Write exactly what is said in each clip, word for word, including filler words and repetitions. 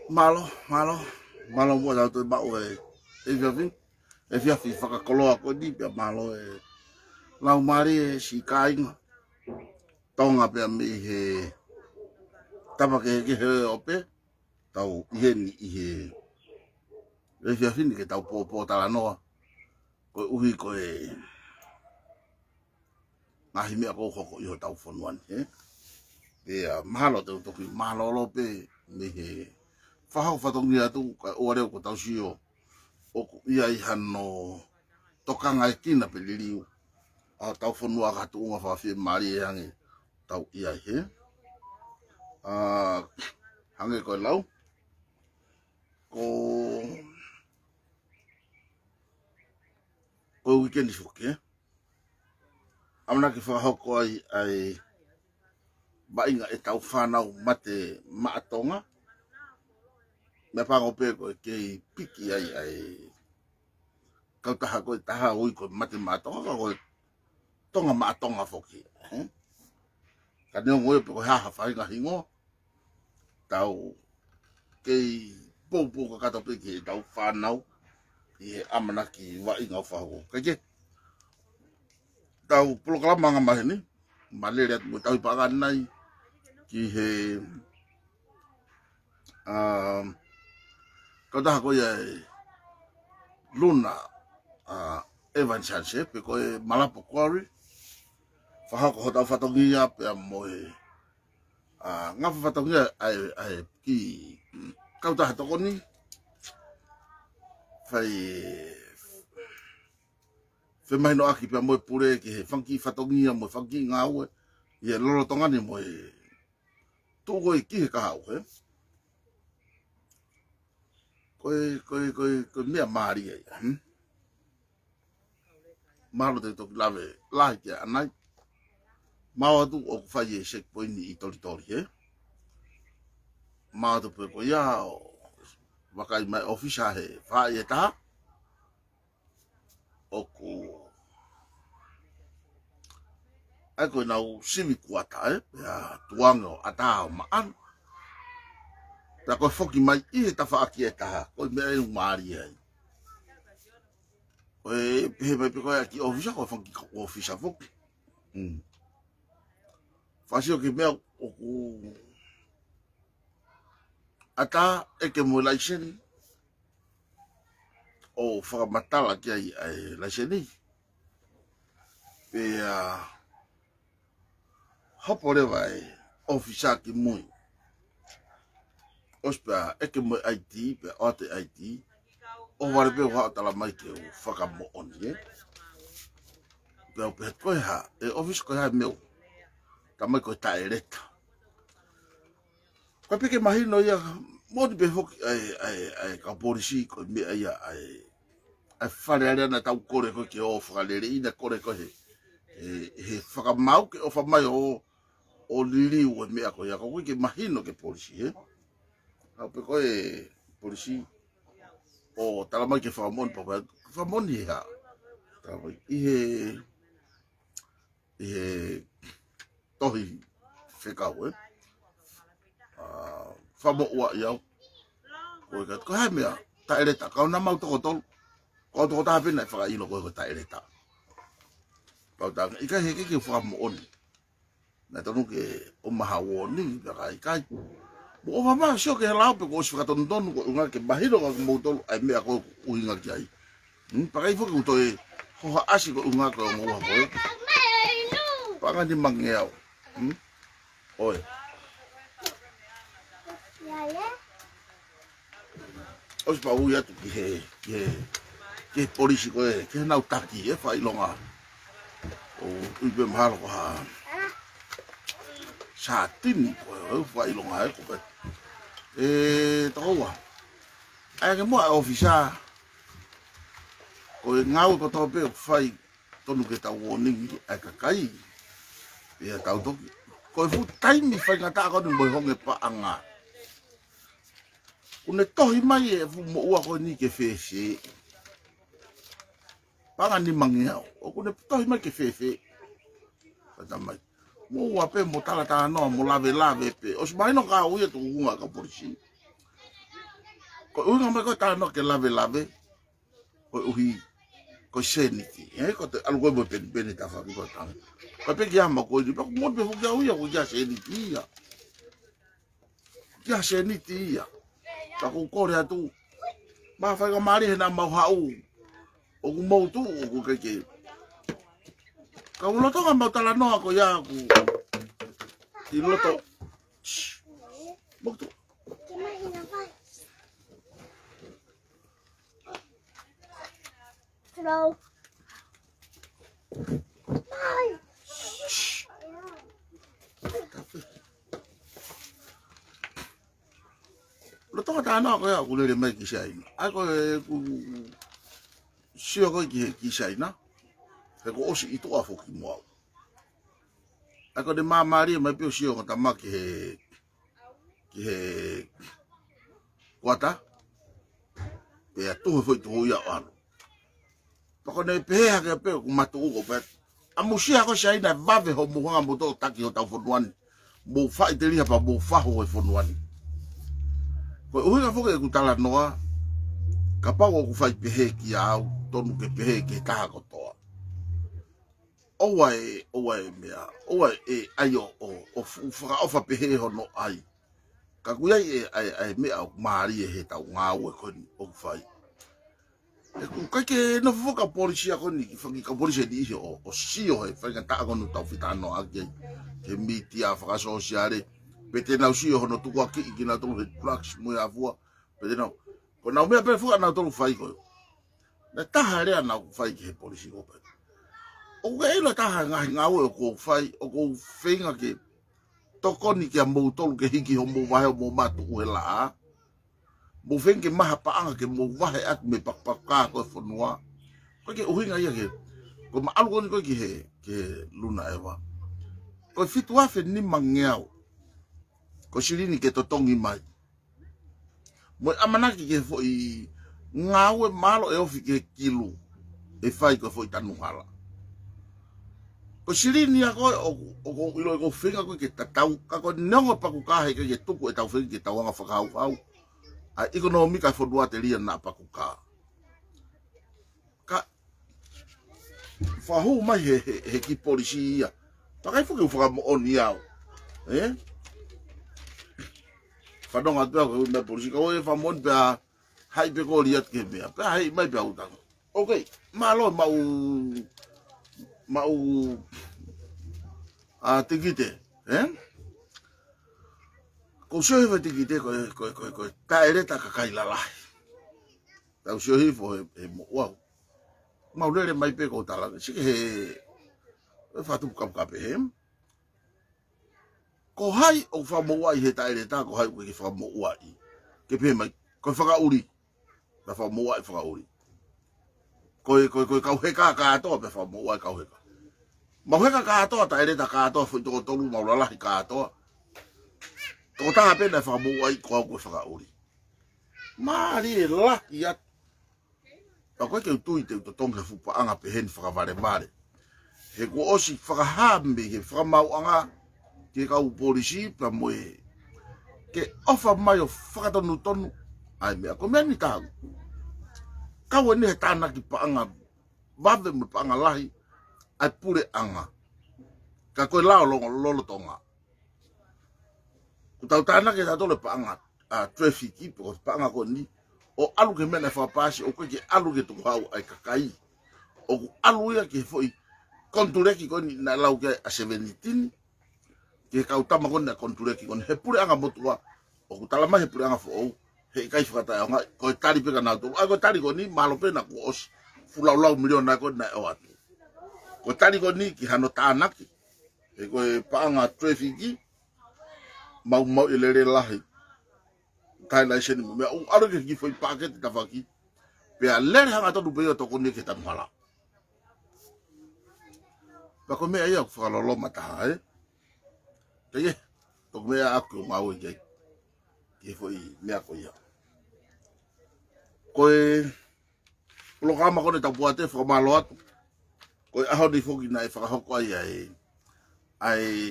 Malo, malo, malo mo da to ba o e e via vin e via fi faka koloa ko di pia malo e lau mari e si kainga tonga pe mi he tapa ke ke he ope tau ihe ni ihe e via vin ke tau po po tala noa ko uhi ko e ngahi mea ko hoko iho tau fonuan he e malo te utoki malo lo pe mi he Fahau fatongi atu ka ore ko tau sio o ia i hano tokanga e kina pe liliu a tau fonua ka tu nga fa fi mari hangi tau ia he a hangi ko lau ko ko weekend fuke amna ki fahau ko ai ai bainga e tau fanau mate maatonga me pango pe ko ke piki ai ai kau taha ko taha ui ko mate matonga ko tonga matonga foki eh ka ne ngoi pe ko ha ha fai nga hingo tau ke popo ka kata pe ke tau fanau e amana ki wa inga fa ho ka ke tau programa nga mahini malere mo tau pa nai ki he um Kau taha ko ia luna uh, Evan Chance pe ko e Malapo Quarry faha ko hota fatongia pe mo e uh, nga fatongia ai ai ki kau taha to koni fai fe mai no aki pe mo pure ki he funky fatongia mo funky ngau e lolo tonga ni mo e tu ko ki he ka hau he Koi koi koi koi mea mari ai hm malo te to lave like ya anai mau tu o fai e check point i tori tori he mau tu pe ko ya wakai mai officer he fai e ta o ku ai ko nau civic wata e ya tuango ata ma an ta ko foki mai i ta fa aki eta ko me e mari ai e pe pe ko aki officer ko foki officer foki mm fasio que me o ku ata e ke mo laixeni o fa matala ki ai laixeni pe a hopore vai officer ki mui Ospa e ke mo I T pe ate I T o wale pe wa tala mai ke o whaka mo on ye pe o pe koe ha e office koe ha meu ta mai koe tae reta koe peke mahino ia mo di pe hoki ai ai ai ka polisi koe me ai ai ai whare are na tau kore koe ke o whakalere ina kore koe he he whaka mau ke o whamai o o liliu e mea koe ia koe ke mahino ke polisi he Au pe koe polisi o talamai ke whamon papa whamon i ha talamai i he i he tohi whekau e whamo ua iau koe kat koe hai mea ta ereta kau na mau toko tolu kau toko taha pina e whaka ilo koe koe ta ereta pau tanga i kai heke ke whamo oni na tonu ke o maha woni i kai o mama sio ke lau pe ko sifaka ton ton ko nga ke bahiro ka mo tol ai me ko uinga ki ai hm pakai fo ko to e ho asi ko nga ko mo wa ko panga di mangeo hm oi ya ya os pa uia tu ki he ke ke polisi ko e ke na utaki e fa ilonga o ibe mahalo ko ha satini ko fa ilonga e ko e toa ai ke mo ofisa ko ngau ko to pe fai tonu ke ta warning ai ka kai e ta to ko fu tai mi fai ngata ko mo honge pa anga une tohi mai e fu mo ua ko ni ke fese pa ni mangiao o ko ne tohi mai ke fese pa mai mo wa pe mo tala ta no mo lave lave pe os mai no ka uye tu unga ka polisi Ko unga mai ko tano ke lave lave. Ko uhi ko seniti. Eh ko te algo mo pen pen ta fa ko tang. Ko pe kia ma ko di ko mo be fu kia uia ko kia seniti ia. Kia seniti ia. Ta ko ko rea tu. Ma fa ko mari na mau hau. O ku mau tu o ku ke ke. Ka ulo to ma tala no ko ya ku. Ti lo to. Mo tu. Hello. Lo to ta no ko ya ku le mai ki sai. Ai ko ku sio ko ki ki sai na. Ke ko osi itu afo ki mo. Ai ko de ma mari mai pe sio ko ta ma ki he ki he kwata. Pe tu foi tu ya ano. Pako ne peha ke pe ku matu ko pe. Amusia ko sai na vave ho mo nga mo to taki ho ta fonuani. Mo fa iteli pa mo fa ho fonuani. Ko u nga foke ku tala noa. Ka pa ko fai pehe ki au tonu ke pehe ke ta ko to. O wai o wai mea. O wai e ayo o o fa o fa pehe ho no ai. Ka ku ai ai ai mea mari he ta nga o ko o fai. Kai ke no foka polisia ko ni fangi ka polisia di o o sio he fangi ta ko no ta fitano ake ke mitia fa sociale pete na sio no tu ko ki ki na to he plugs mo ya vo pete no ko na me pe fuka na to fai ko na ta hare na fai ke polisia ko pe o ge lo ta nga nga o ko fai o ko fenga ke to ko ni ke mo to ke hiki ho mo wa mo ma tu he la mo fenge maha paanga ke mo wahe at me pakpaka ko fonua ko ke uhinga ia ke ko ma algo ni ko ki he ke luna eva ko fitua fe ni mangeau ko sirini ke totongi mai mo amanaki ke fo i ngawe malo e ofi ke kilu e fai ko fo i tanuhala ko sirini ako o ko ilo ko finga ko ke tatau ka ko nongo pakuka he ke tuku e tau finga ke tawanga fakau au a ekonomika fo dua teria na pakuka ka fa hu mai he he ki polisia pakai fo ke fo mo oniao eh fa donga tu ko na polisia ko e fa mon ba hai be ko liat ke be pa hai mai ba utang okay malo mau mau a tigite eh ko se va tigite ko ko ko ko ta ere ta ka kai la la ta se hi fo e wow ma ule mai pe ko ta la si ke fa tu kam ka pe ko hai o fa mo wai he ta ere ta ko hai ko ke fa mo wai ke pe mai ko fa ka uri ta fa mo wai fa ka uri ko ko ko ka he ka ka to pe fa mo wai ka he ka ma he ka ka to ta ere ta ka to fo to to lu ma la ka to ko ta pe na fa mo ai ko ko fa uri mari la ya ta ko ke tu te to tong fu pa anga pe hen fa vale vale he ko osi fa hambe he fa mau anga ke ka u polisi pa mo ke ofa mai o fa to nu tonu ai me ko me ni ta ka woni he ta na ki pa anga vave mo pa anga lahi ai pure anga ka ko la lo lo tonga Kutau tana ke tato le paanga a traffic po paanga ko ni o alu ke mena fa pasi o ke alu ke tu hau ai kakai o alu ya ke foi konture ki ko ni na lau ke a seventeen ke ka utama ko na konture ki ko he pure anga motua o kutala ma he pure anga fo he kai fa ta nga ko tari pe kana to ko tari ko ni malo pe na ko os fula lau milion na ko na o atu ko tari ko ni ki hano tana ki e ko paanga traffic mau mau ilere lahi kai la shen me o aro ke ki foi paket ta faki pe a ler hanga to be to ko ni ke tan mala pa ko me ai fa lo lo mata eh te ye to me a ko mau je ke foi me a ko ya ko e programa ko ta puate fa malo atu ko a ho di fo ki na fa ho ko ai ai ai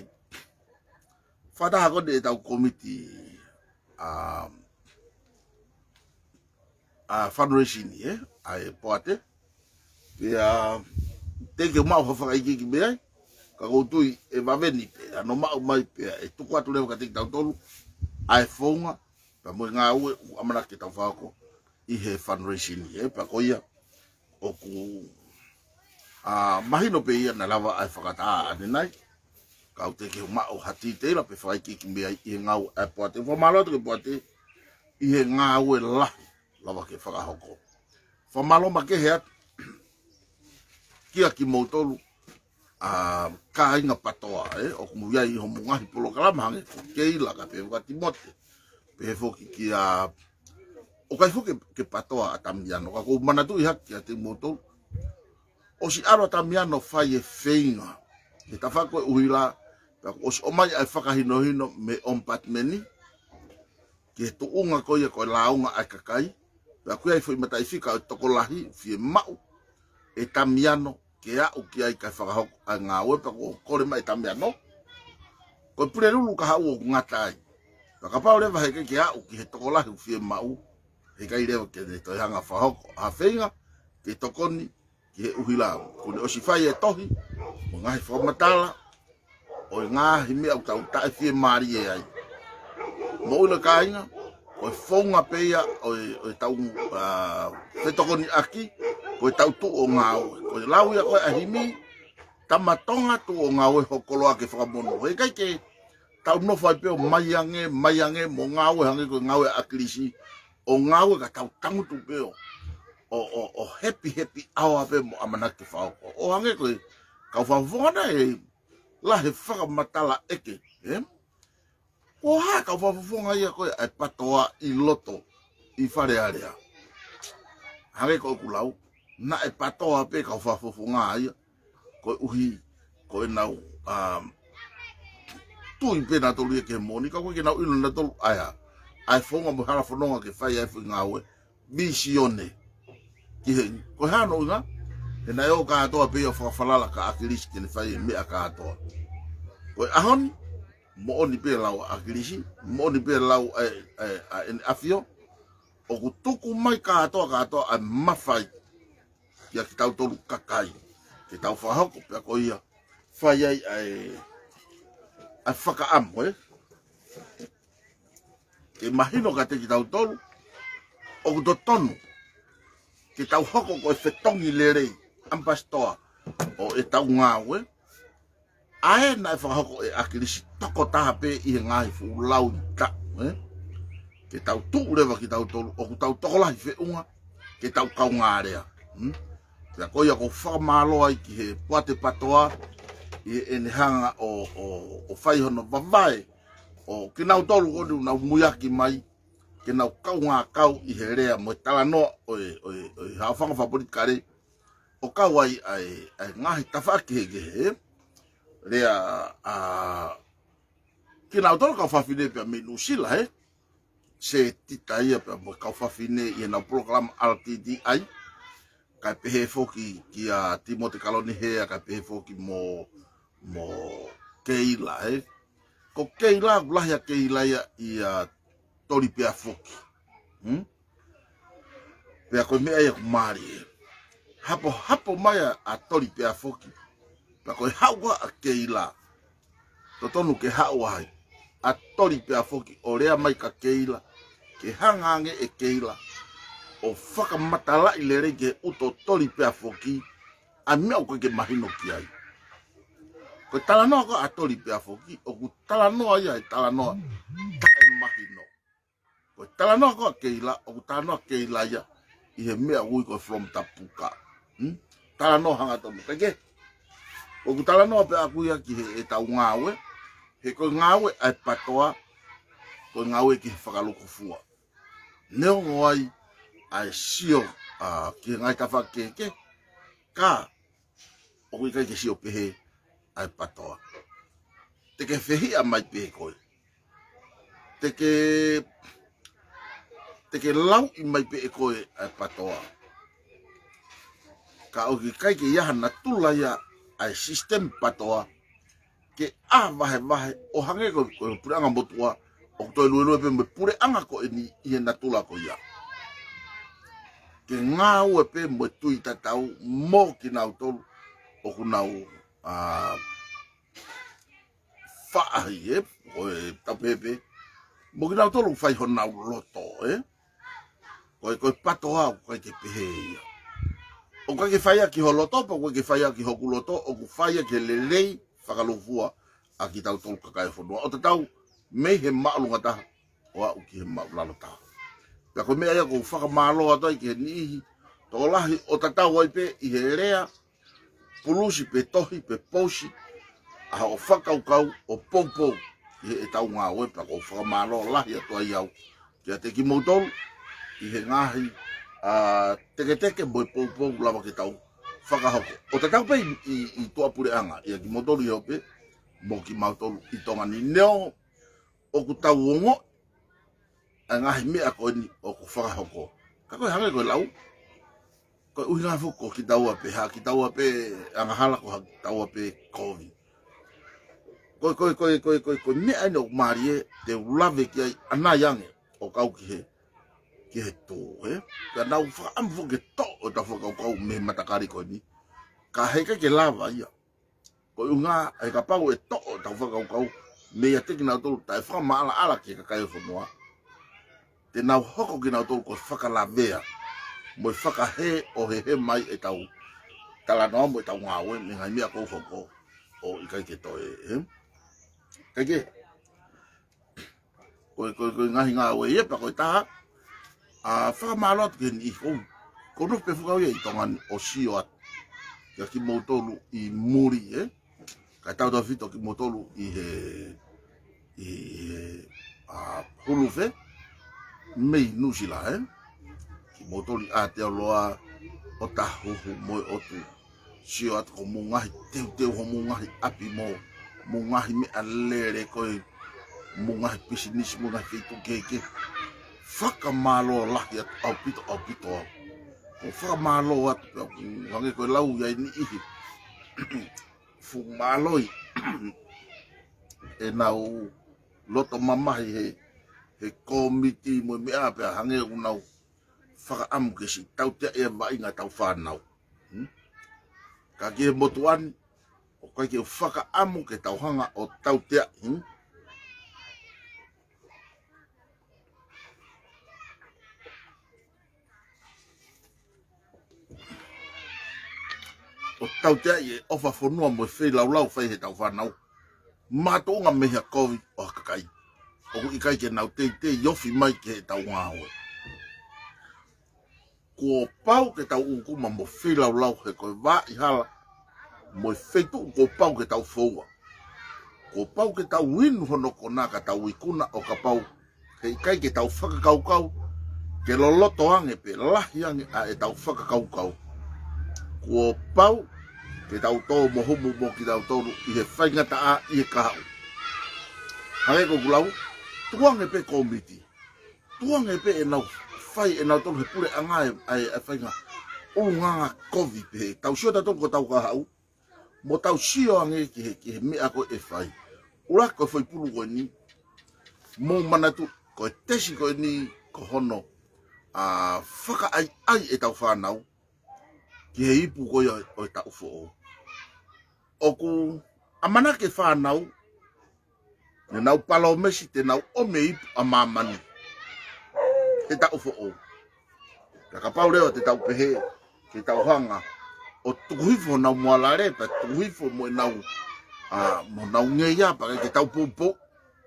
fada ko de ta komiti um a fundraising eh ai poate pia teke mau whawhakaiki ki mea ka koutui e waweni pe ano mau mai pe e tuku atu lewa ka teki tau tolu ai whaunga pa mui ngā ue u amana ki tau whako i he fundraising eh pa koia o ku a mahino pe ia na lava ai whakataa ane nai kau teke mau hati teila pe whakaiki ki mea i he ngau ai poate whamalo atu ke poate i he ngā ue lahi lava ke whakahoko. Whamalo ma ke hea kia ki mautolu a ka inga patoa eh o kumuia i ho mungahi polo kalamahange ko keila ka pe ka timote pe foki ki a o kai foki ke patoa atamiano ka ko mana tu iha ki te mautolu o si aro atamiano fai e feinga e ta fako uhila o si o mai ai whakahino hino me ompatmeni ke to unga ko ia ko launga ai kakai pa ku ai foi mata ifika o tokolahi fie mau e tamiano ke a o ki ai ka whakahoko a ngā ue pa ko kore mai tamiano ko pure lulu ka hau o ngatai pa ka pao lewa heke ke a o ki he tokolahi fie mau he kai lewa ke ne toi hanga whahoko a whenga ke tokoni ki he uhila kune o si whai e tohi o ngahi whamatala o ngā hime au tau tae fie maari e ai mo ule kainga o fonga peia o o tau te tokoni aki ko tau tu o ngau ko lau ia ko ahimi tamatonga tu o ngau hokolo ake whakamono e kai ke tau no fai pe o maiange maiange mo ngau hange ko ngau akilisi o ngau ka tau tangu tu pe o o o happy happy awa pe mo amana ke whako o hange ko ka whawona e la he whakamatala eke eh o ha ka whawhonga ia koe ai patoa i loto i whare area. Hare ko kulau, na e patoa pe ka whawhonga ia koe uhi koe nau um, tui pe na tolu ia ke moni, ka koe ke nau ilo na tolu aia. Ai whonga mo hara whanonga ke whai ai whinga ue, misione. Ki he, koe hano inga, he na eo ka atoa pe ia whawhalala ka akirisi ke ne whai e mea ka atoa. Koe ahoni, mo oni pe lau akilisi mo oni pe lau e e en afio o ku tuku mai ka atoa ka atoa a mafai kia ki tau tolu kakai ki tau whahoko pe ko ia whai ai ai ai whakaamu eh ke mahino ka te ki tau tolu o ku totonu ki tau hoko ko e whetongi lerei ampastoa o e tau ngau eh ae na e whakahoko e akirisi toko taha pe i he ngahi fu lau ta eh ke tau tu lewa ki tau tolu o ku tau tokolahi fe unga ke tau kau ngārea hm kia koia ko whakamalo ai ki he puate patoa i e ne hanga o o o whaihono vavae o ki nau tolu o nau nau muyaki mai ke nau kau ngā kau i he rea mo e tala noa o e o e o e hao whanga whapolitikare o kau ai ai ai ngahi tawhaki he gehe rea a ki nau tolu kau whawhine pia me nusila he se tita ia pia mo kau whawhine i na program R T D I kai pehe foki ki a Timothy Kaloni hea kai pehe foki mo mo Keila he ko Keila gulahia Keila ia i a tori pia foki hmm? Pia koe mea ia kumari he hapo hapo mai a tori pia foki pia koe haua a Keila to tonu ke haua hai a tori pia foki o rea mai ka Keila ke hangange e Keila o whakamatala i lere ke uto tori pia foki a mea koe ke mahino ki ai koe talanoa ko a tori pia foki o ku talanoa ia e talanoa ta e mahino koe talanoa ko a Keila o ku talanoa Keila ia i he mea ui koe from tapuka hmm? Talanoa hanga tomo keke o ku talanoa pe aku ia ki he e tau ngawe he koe ngawe ai patoa koe ngawe ki he whakalukufua neo ngoai ai sio uh, ki ngai tawha keke ka o kui kai ke sio pehe ai patoa te ke whehia mai pehe koe te ke te ke lau i mai pehe koe ai patoa ka o ki kai ke iaha na tula ia ai system patoa ke a vahe vahe o hange koe koe pure anga motua o toi lue lue pe me pure anga koe ni i he na tula koe ia ke ngā ue pe mo tui tatau mo ki nau tolu o kunau a whaahi e o e tapepe mo ki nau tolu whai honau loto e koe koe pato au koe ke pehe ia o koe ke whaia ki ho loto pa koe ke whaia ki hoku loto o ku whaia ke lelei whakalofua a ki tau tolu kakai whanua o tatau mei he maalunga taha o au ki he maulalo taha ka koe mea ia kou whakamalo atai ki he nihi tō lahi o tatau ai pe i he rea pulusi pe tohi pe posi a o whakaukau o poupou i he e tau ngā wepa kou whakamalo lahi ato ai au ki a te ki mautolu i he ngahi uh, teke teke mo i poupou lava ke tau whakahoko o tatau pe i, i tua pure anga i a ki mautolu i hope mo ki mautolu i tonga ni neo o ku tau ongo a ngahi mea koe ni o ku whakahoko ka koe hange koe lau koe uhi ngā fuko ki taua pe ha ki taua pe angahala ko ha ki taua pe COVID koe koe koe koe koe koe mea ene o marie te ulave ki ai ana yange o kau ki he ki he tō he ka nau whaamu ke to o ta whakau kau me matakari koe ni ka heka ke lava ia koe unga e ka pau e to o ta whakau kau me ia teki nau tolu tai whama ala ala ki ka kai o whanua te nau hoko ki nau tolu ko whakalavea mo whakahe o he he mai e tau tala noa mo e tau ngā ue me ngai mea kou hoko o i kai ke toe he kai ke koe koe koe ngahi ngā ue ie pa koe taha a whakamalo atu ke ni i kou kono pe whakau ia i tongani o sio atu kia ki motolu i muri he kai tau tau whito ki motolu i he i he a huluwhe mei nusila he ki motoli a te loa o ta huhu mo o tu sio atu ko mungahi teu teu ho mungahi api mo mungahi me alere koe mungahi pisinisi mungahi feitu keke whakamalo lahi atu au pito au pito au o whakamalo atu wange koe lau iai ni ihi fu maloi e nau loto mamahi he he komiti mo mea pe hange unau whaka amu ke si tau tea e mai ngā tau whanau. Hmm? Ka ki he motuani, o kai ke whaka amu ke tau hanga o tau tea. Hmm? O tau tea i e ofa whanua mo e whei lau lau whai he tau whanau. Mātou ngā mehia COVID o hakakai. O i kai ke nau te te yofi mai ke he tau ngā hoe. Ko pau ke tau ukuma mo whi lau lau he koe wā i hala mo wheitu ko pau ke tau whaua. Ko pau ke tau winu hono ko nā ka tau ikuna o ka pau he kai ke tau whakakaukau ke loloto ange pe lahi ange a e tau whakakaukau. Ko pau ke tau tō mo humu mo ki tau tōru i he whaingata a i he kahau. Hange ko kulau, tuange pe komiti, tuange pe e nau fai e nau tolu he pure angae ai e whainga ulunganga COVID pe tau sio ta tolu ko tau kahau mo tau sio ange ki he, ki he mea ko e whai ura ko whai pulu ko ni mo manatu ko e tesi ko ni ko hono a whaka ai ai e tau whanau ki he ipu ko ia o e tau fo o ku amana ke whanau ne nau palo mesi te nau ome ipu a mamani te tau fo o. Ka ka pau leo te tau pehe, ke tau hanga, o tukuhifo nau moalare, pa tukuhifo mo nau, uh, mo nau ngeia, pa ke tau popo.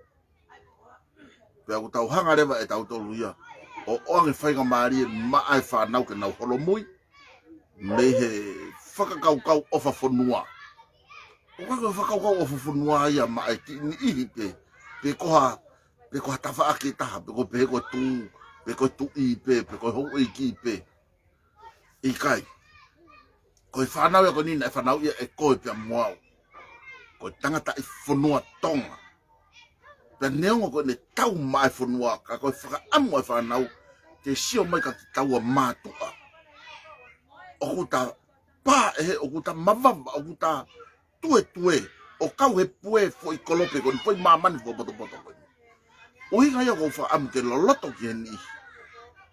Pe aku tau hanga rewa e tau tolu ia, o oange whainga maari e maa e whanau ke nau holomui, me he whakakaukau ofa whanua. O kako whakaukau ofa whanua ia, maa e ki ni ihi pe, pe koha, pe koha tawha ake taha, pe ko pehe ko tuu, pe koe tu i pe, pe koe hou i ki pe. I kai. Koe whanau ia koe nina e whanau ia e koe pia moau. Koe tangata i whanua tonga. Pea neonga koe ne tau mai whanua, ka koe whaka amu e whanau, te sio mai ka ki taua mātua. Oku ta pā e he, oku ta mawamba, oku ta tue tue, o kau he pue fo i kolope koe, fo i mamani fo boto boto koe. Ui ngai o wha amu ke loloto ki he ni.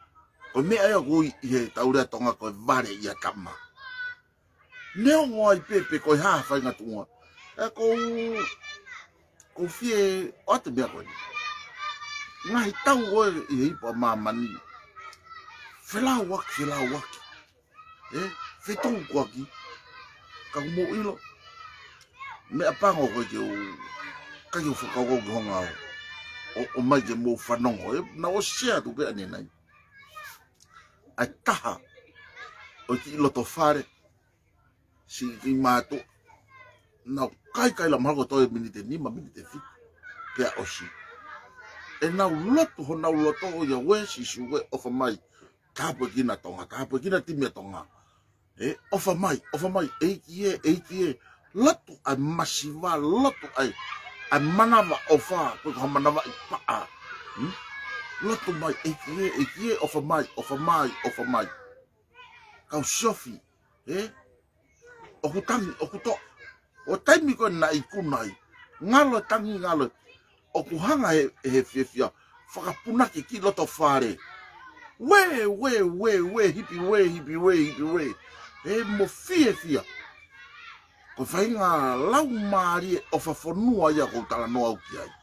Ko me ai ko i taura tonga ko vare ia kama. Neo ngoi pepe ko ha fa nga tunga. E ko ko fie o te bia ko. Ngai tau o i pa mamani. Fela waki, fela waki. Eh, fetu ko aki. Ka mo ilo. Me apango ko ke o ka yo fuka ko gonga. O o mai ke mo fanongo na o sia tu pe ani nai. Ai taha o ki loto fare si ki mato na kai kai la margo to minute ni ma minute fi pe o si e na loto ho na loto o ya we si su we of mai ka po ki na tonga ka po ki na ti me tonga e of mai of mai e ki e e ki e loto a masiva loto ai a manava ofa ko manava pa hm loto mai e ki e ki e of mai of mai of mai kau sofi eh o kutangi o kuto o taimi ko na ikunai ngalo tangi ngalo o kuhanga he he fia whakapuna ki ki loto whare we we we we hipi we hipi we hipi we e mo fie fia ko whainga lau maari o whafonua ia ko tala noa uki ai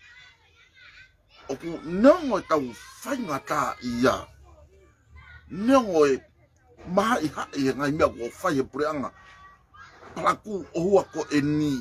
o ku neongo e tau whainga tā ia neongo e maha i hae e ngai mea ko whai e pureanga palaku o hua ko e ni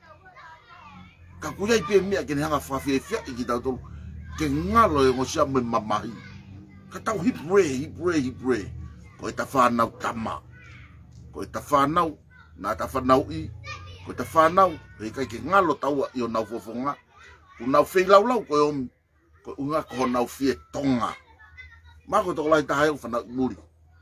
ka kuia i pe mea ke ne hanga whawhia e fia i ki tau tolu ke ngalo e ngosia me mamahi ka tau hip re hip re hip re ko e ta whanau tama ko e ta whanau na ta whanau i ko e ta whanau e kai ke ngalo tau i o nau fofonga ku nau whei lau lau ko e omi ko unga ko nau fie tonga mako toko lai tahai o whanau muri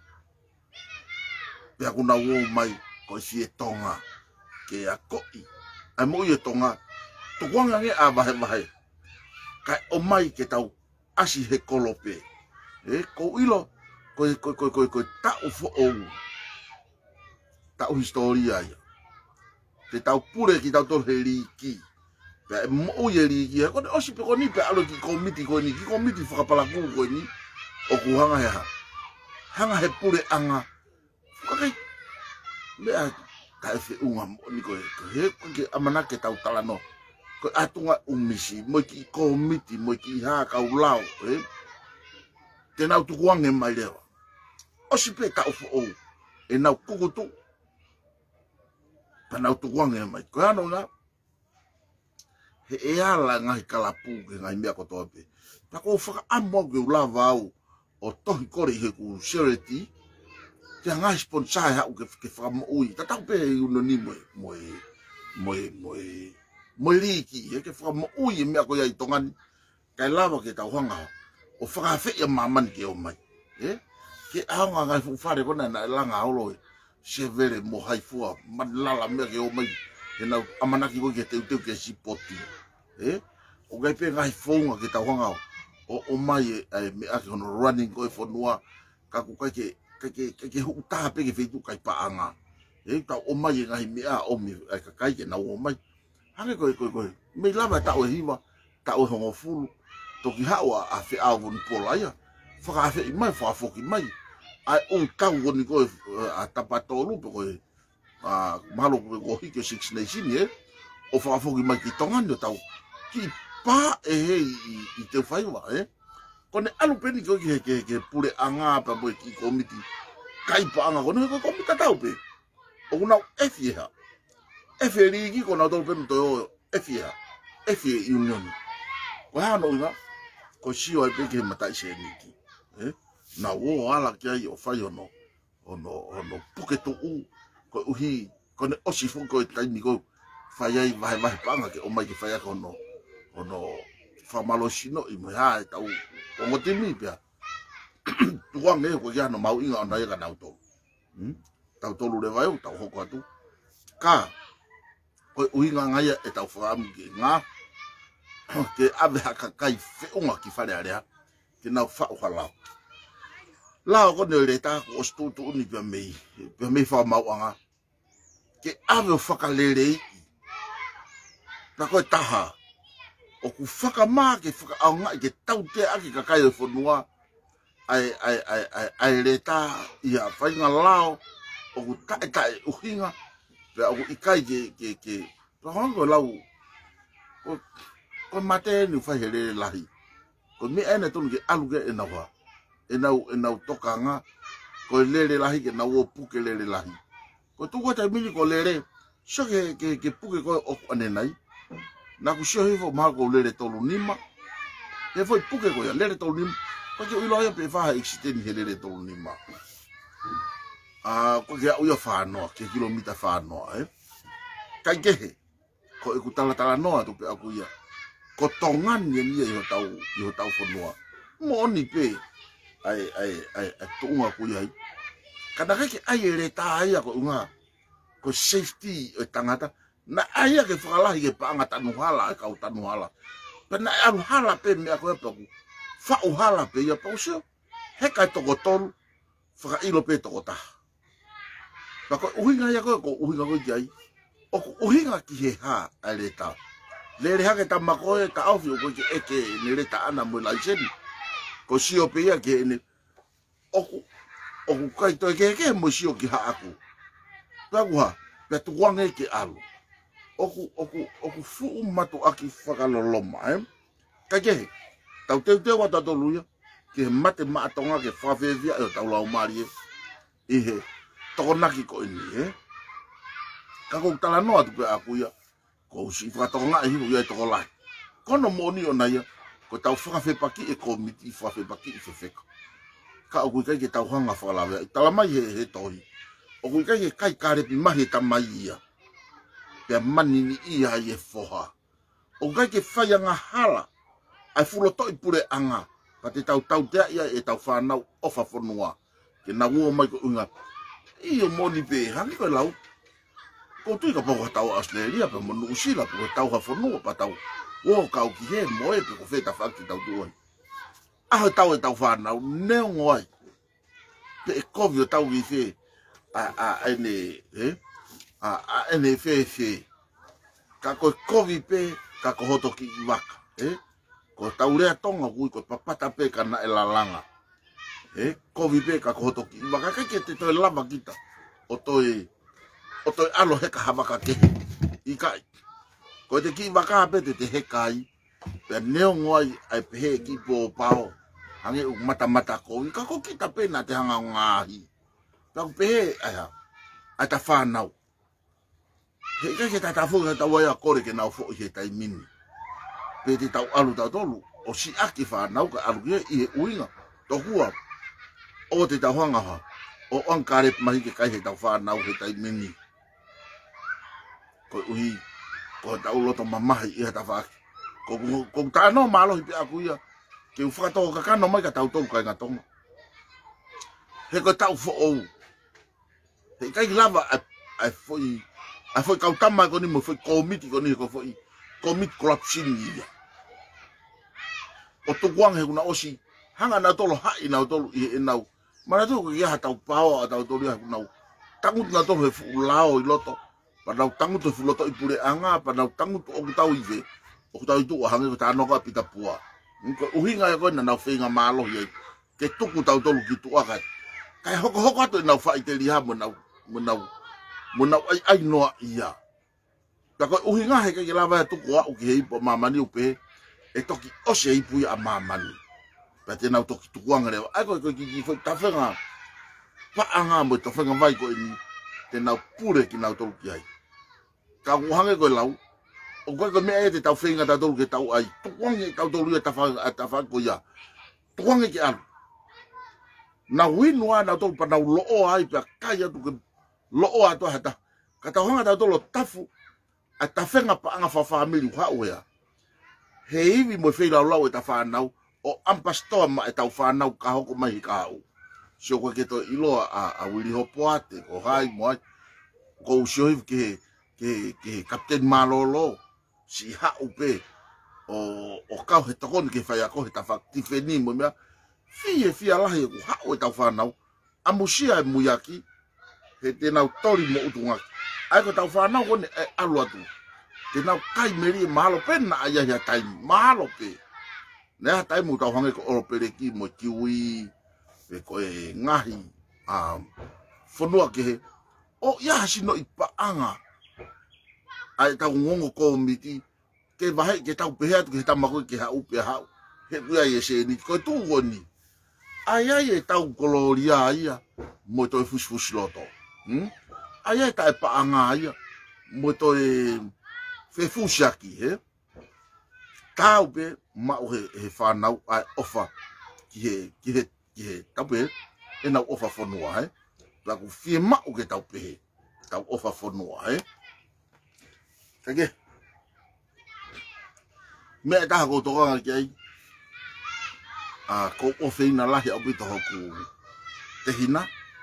pia ku nau o mai ko fie tonga ke a koi ai mo i tonga to kwanga nge a vahe vahe kai o mai ke tau asi he kolope e ko ilo ko ko ko ko ko ta o fo o ta o historia ia te tau pure ki tau to heliki pe mo o ye liki ko o si pe ko ni pe alo ki komiti ko ni ki komiti fa pala ku ko ni o ku hanga he hanga he pure anga kai me a ka fe unga ni ko he ko ke amana ke tau tala no ko atunga umisi mo ki komiti mo ki ha ka ulau eh te nau tu kuange mai leo o si pe ta o e nau kukutu pa nau tu kuange mai ko ano nga he e ala ngai kalapu ke ngai mea ko tope pa ko whaka amo ke ulava au o tohi kore he ku charity te ngai sponsai hau ke ke whaka ui ta tau pe uno ni moe moe moe moe moe liki he ke whaka ui mea ko iai tongani kai lava ke tau hanga o whakawhi ia mamani ke o mai eh ke aonga ngai whare kona na langa olo se vere mo haifua manlala mea ke o mai e nau amanaki ko ke teu teu ke sipoti eh o gai pe ngai whaunga ke tau hanga o o mai e me ake hono running ko e whanua ka ku kai ke kai ke kai ke hu taha pe ke whaitu kai paanga eh tau o mai e ngai mea o mi ai ka kai ke nau o mai hange koe koe koe me lava tau e hiwa tau e hongo fulu toki hawa a fe a won polaia faka fe mai fa foki mai ai un tau woni ko a tapato lupo ko a malo ko hike six nation e o fa foki mai ki tonga no tau ki pa e he i te fai wa e kone alu peni ko ki ke ke pure anga pa bo ki komiti kai pa anga ko no ko komita tau pe o una efie ha efie ri ki ko na do pe to efie efie union ko ha no nga ko si o pe ke mata se ni ki eh na wo ala ki ai o fai ono ono ono puketo u ko uhi ko ne osi fu ko tai ni ko fai ai vai vai panga ke o mai ke fai ko no ono fa malo sino i mo ha ta u o mo te mi pia tu wa me ko ya no mau inga ona ya na auto hm ta to lu le vai ta ho ko tu ka ko uhi nga nga e ta fa am ki nga ke ave haka kai fe unga ki fare area ke na fa o hala la ko ne le ta ko stu tu ni pe me pe me fa ma wanga ke ave o faka lele ta ko taha o ku faka ma ke faka au nga ke tau te aki ka kai fo noa ai ai ai ai ai le ta ia whainga lao o ku tae tae uhinga pe o ikai ke ke ke to hongo lau ko ko mate ni fa hele lahi ko mi ene tonu ke alu ke ena wa ena ena tokanga ko lele lahi ke na wo pu ke lele lahi ko tu ko ta mili ko lele so ke ke ke pu ke ko o ane nai na ku sho hifo ma ko lele tolu nima ke foi pu ke ko ya lele tolu nima ko ke ilo ya pe fa existen lele tolu nima ah ko ke uya fa no ke kilomita fa no eh kai ke ko e ku tala tala no tu pe aku ya ko tongan ye ni yo tau yo tau fo no mo ni pe ai ai ai tu nga ku ya kada ke ai le ta ai ko nga ko safety e tangata na ai ke fala ke pa ngata no hala ka uta no hala pe na alu hala pe me ko pe ku fa u hala pe ya pa so he ka to gotol fa ilo pe to gota pa ko uhinga ya ko ko uhinga ko jai o uhinga ki he ha ale ta le le ha ke ta mako e ta ofi ko ke e ke ne le ta ana mo la jen ko si o pe ya ke ne o o kai to ke ke mo si o ki ha aku pa wa pe tu wange ke alu oku oku oku fu matu aki whakaloloma eh ka ke tau teu teu wata tolu ya ke mate ma atonga ke whawhewhia e tau lau mari e he tokonaki ko ini eh ka kou tala noa tupe aku ya ko usi whakatonga e hiru ya e toko lai kono moni o na ya ko tau whakawhepaki e komiti whakawhepaki i whewheka ka oku kai ke tau hanga whakalawea i tala mai he he tohi oku kai ke kai karepi mahi tamai ia pe mani ni ia ye foha o kai ke whai anga hala ai fulo toi pure anga pa te tau tau tea ia e tau whanau ofa whanua ke na ua mai ko unga iyo moni pe hangi koe lau ko tui ka poko tau Australia pe monu usila pe tau ha whanua pa tau o kau ki he moe pe ko wheta whakti tau tuai aho tau e tau whanau neo ngoai pe e kovi o tau ki whe a a ene eh a a ene fe fe ka ko kovi pe ka ko hoto ki waka eh ko taurea tonga kui ko papata pe kana elalanga eh kovi pe ka ko hoto ki waka ka ke te to lava kita o toi o toi alo heka havaka ke ikai ko te ki waka pe te te hekai pe neo ngoi ai pe he ki po pao hange u mata mata ko ka ko kita pe na te hanga ngahi ka pe ai ha ata whanau. He kai ke tata fuga ta waya kore ke nau fo he tai mini. Pe te tau alu tau tolu o si aki whanau ka alu ke i he uinga to hua o te tau hanga ha o ankare mahi ke kai he tau whanau he tai mini. Ko uhi ko tau loto mamahi i he ta whaki. Ko ko tano malo hi pe aku ia ke u whakatoko ka kano mai ka tau tolu kai ngatonga. He ko tau fo ou. He kai lava ai foi ai foi kau tama ko ni mo foi komiti ko ni ko foi komit corruption ia o to guang he kuna osi hanga na tolo ha ina tolo i nau mara tu ko ia tau pao tau tolo ia kuna tangu na tolo he fulao i loto pa na tangu to fuloto i pure anga pa na tangu to o tau i ve o tau tu hanga ko ta no ka pita pua ko uhinga ko na na feinga malo ia ke tuku tau tolo ki tu aka kai hoko hoko to na fa i te liha mo na mo na mona ai ai noa ia ka ko uhinga he ke lava tu ko o ke po mamani upe e toki o se ipu a mamani pa te na toki tu kuanga le ai ko ko ki foi tafenga pa anga mo to fenga vai ko ni te na pure ki na to ki ai ka uhange ko lau o ko ko me e te tau fenga ta to ke tau ai tu kuanga tau to lu ta fa ta fa ko ya tu kuanga ki al na winwa na to pa na lo o ai pa kaya tu lo o ato hata kata honga ta tolo tafu ata fenga pa anga fa family ha oya he iwi mo fe la lo ta fa nau o ampasto ma ta fa nau ka ho ko mai ka o so ko ke to ilo a a wili ho poate o hai mo ko sho ke ke ke captain malolo si ha upe o o ka he to kon ke fa ya ko ta fa ti feni mo mea fie fie la he ko ha o ta fa nau amusia muyaki he te nau tori mo utunga ai ko tau whanau kone e alu atu te nau kai meri mahalo pe na aia hea taimi mahalo pe nea taimi tau hange ko oro pere ki mo kiwi pe ko e ngahi a fonua ke he o ia sino I paanga ai tau ngongo ko miti ke vahe ke tau pehe atu ke tamako ke ha upe ha he kuia ye se ni ko tu woni ai ai e tau koloria ia mo to fus fus loto hm ai ai ta paanga ia mo to e fe fushaki he tau be ma o he he fa nau ai ofa ki he ki he ki he tau be e nau ofa fonua he la ku fie ma o ke tau pehe tau ofa fonua he kage me ta ko to ga ki ai a ko o fe na la he o bito hoku te hina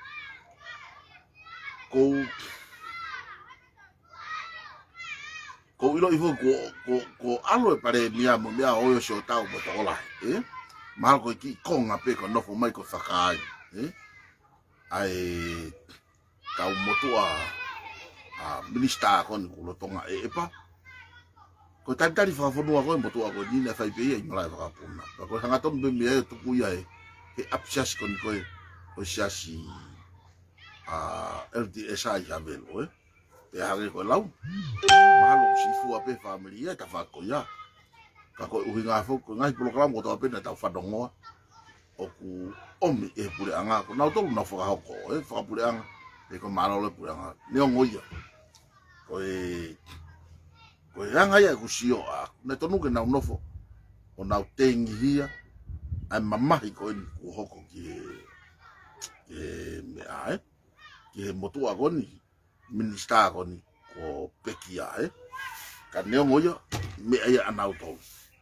ko ko ilo ifo ko ko ko alo e pare mia mo mia o yo so tau mo to la eh mal ko ki konga pe ko no fo mai ko fakai eh ai tau motua a minista kon ko lo tonga e pa ko tan tari fa fo no ko motua ko ni na fa pe e mala fa puna ko hanga tom be mi e tu ku ya e ke apsias kon ko o siasi a L D S I ya velo eh pe hage ko lau malo si fu a pe family e ta fa ko ya ka ko uhinga fo ko ngai program ko to pe na ta fa dongo o ku omi e pure anga ko na to na fo ha ko e fa pure anga e ko malo le pure anga ne o ngoia ko e ko anga ya ku sio a na to nu ke na no fo o na tengi hia ai mama ko ni ku hoko ki e me ai ki motu agoni minista agoni ko pekia e ka ne o ngoia me ai ana auto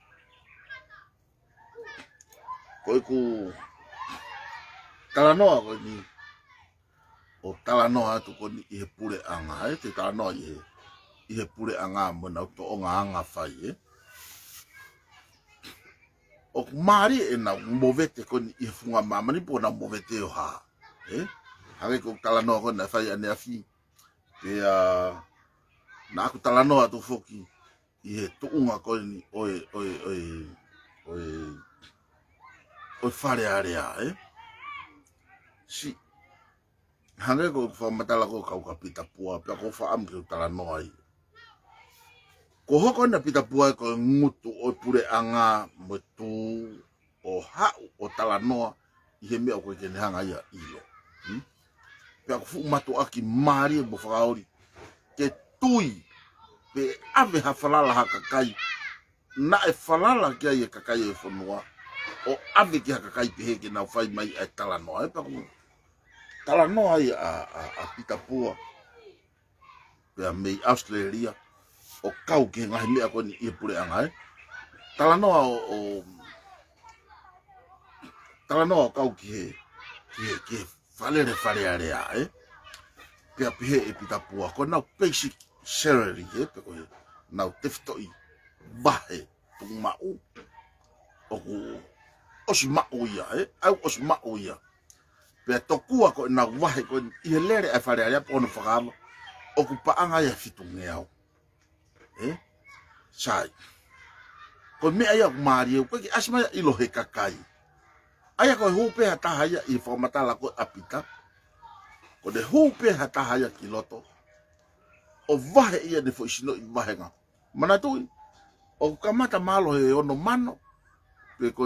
ko ku talanoa ko ni o talanoa tu ko ni e pure anga e te talanoa e e pure anga mo na to o anga fai e o mari e na movete ko ni e funga mama ni po na movete o ha e hage ko talanoa ko na fai ane afi e a na ku talanoa tu foki e to unga ko ni oi oi oi oi oi fare area e si hanga ko fa matala ko ka ka pita pua pe ko fa am ke tala no ai ko hoko na pita pua ko ngutu o pure anga motu o ha o tala no I he me ko ke hanga ia ilo pe ko fu matu aki mari bo faori ke tui pe ave ha falala ha kakai na e falala ke ai kakai e fonua o ave ke ha kakai pe ke na fai mai e tala no ai pa ko tala no ai a a, a pita pua pe me Australia o kau ke ngai me ko ni e pure anga tala no o tala no kau ke ke ke fale re fale area e pe pe e pita pua ko na basic salary e pe ko na tefto I bahe tu mau o ko os mau ia e au os mau ia pe tokua ko na wahe ko I lere e fale area po no fagama ocupa anga ya fitungeo eh sai ko me aya mari ko ki asma I lo he kakai aya ko hupe hata haya I formata la ko apita ko de hupe hata haya kiloto o vahe ia de fo sino I vahenga mana tu o kamata malo he ono mano pe ko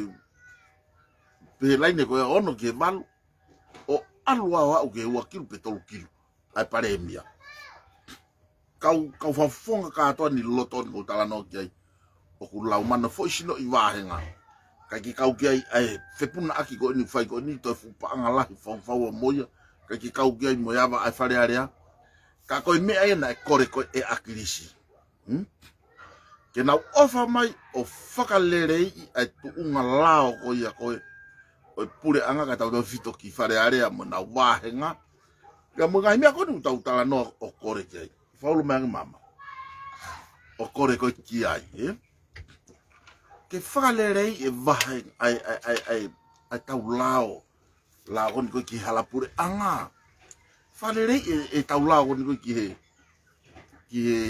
pe laine ko ono ke malu o alua wa o ke wa kilu pe tolu kilu ai pare mia kau kau fa fonga ka to ni loto ni tala no ki o ku lau mana fo sino I vahenga ka ki kau ki ai fe puna aki ko ni fai ko ni to fu pa ngala fo fo moya ka ki kau ki ai moya va ai fare area ka ko me ai na kore ko e akilisi hm ke na ofa mai o fakalere ai tu unga lao ko ia ko o pure anga ka tau do fito ki fare area mo na vahenga ka mo ngai me ko ni tau tala no o kore ki ai Faulo mang mama o kore ko ki ai eh ke fagalere e vai ai ai ai ai ai tau lao la ko ko ki hala pure anga falere e, e tau lao ko ko ki he ki he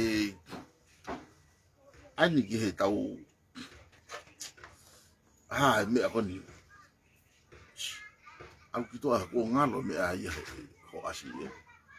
ani ki he tau ha me ko ni Au kito a ko ngalo me a ia ho asi e.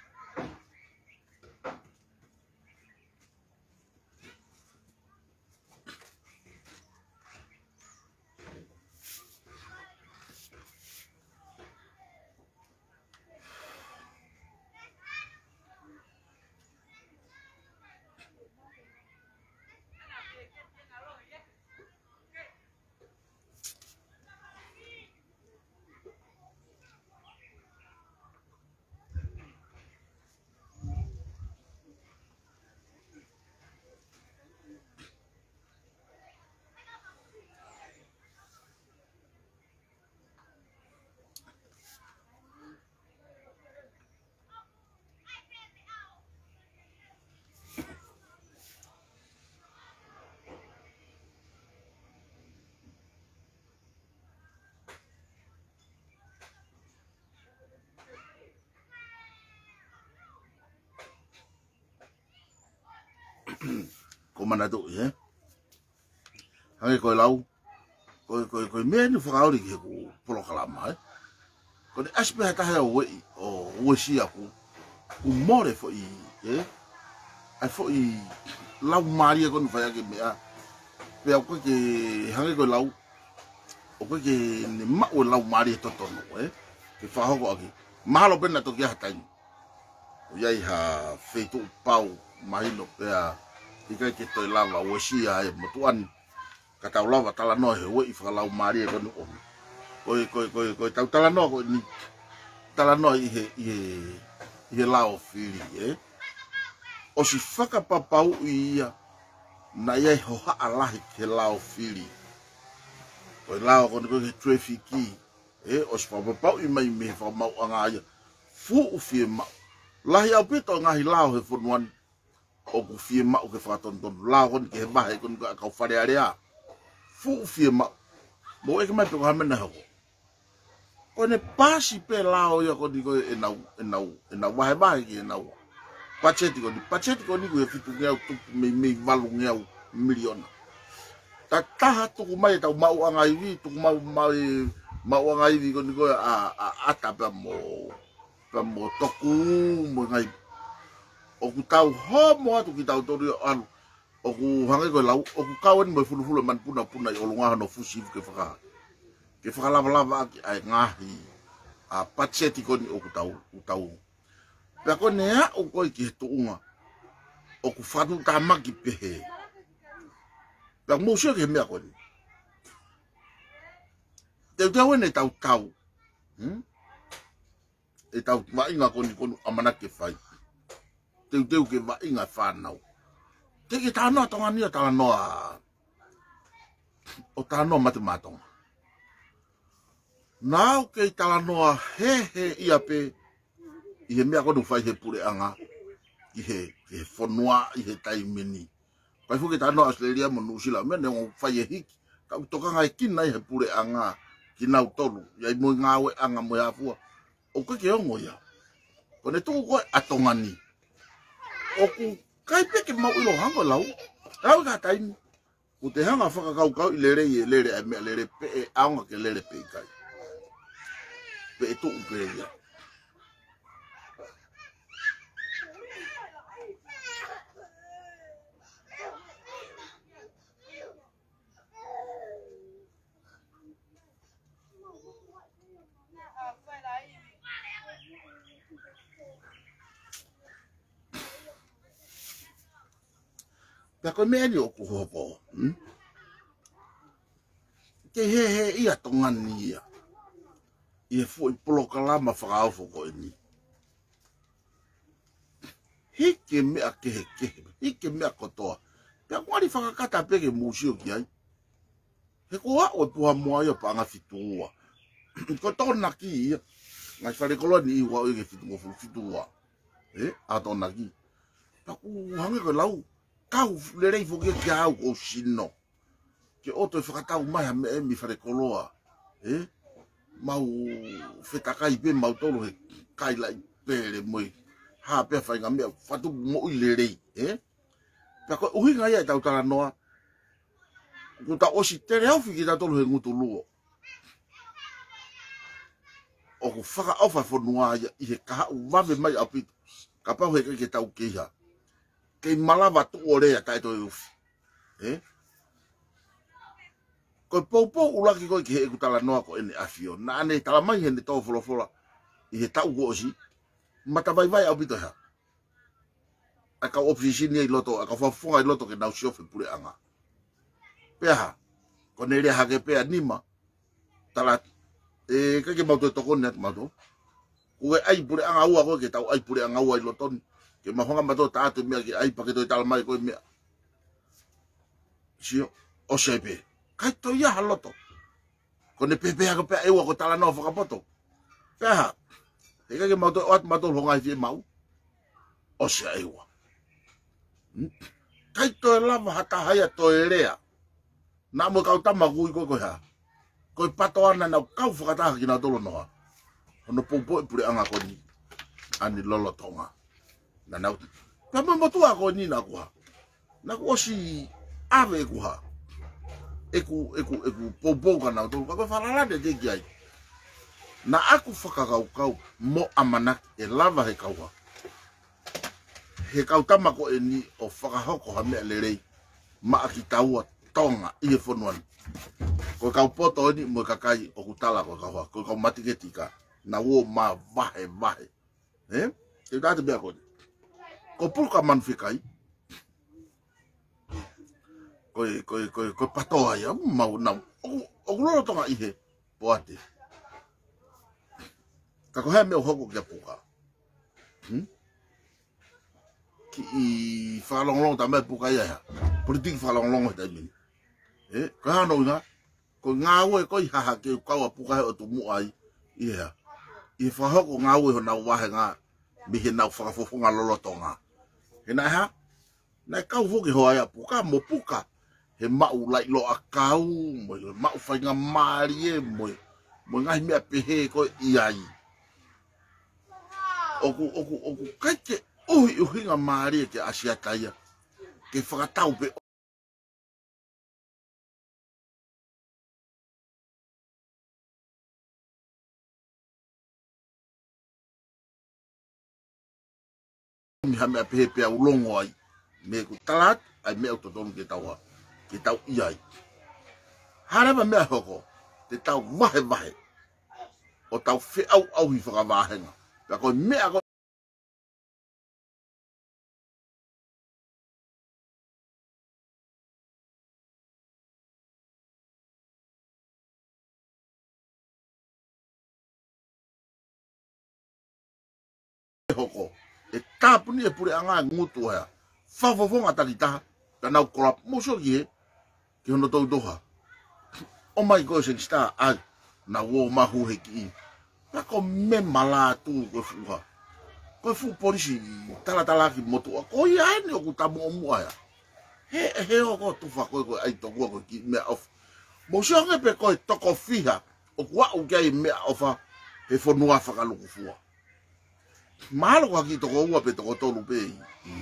Ko mana do e. Hange ko lau. Ko ko ko me ni fa ori ke ko polo kala mai. Ko de aspe hata ha o o o si aku. Ku more fo i e. Ai fo i lau maria ko fa ke me a. Pe ko ke hange ko lau. O ko ke ni ma o lau maria to to no e. Ke fa ho ko aki. Mahalo pena to ke hata ni. O yai ha feito pau mai no pe a. Ika ke toi lava o sia e motuan ka tau lava tala no he we fa lau mari ko no koi koi koi koi tau tala no ko ni tala no i he i he i he lao fili e o si faka papau ia na ia ho ha ala ke lao fili koi lao ko ko he traffic e o si fa papau i mai me fa mau anga ia fu u fi ma la ia pito ngahi lao he fonuan o ku fie ma o ke faton ton la kon ke ba he kon ka ka fare area fu fie ma mo e ke mai ko ha mena ho ko ne pasi pe la o ya ko di ko e na e na e na wa ba ke na pacheti ko di pacheti ko ni ko fitu ke tu me me valu nge milion ta ta tu ku mai ta ma anga ivi tu ma ma ma anga ivi ko ni ko a ata pa mo pa mo toku mo ngai o ku tau ho mo atu ki tau tori anu o ku hange ko lau o ku kawen mo fulu fulu man puna puna o lunga no fusi ke faka ke faka lava lava ki ai ngahi a pacheti ko ni o ku tau o tau pe ko ne o ko ki to unga o ku fatu ta maki pehe pe mo sho ke me ko ni te tau ne tau tau hm e tau ma inga ko ni ko amana ke fai teu teu ke va inga whanau. Te ke tānoa tonga nia tānoa o tānoa matematonga. Nau ke tānoa he he ia pe i he mea konu whai he pure anga i he, he whanua i he taimini. Pai fuke tānoa Australia mo Nusila mea neo whai he hiki tau tokanga e kina i he pure anga ki nau tolu. Iai mui ngāwe anga mo hafua. O ke ke ongo ia. Kone tuku koe atonga ni. Oku kai peke mau ilo hango lau lau ka taimi ku te hanga whaka kau kau i lere i lere e mea lere pe e aonga ke lere pe i kai pe e tuu pe ia Pea koe mea ni o ku hopo. Hmm? Ke he he ia tongani ia. Ia fu i polo kalama whakaofo koe ni. Hike mea kehe kehe. Hike mea kotoa. Pea kuari whakakata peke musio ki ai. He ko a o puha mua ia pa anga fitua. Ko tona ki ia. Ngai whare koloa ni iwa o ike fitua fitua. Eh? A tona ki. Pea ku hange koe lau. Kau lerei foke ki au o sino. Ke oto e whakatau mai ha me e mi whare koloa. Eh? Mau whetakai pe mau tolo he kai lai pere moi. Ha pea whainga mea whatu mo i lerei. Eh? Pea koe uhinga ia e tau tala noa. Ko ta osi tere au whiki ta tolo he ngutu luo. o ku whaka ofa whanua ia i he kaha u wawe mai a pito. Ka pau he ke tau keha. Kei malawa tu o rea tai toi ufi. Eh? Ko pou pou ulaki koi ki he eku tala noa ko ene afio. Na ane tala mai he ne tau wholofola i he tau gozi. Mata vai vai au pito hea. Aka ofisini i loto, aka whafunga i loto ke nau siofe pure anga. Peha, ko ne rea hake pea nima, tala, e kake mauto e toko net mauto. Ue ai pure anga ua koe ke tau ai pure anga ua i lotoni. Ke mahonga mato taatu mea ke ai paketo i tala mai koe mea. Sio, o sepe. Kai to ia haloto. Ko ne pepe hake pea eua ko tala noa whakapoto. Peha, e kake mauto o atu mato longa i fie mau. O se eua. Kai to e lava hata haya to e rea. Na mo kau tama kui koe koe ha. Koe pato ana na kau whakataha ki na tolo noha. Hono poupo e pure anga koni. Ani lolo tonga. Na nau. Ka mo motua ko ni na kuha. Na ku osi ave kuha. Eku eku eku poupo ka na tolo. Ka koe whalalade te ki ai. Na aku whakakau kau mo amanak e lava he kauha. He kau tama ko e ni o whakahoko ha mea lerei. Ma aki taua tonga i he whonuan. Ko kau poto ni mo kakai o kutala ko kau ko kau matiketika. Na wo ma vahe vahe. Eh? Te date bea ko ni. Ko pulka manfikai. Ko ko ko ko patoa ia mau na. O kuloro tonga i he poate. Ka ko he me o hoko kia puka. Hmm? Ki i whalonglong ta mea puka ia ha. Politiki whalonglong ta mini. Eh, ka hano nga, ko ngā ue koi haha ke kaua puka he o tu mua ai, ia. I whahoko ngā ue ho nau wahe ngā, mihe nau whakafofonga loloto ngā. He nai ha, nai kau hoki ho aia puka, mo puka, he mau lai lo a kau, mo he mau whainga maari e, mo mo ngahi mea pehe koi iai. Oku, oku, oku, kai ke uhi uhinga maari e ke asiataia, ke whakatau pe mi ha mea pehe pea ulongo ai. Me ku talat, ai mea utotonu ke tau ha. Ke tau iai. Harewa mea hoko, te tau vahe vahe. O tau whi au au hi whakavahenga. Ka koe mea koe. Hoko. E tāpuni e pure anga ngutu hea. Whawawonga takitaha. Ka nau korap moso ki he. Ki hono tau doha. O mai koe sen star ai. Na wo mahu he ki i. Ka ko me mala tu koe fuha. Koe fu polisi tala tala ki motua. Ko i aene o ku tamu o mua hea. He he hoko tufa koe koe ai tokua koe ki mea ofa. Moso nge pe koe toko fiha. O kua u kei mea ofa. He whanua whakaluku fua. Mahalo ko ki toko ua pe toko tolu pe i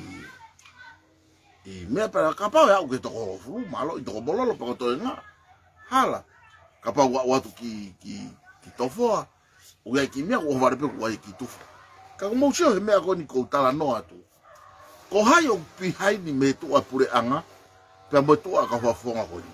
i mea pera kapau ya u ke toko furu mahalo i toko bololo pa koto e ngā hala kapau wa watu ki ki ki tofoa u ia ki mea ko haware pe kua i ki tufu ka kumausio he mea ko ni kou tala no atu ko hai o pihai ni me tua pure anga pe mo tua ka wafonga ko ni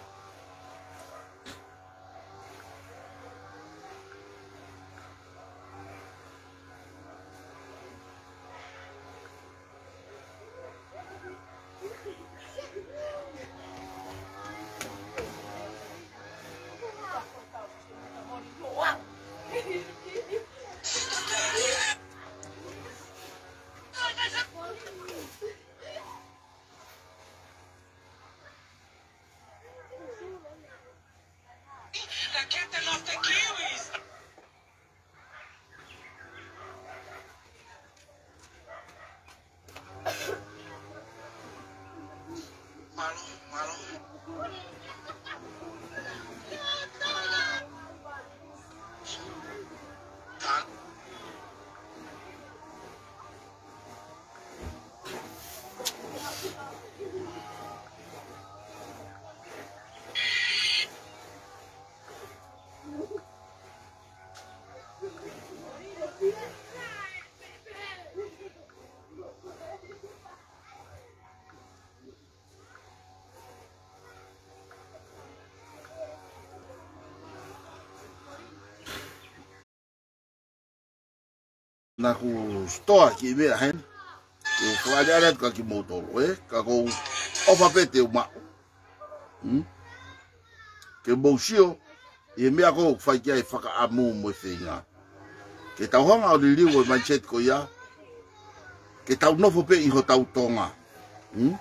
na ku stoa ki me hen o fwale ala ka ki motor e ka ko ofa pete o ma hm ke bosio e me ako fa ki ai faka amu mo finga ke tau honga o li o manchet ko ya ke tau no fo pe i ho tau tonga hm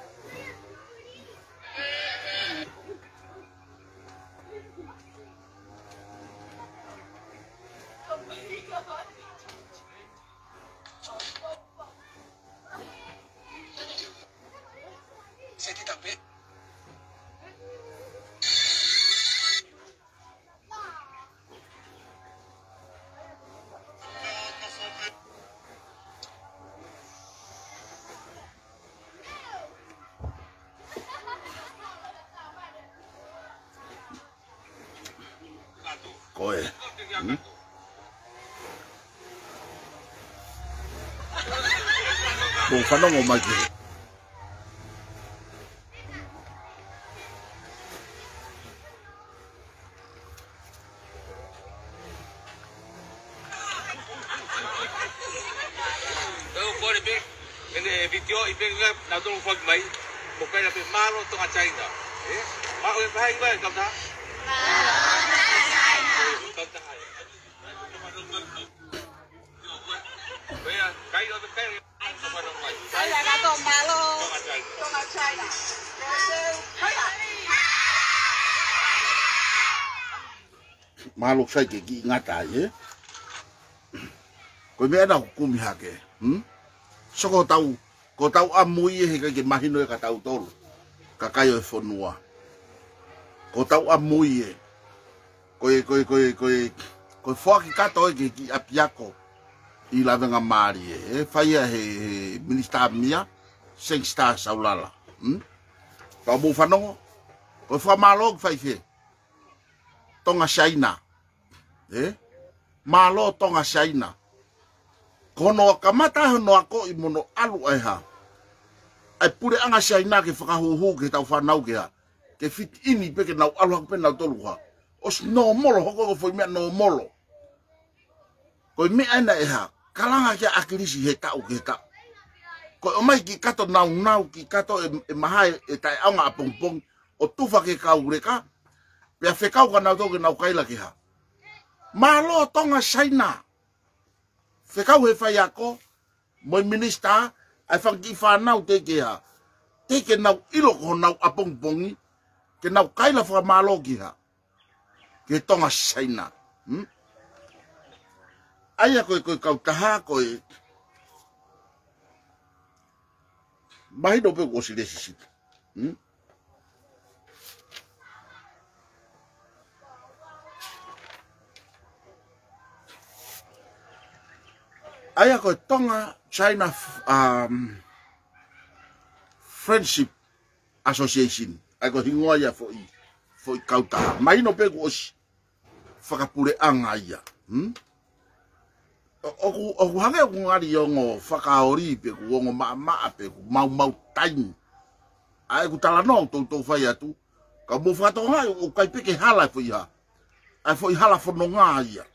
koe hm bo fanongo maki video ipenga na dong fog mai ko kaya pe malo to ka China eh ma o pa hai ba kam ta Vaya, kai do kai kai ga to malo to ka China malo sai ke ki ngata ye ko me na ku mi hake hm soko tau ko tau amui he ka ke mahino e ka tau tolu ka kai o fonua ko tau amui e ko e ko e ko e ko e ko foki ka to e ki apiako i la venga mari e fai he minister mia sing star saulala hm ka bu fanongo ko fa malo fai fe tonga China eh malo tonga China kono kamata no ako i mono alu ai ha ai pure anga China ke whakahuhu ke tau whanau ke ha ke fit ini pe ke nau alu hako pe nau tolu ha os no molo hoko ko foi mea no molo ko me ana e ha kalanga ke akilisi he tau ke tau ko o mai ki kato nau nau ki kato e, e mahai e tai anga apongpong o tufa ke kaureka pe a whekau ka nau tau ke nau kaila ke ha malo tonga China Whekau he whai ako, moi minista, ai whanki whanau te ke ha. Te ke nau ilo ko nau apongpongi, ke nau kaila whamalo ki ha. Ke tonga China. Hmm? Aia koe koe kautaha koe. Mahido pe ko si resi sita. Hmm? Aia koe tonga China um, Friendship Association. Ai koe hingoa ia fo i fo i kautaha. Mahino pe ko osi whakapure anga ia. Hmm? Oku oku hage oku ngari yongo whakaori pe ku ongo maa maa pe ku mau mau taini. Ai ku tala no tau tau whai atu. Ka mo whakatonga o kai peke hala fo iha. Ai fo i hala whanonga ia.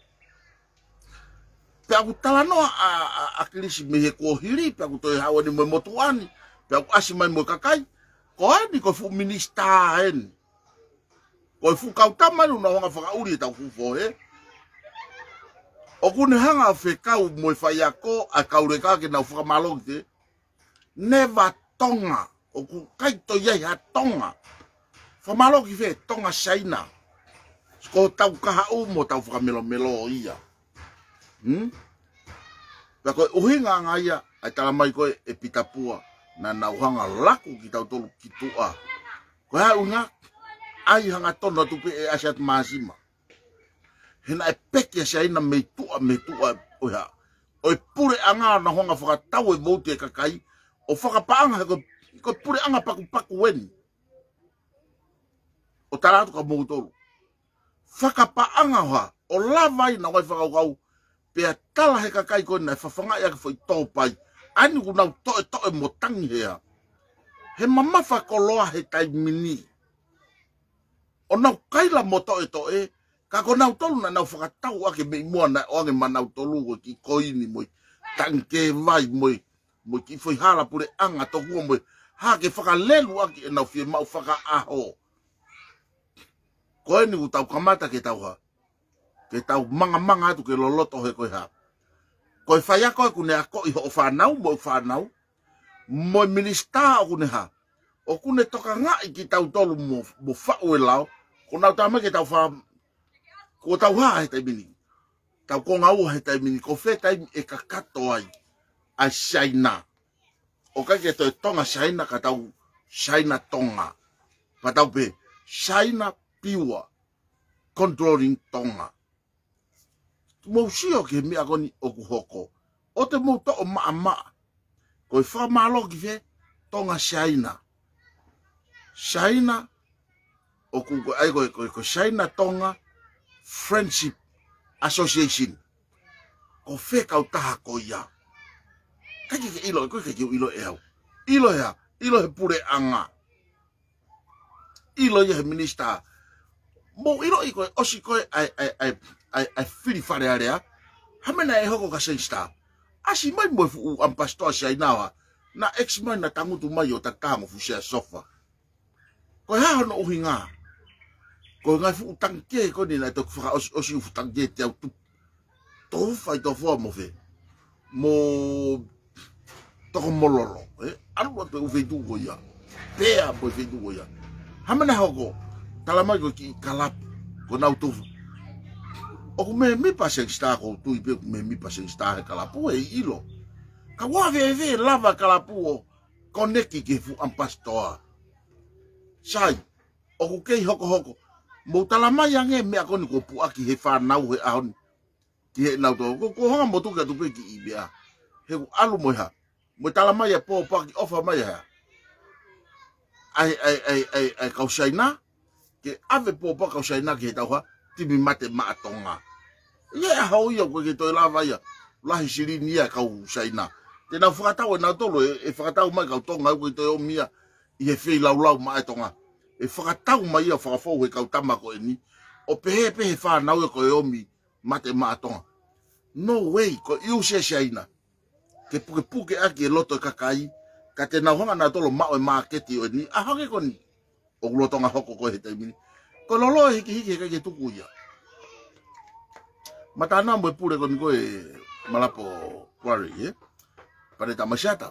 Pe aku tala no a akilisi mehe ko hiri pe aku toi hawa ni mo motuani pe aku asi mai mo kakai ko ani ko fu minista en ko fu kautama no na nga faka uri ta fu fo e o kune hanga fe kau mo faya ko a kaureka ke na fu malong te never tonga o ku kai to ye ha tonga fa malo ki fe tonga China ko tau ka u mo tau fu melo melo ia Hmm? Pea koe uhinga ngaia ai tala mai koe e pitapua na nauhanga laku ki tau tolu ki tua. Koe hau nga ai hanga tono tupe e asiat maasima. Hena e peke sia ina mei tua mei tua oiha. O e pure anga na honga whakatau e vouti e kakai o whakapaanga he koe pure anga paku paku weni. O taratu ka moutolu. Whakapaanga hoa o lavai na wai whakau pea tala he kakai koe nei whawhanga ia ka whai tōpai. Ani ku nau toe toe mo tangi hea. He mamafa ko loa he tai mini. O nau kaila mo toe toe. Ka ko nau tolu na nau whakatau ake mei mua na o ange manau tolu ko ki koini moi. tanke vai moi mo ki foi hala pure anga to ku mo ha ke faka lelu aki e na fie mau faka aho ko ni utau kamata ke tau ha ke tau manga manga tu ke loloto he ko ha ko fa ya ko ku ne ko i ho fa nau mo fa nau mo minista ku ne ha o ku ne toka nga i ki tau tolu mo mo fa o lao ko na ta me ke tau fa ko tau ha he te mini tau ko nga o he te mini ko fe tai e ka kato ai a China o ka ke to tonga China ka tau China tonga pa tau pe China piwa controlling tonga mo sio ke mi agoni o ku hoko o te mo to o ma ma ko fa malo ki fe tonga China China o ku ai ko ko China tonga Friendship Association ko fe ka utaha ko ya ka ke ilo ko ke ilo e ilo ya ilo he pure anga ilo ye minister mo ilo iko osiko ai ai ai ai ai fili fare area hamena e hoko ka sista asi mai mo fu am pastor sai nawa na ex man na tangu tu mai o tatango fu sia sofa ko ha no uhinga ko nga fu tangke ko ni na to fa os os fu tangke te tu to fai to fo mo fe mo to ko mololo eh algo to fe tu go ya pe a po fe tu go ya hamena hoko talama ko ki kalap ko na tu o me mi paseng sta ko tu ipe me mi paseng sta kalapu e ilo ka wa ve ve lava kalapu koneki ke fu am pastor sai o ku ke hoko hoko mo talama yang e me akoni ko pu aki he fa na he ahon ki he na to ko ko ha mo tu ka tu pe ki ibia he alu mo ha mo talama ya po pa ki ofa ma ya ai ai ai ai ai ka China ke ave po pa ka China ke ta ha ti mi mate ma tonga ye hau yo ko ke to lava ya la hisiri ni ya ka China te na fata o na tolo e fata o ma ka tonga ko to mia i he fe lau lau ma tonga e whakatau mai a whakafou he kautama ko e ni o pehe pehe whanau e ko e omi mate maatonga no way ko iu se China ke puke puke aki e loto e kakai ka te nauhanga na tolo mao e maaketi o e ni a hake ko ni o lotonga hoko ko he taimini ko lolo hiki hiki he kai tuku ia matana mo e pure ko ni ko e malapo quarry e pare tamashata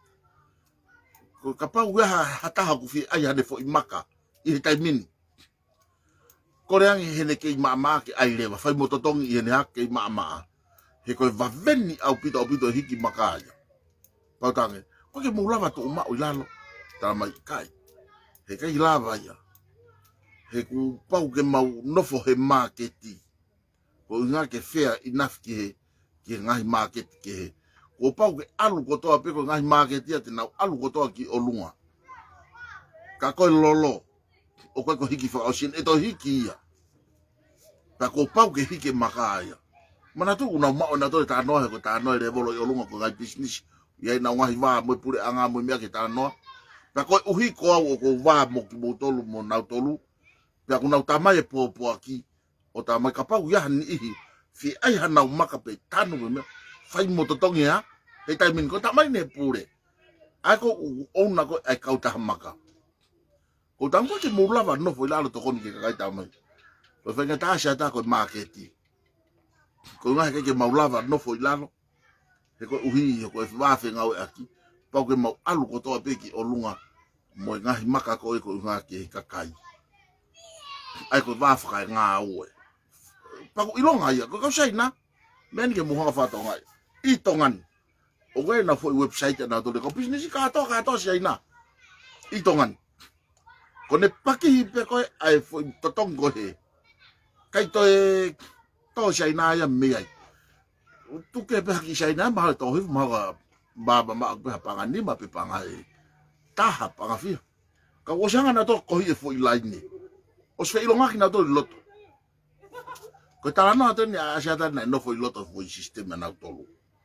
ko kapau ha hataha ku fi ai hane fo imaka i he taimini ko reangi hene ke mama ke ai lewa fai mototongi i hene hake mama he ko va veni au pito au pito hiki makaya pautange ko ke mulava to uma o lalo ta mai kai he kai lava ya he ku pau ke mau nofo he marketi ko nga ke fair enough ki he ki ngai market ke he o pau ke alu ko toa pe ko ngai market ia te nau alu ko toa ki olunga ka ko lolo o ko ko hiki fa o sin e to hiki ia ta ko pau ke hiki makaya mana tu una ma ona to ta no he ko ta no le bolo olunga ko ngai business ia na ngai va mo pure anga mo mia ke ta no ta ko u hiko o ko va mo ki mo tolu mo na tolu ta ko na ta mai po po aki o ta mai ka pau ia ni i fi ai hana maka pe tanu me fai mototongi ha he tai min ko ta mai ne pure ai ko ona ko ai kauta maka o tango ke mo lava no foi lalo to kon ke kai ta mai o venga ta sha ta ko marketi ko nga ke ke mo lava no foi lalo he ko uhi ko va fe nga aki pa ko mo alu ko to pe ki o lunga mo nga maka ko ko nga ke ka kai ai ko va fa nga o pa ko ilonga ya ko ka China men ke mo ha fa to nga i tongan o we na foi website na to le ko business ka to ka to China i tongan ko ne paki pe ko ai foi to tongo he kai to e to China ya me ai tu ke pe ki China ma to hi ma ba ba ma pe pa ngani ma pe pa ngai ta ha pa ngafi ka o sanga na to ko hi foi line o se ilonga ki na to loto ko tala no to ni a xa ta na no foi loto foi sistema na tolo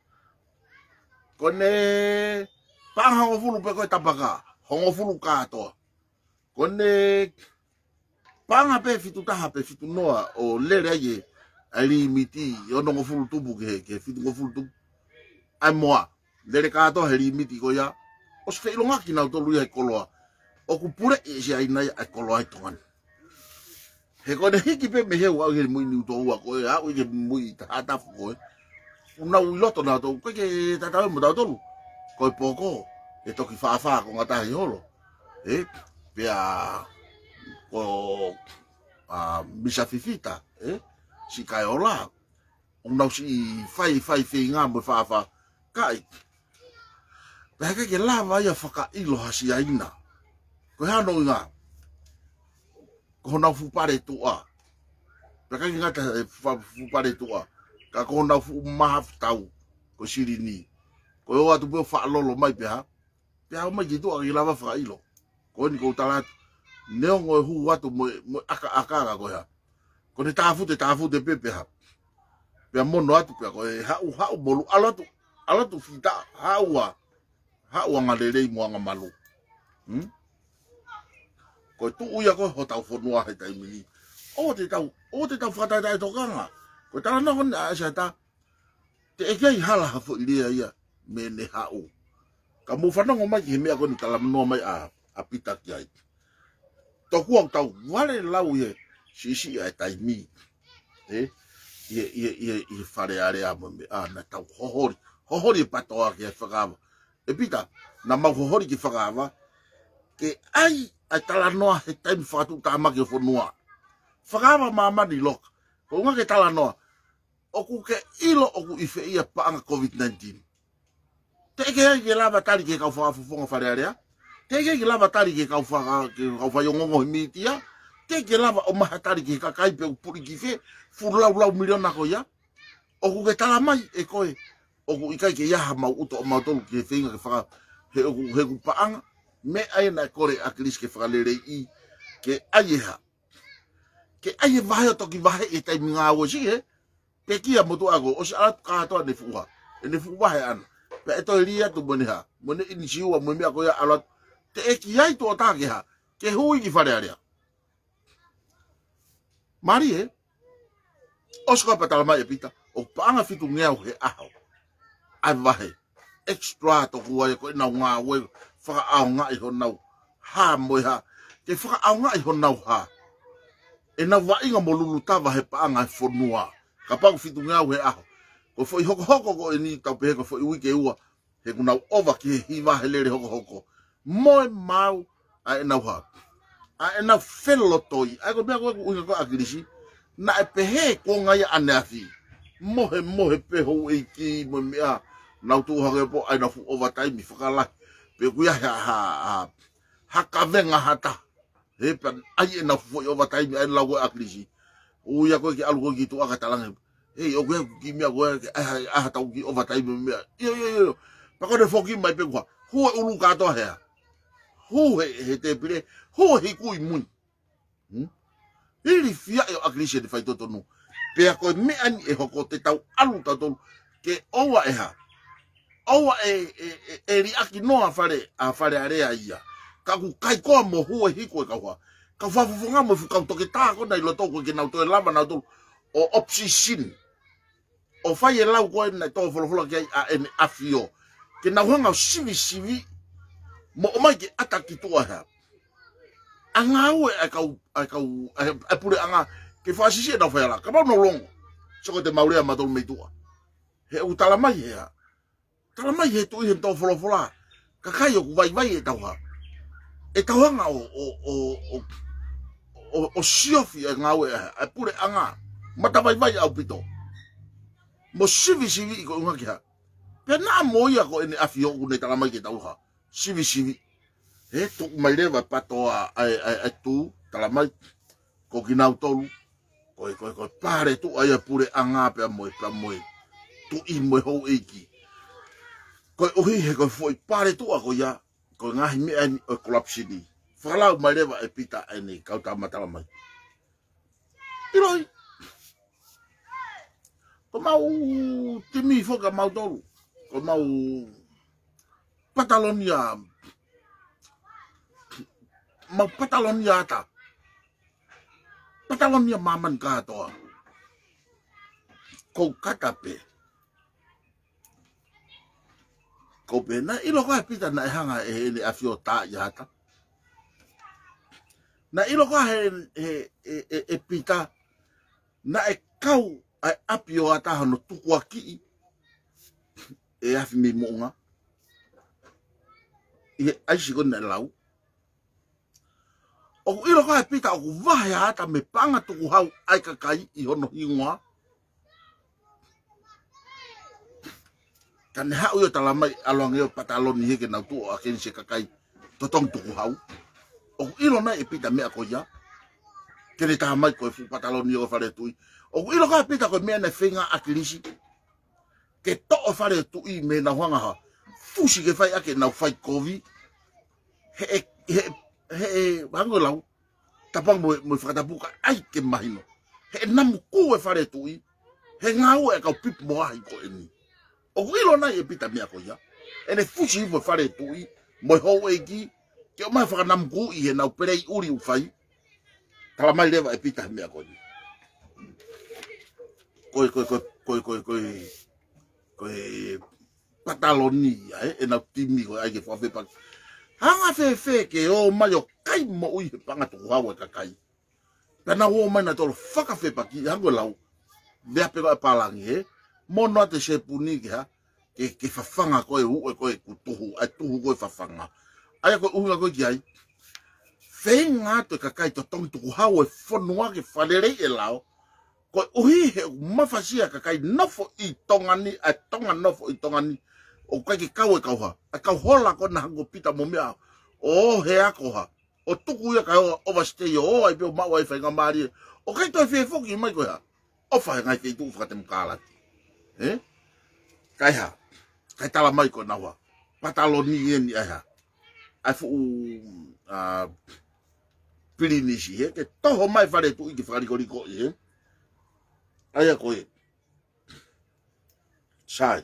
kone pa ho fulu pe ko tapaka ho fulu ka to kone pa nga pe fitu ta pe fitu noa o lere ye ali miti yo no fulu tubu ke ke fitu go fulu tubu ai moa lere katoa he limiti ko ia o se ilonga ki na tolu ia koloa o ku pure e se ai nai ai koloa tongan he ko ne hiki pe me he wa he mu ni to wa ko ya o ke mu ta ta fo una u loto na to ko ke ta ta mo ta tolu ko poko e to ki fa fa ko ngata hi holo e pe a ko a misa fifita e si kai ola una si fai fai fe nga mo fa fa kai pe ke lava ia faka ilo hasi aina ko hano nga ko na fu pare tua pe ka ngata fu pare tua ka ko na fu mahaf tau ko sirini ko o atu po fa lolo mai pe ha pe ha mai gitu aki lava fa ilo ko ni ko tala neo ngo hu watu mo aka aka ko ya ko ni tafu te tafu te pepe ha pe mo no atu pe ko ha u ha u bolu alatu alatu fita ha wa ha wa ngalele mo nga malu hm ko tu uya ko ho tau fo noa he tai mini o te tau o te tau fata tai to kanga ko tala no na sa ta te e kai hala ha fo ilia ia me ne ha u ka mo fa no mai he me ko ni tala no mai a a pita ki ai to ku tau wale lau ye si si ai tai mi e ye ye ye ye fare are a mo a na tau hohori hohori patoa ki fa e pita na ma hohori ki fa ke ai ai tala noa he time fatu tama ke fo noa whakama mama ni lok ko nga ke tala noa o ku ke ilo o ku ife ia paanga covid nineteen te ke ke lava tali ke ka fa fonga fare area te ke ke lava tali ke ka fa ke ka fa yongo mitia te ke lava o maha tali ke ka kai pe puri ki fe fu lau lau miliona ko ya o ku ke tala mai e koe o ku ikai ke ya ma uto ma tolu ke feinga ke fa he o ku he ku paanga me ai na kore aklis ke whakalere i ke aieha ke aie vahe o toki vahe e tai minga awo si he pe kia motu ago o si alatu katoa ne fuha e ne fuha he ana pe e toi ria tu mone ha mone ini siua mo mea koia alatu te e ki ai tu o take ha ke hui ki whare area mari he o ska patala mai e pita o paanga fitu ngeau he aho ai vahe extra to kuwa e koe na ngā we whaka au ngā i honau ha moi ha ke whaka au ngā i honau ha e na wa inga mo lulu tawa he paanga e whonua ka pau fitu ngau he aho ko fo i hoko hoko ko e ni tau pehe ko fo i wike ua he kuna ova ki he hiwa he lere hoko hoko moe mau a e nau ha a e nau whelo toi a e ko mea koe uinga ko akirisi na e pehe ko ngai ane afi mohe mohe peho e ki mo mea nau tu hake po ai na fu overtime whakala pe kuia ha ha ha ka venga hata he pa ai na fu overtime ai lau akrisi u ya ko ki algo ki tu aka talang he o ko ki mi ago ai a ta ki overtime me yo yo yo pa ko de foki mai pe kwa hu ulu ka to he hu he he te pire hu he ku mun hm ili fia e akrisi de faito to no pe ko me ani e hoko te tau alu ta to ke owa e ha owa e e e ri aki no a fare a fare area ia ka ku kai ko mo hu e hiko ka wa ka fa fu nga mo fu ka to ke ta ko na lo to ko ke na to lava na to o opposition o fa ye la ko na to folo folo ke a en afio ke na hanga sivi sivi mo o mai ke ataki to ha anga we a ka a ka a pure anga ke fa si si na fa la ka ba no long so ko te mauria ma to me to he utala mai ya tala mai he tu he to folo fola ka kai o vai vai e tau ha e tau anga o o o o o siofi e ngawe a pure anga mata vai vai au pito mo sivi sivi ko nga kia pe na mo ia ko ene afio ku ne tala mai ke tau ha sivi sivi e tu mai le va pato a a tu tala mai ko kinau tolu ko ko ko pare tu ai pure anga pe mo pe mo tu i mo ho eki ko ohi he ko foi pare tu a ko ya ko nga mi an collapse ni fala mai leva e pita ani ka ta mata mai iroi ko mau te mi foka mau tolu ko mau Patalonia mau Patalonia ta Patalonia maman ka to ko katape Ko pena ilo ka pita na hanga e le afio ta yata. Na ilo ka he e e e pita na e kau ai apio ata no tuku aki e afi mi monga. E ai sigo na lau. O ilo ka pita o vahe ata me panga tuku hau ai kakai i hono hingoa. Kan hau yo talamai along yo patalon ni ke na tu a ken se kakai totong tuku hau. O ilo na e pita me ko ya. Ke le ta mai ko fu patalon yo fare tu. O ilo ka pita ko me na finga akilisi. Ke to o fare tu i me na hanga ha. Fusi ke fai ake na fai kovi. He he he bango lau. Tapang mo mo fata buka ai ke mahino. He nam ku e fare tu i. He ngau e ka pip mo ai ko eni. O ilo na e pita me ko ya. Ene fusi vo fare tu i mo ho e ki ke o mai faka nam ku i na perei uri u fai. Tala mai leva e pita me ko ya. Koi koi koi koi koi koi koi pataloni e na timi ko ai ke fa fe pa. Hanga fe fe ke o mai o kai mo ui panga tu hawa ka kai. Kana o mai na tolo faka fe pa ki hango lau. Vea pe pa palangi he. Mono te se puni ki ha. Ke ke fafanga ko e u ko e kutuhu ai tuhu ko e fafanga. Ai ko unga ko ki ai. Fe nga to ka kai to tong tu hawa e fonua ke falere e lao. Ko uhi he mafasia ka kai nofo i tongani a tonga nofo i tongani. O kai ki kau e kau ha. A kau hola ko na hango pita mo mea. O he ako ha. O tuku ia kai o overstay o ai peo mawa i whainga maari. O kai toi whi foki mai koe ha. O whai ngai kei tuku whakate mkalati. Eh? Kai ha. Kai tala mai koe nawa. Patalo ni ieni ai ha. Ai fu uh, pirinisi he. Ke toho mai whare tu iki whakariko i he. Ai a koe. Sai.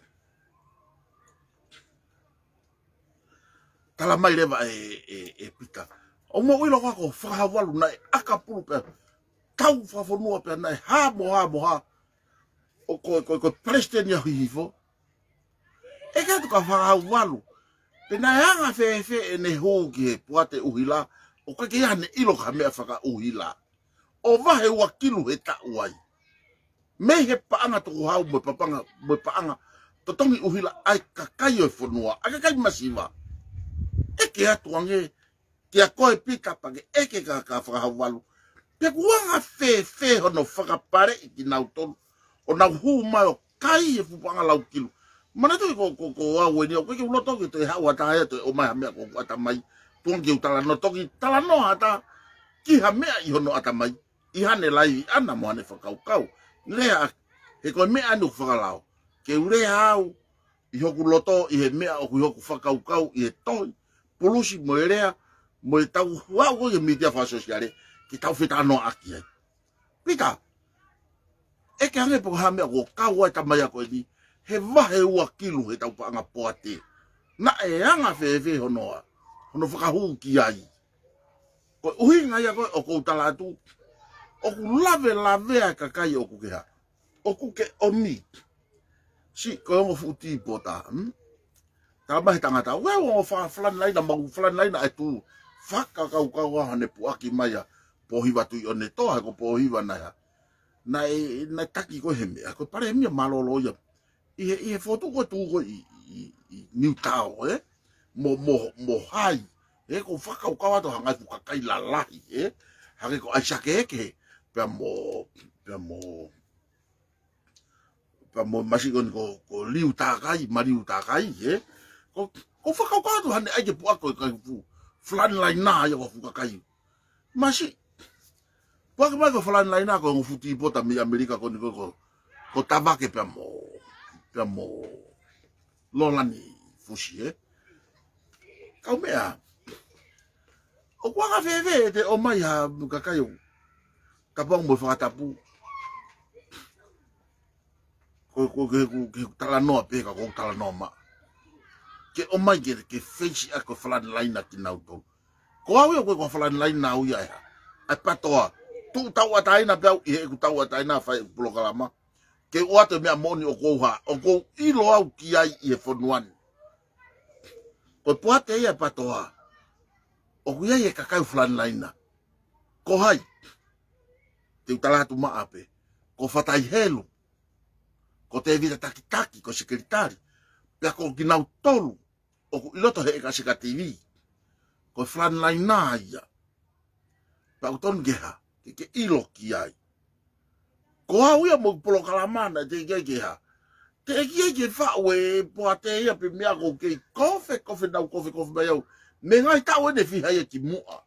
Tala mai leva e, e, e pita. O mo ilo kako whakawalu nai akapuru pe. Tau whafonua pe nai ha mo ha mo ha. O koe koe koe presten ya hihifo. E kia tuka whakawalu. Pe nai hanga fe fe e ne hōki he puate uhila. O koe kia ne ilo ka mea whaka uhila. O vahe ua kilu he ta uai. Me he paanga tuku hau mo papanga mo paanga. Totongi uhila ai kakai o whanua. Ai kakai masiva. Eke atuange kia koe pika pake eke ka ka whakahawalu. Pe kuanga fe fe hono whakapare i ki nau tonu. O nau huu mai o kai e fupanga lau kilu. Mana tui ko ko ko awe ni o koe ki ulotoki te hau atahea te o mai hamea ko atamai. Tuangi u tala no toki tala no hata ki hamea i hono atamai. I hane lai ana mo hane whakau kau. Lea he koe mea anu whakalao. Ke ure hau i hoku loto i he mea o kui hoku whakau kau i he toi. Polusi mo erea mo e tau wau ko ke media fa sosiale ki tau fita no aki ai. Pita. E ke ange po hame ko kau ai tamai ko ni he vahe ua kilu he tau panga poate. Na e anga fe fe honoa. Hono whakahu ki ai. Ko uhi ngai ko o ko tala tu. O ku lave lave a kakai o ku ke ha. O ku ke omi. Si ko mo futi pota. Hm? Tama he tangata, wea o wha flan laina, mau flan laina e tu whaka kau kau aha ne puaki mai a pohiwa tui o ne toa ko pohiwa na ya. Na e na taki ko he mea, ko pare he mea malolo ia. I he, i he fotu ko tu ko i, i, i New Tao, eh? Mo, mo, mo hai, eh? Ko whakau kau ato hangai fu kakai lalahi, eh? Hake ko aisake eke, pia mo, pia mo, pia mo masikon ko, ko liu takai, mariu takai, eh? Ko ko whakau kātu hane aike pua koe kai fu. Flan lai nā ia wafu kakai. Masi. Puake mai ko flan lai nā ko ngufuti pota mi Amerika ko ni ko ko ko tabake pia mo. Pia mo. Lolani fusi eh. Kau mea. O kua ka fewe te o mai ha kakai o. Kapang mo whakatapu. Ko ko ke ke talanoa pe ka ko talanoa ma. Ke o mai ke ke face a ko flan line ki nau to. Ko awe ko ko flan line na u ya. Ai patoa. Tu tau atai na pau i ku tau atai na fai programa. Ke o ate me moni o ko ha. O ko ilo au ki ai i e fonuan. Ko puate ia patoa. O kuia ia kakau flan laina. Ko hai. Te utalatu maape. Ko fatai helu. Ko te vida taki taki ko sekretari. Pea ko ginau tolu. O ku iloto he ka seka T V. Ko flan laina ia. Pea uton geha. Ke ke ilo ki ai. Ko hau ia mo polo kalamana te ge geha. Te ge ge fa we puate ia pe mea ko ke kofe kofe nau kofe kofe mai au. Me ngai tau ene fi hai ki mua.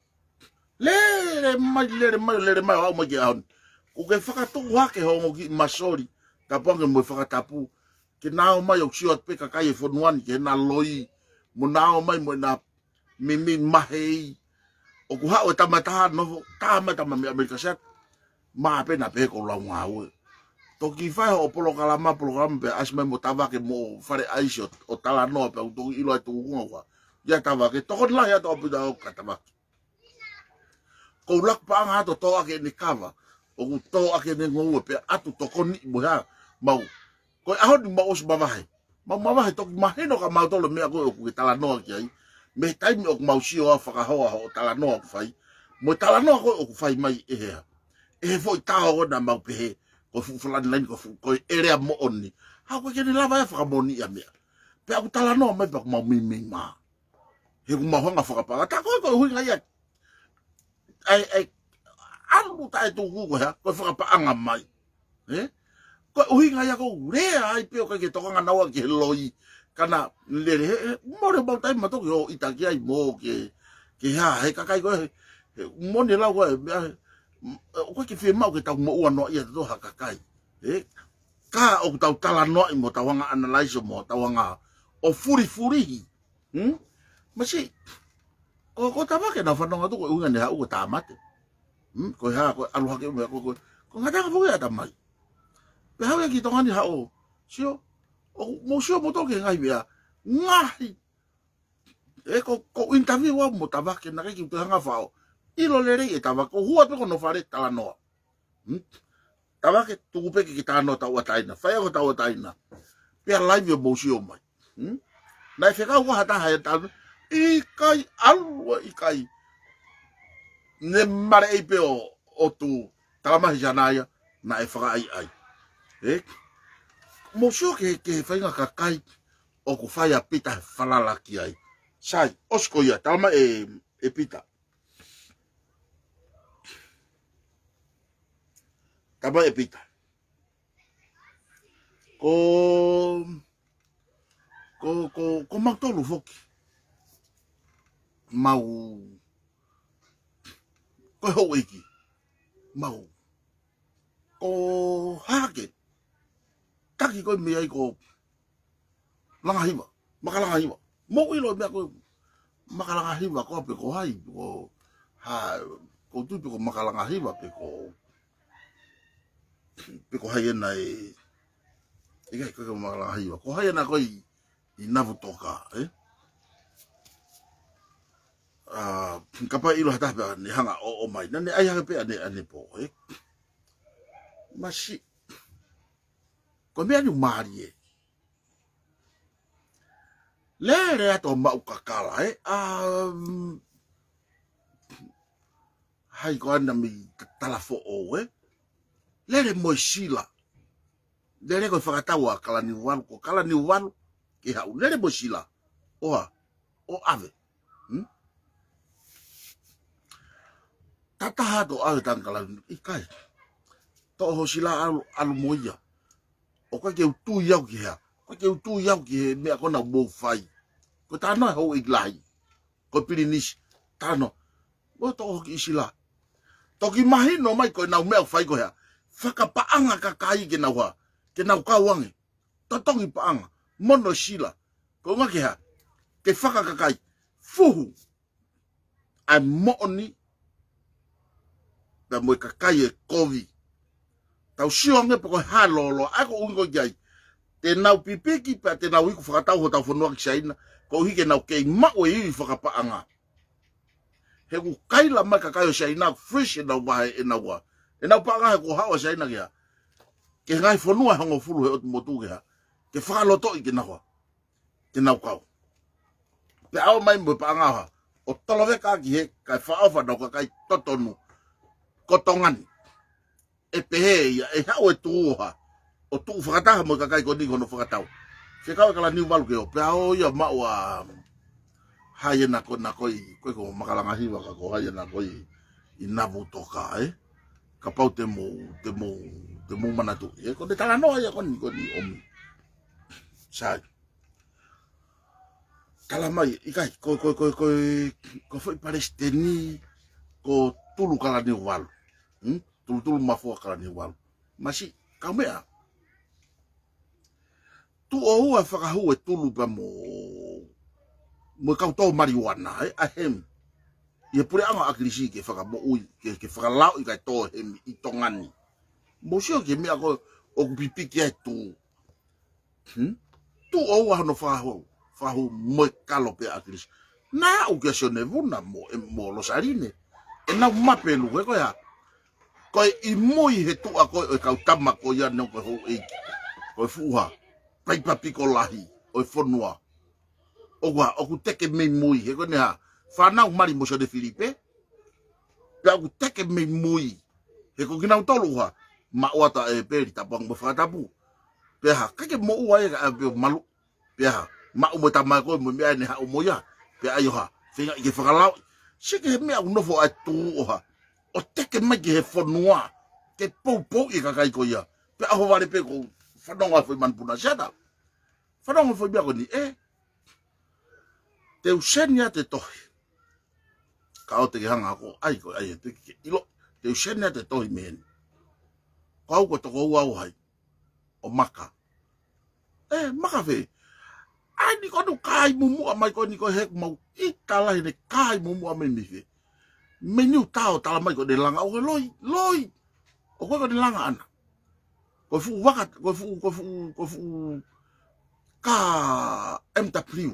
Lere mai lere mai lere mai au mai au. Ko ke whakatu hake ho mo ki masori. Ka ponge mo whakatapu. Ke nao mai o siot pe ka kai e fonuani ke na loi. Mo nao mai mo na mi mi mahei. O ku hao e tamataha no tamata ma Amerika Set. Ma pe na pe ko la ngau. To ki fa o polo kalama polo kalama pe asma mo tava ke mo fare aisho o tala no pe to ilo e tu ngwa. Ya tava ke to la ya to pida o katava. Ko lak pa nga to to ake ni kava. O to ake ni ngou pe atu to koni mo ha mau. Ko a hodi mo os bavai. Ma ma to ma heno ka ma to le me ko ku tala no ki ai. Me tai mi o mau si o fa ka ho o tala no fai. Mo tala no ko o fai mai e he. E foi ta o na mau pe ko fu fulan lain ko fu ko ere mo oni. Ha ko ke ni lava fa mo ni a me. Pe a tala no me pa mau mi mi ma. He ku ma honga fa pa ta ko ko hu ngai ai ai alu ta tu ku ha ko fa pa anga mai. Eh? Ko hui ngai ko re ai pe ko ke to nga na wa ke loi. Kana le mo re ba tai ma to yo ita ki ai mo ke ke ha he ka kai ko mo ni la ko ko ke fi mau ke tau mo ua no ia to ha ka kai e ka o tau tala no i mo tawanga analyze mo tawanga o furi furi hm masi ko ko tava ke na fa no to ko unga ne ha u ta mate hm ko ha ko alu ha ke mo ko ko ngata ka fu ya ta mai pe ha ki to ngani ha o sio o mo sio mo to ke ngai bia ngai e ko ko interview wa mo tava ke na ke ki to hanga fa ilo le rei e tava ko hua pe ko no fare tala noa. Hmm? Tava ke tuku pe ki tala noa tau ataina. Whai ako tau ataina. Pea live o bousi o mai. Hmm? Nai whekau ko hata hai tau. Ikai alua ikai. Ne mare ei pe o, o tu talamahi janaya na e whaka ai ai. Eh? Mosio ke ke whainga kakai o ku whai a pita whalalaki ai. Sai, osko ia, talama e, e pita. Taba e pita. Ko ko ko ko maktolu foki. Mau ko ho iki. Mau ko hake. Taki ko mi ai ko langa hiwa. Makalanga hiwa. Mo ilo me ko makalanga hiwa ko pe ko hai ko ha ko tu ko makalanga hiwa pe ko pe ko hai na e e ko ko makalanga hiwa ko hai na ko i i navu toka eh ah kapa ilo hata pe ni hanga o o mai na ne ai ha pe ane ane po eh masi ko me anu mari le re ato mau kakala eh um hai ko anda mi talafo o eh lere moisila lere ko whakatawa kala ni walu ko kala ni walu ki hau lere moisila oa o ave hmm? Tataha to ave tan kala ikai to ho sila alu alu moia o ka ke tu yau ki ha ko ke tu yau ki me ko na bo fai ko ta no ho iglai ko pirinis ta no o to ho ki sila to ki mahino mai ko na me fai ko ha Faka paanga kakai ke na wa ke na ka wangi totongi paanga mono sila ko nga ke ha ke faka kakai fuhu ai mooni da mo kakai e kovi tau sionge po ha lolo ako ungo jai te na pipiki pa te na wiku faka tau ho tau fonua ki saina ko hi ke na ke ma o i faka paanga he ku kai la ma kakai o saina fresh na wa e na wa e nau panga ko hawa sai na kia ke ngai fonua hango fulu he o motu kia ke whakaloto i ke nawa ke nau kau pe au mai mo pa nga o tolo ve ka ki he kai fa fa no ka kai totonu kotongan e pe he e ha o tu ha o tu fa ta mo ka kai ko ni ko no fa ta se ka ka la ni valu ke o pe au ya ma wa ha ye na ko na ko i ko ko makalanga hi wa ka ko ha ye na ko i ina vuto ka e ka pau te mo te mo te mo mana tu e ko de tala no ya ko ni ko ni o mi sai kala mai i kai ko ko ko ko ko foi palestini ko tulu kala ni wal hm tulu tulu mafo kala ni wal masi ka mea tu o wa fa hu e tulu pa mo mo ka to marijuana e a hem e pure anga akrisi ke fa mo ui ke ke fa la i kai to hem i tongani mo sio ke mea ko o pipi ke tu hm tu o wa no fa ho fahu mo kalo pe akris na o que sone vuna mo mo lo sarine e na mapelu ko ya ko i moi he tu ako e ka tama ko ya no ko e ko fuha pai papi ko lahi o fonua o wa o ku teke me moi he ko ne ha fa na mari mo de Filipe pe o ku teke me moi he ko kina tolu ha ma wata e peri tapang mo fa tapu pe ha ka ke mo wa e malu pe ha ma o mota ma ko mo me ne ha o mo ya pe ayo ha finga ke fakalau se ke me o no fo atu o ha o te ke me ke fo noa ke po po e ka kai ko ya pe a ho vale pe ko fa no nga fo man puna jada fa no fo bia ko ni e te usenia te to ka o te hanga ko ai ko ai te ke ilo te usenia te to men ka ko to ko wa hai o maka eh maka ve ai ni ko no kai mumu mai ko ni ko hek mau itala ni kai mumu mai mi fe menu tao tala mai ko de langa o loi loi o ko de langa ana ko fu waka ko fu ko fu ko fu ka em ta priu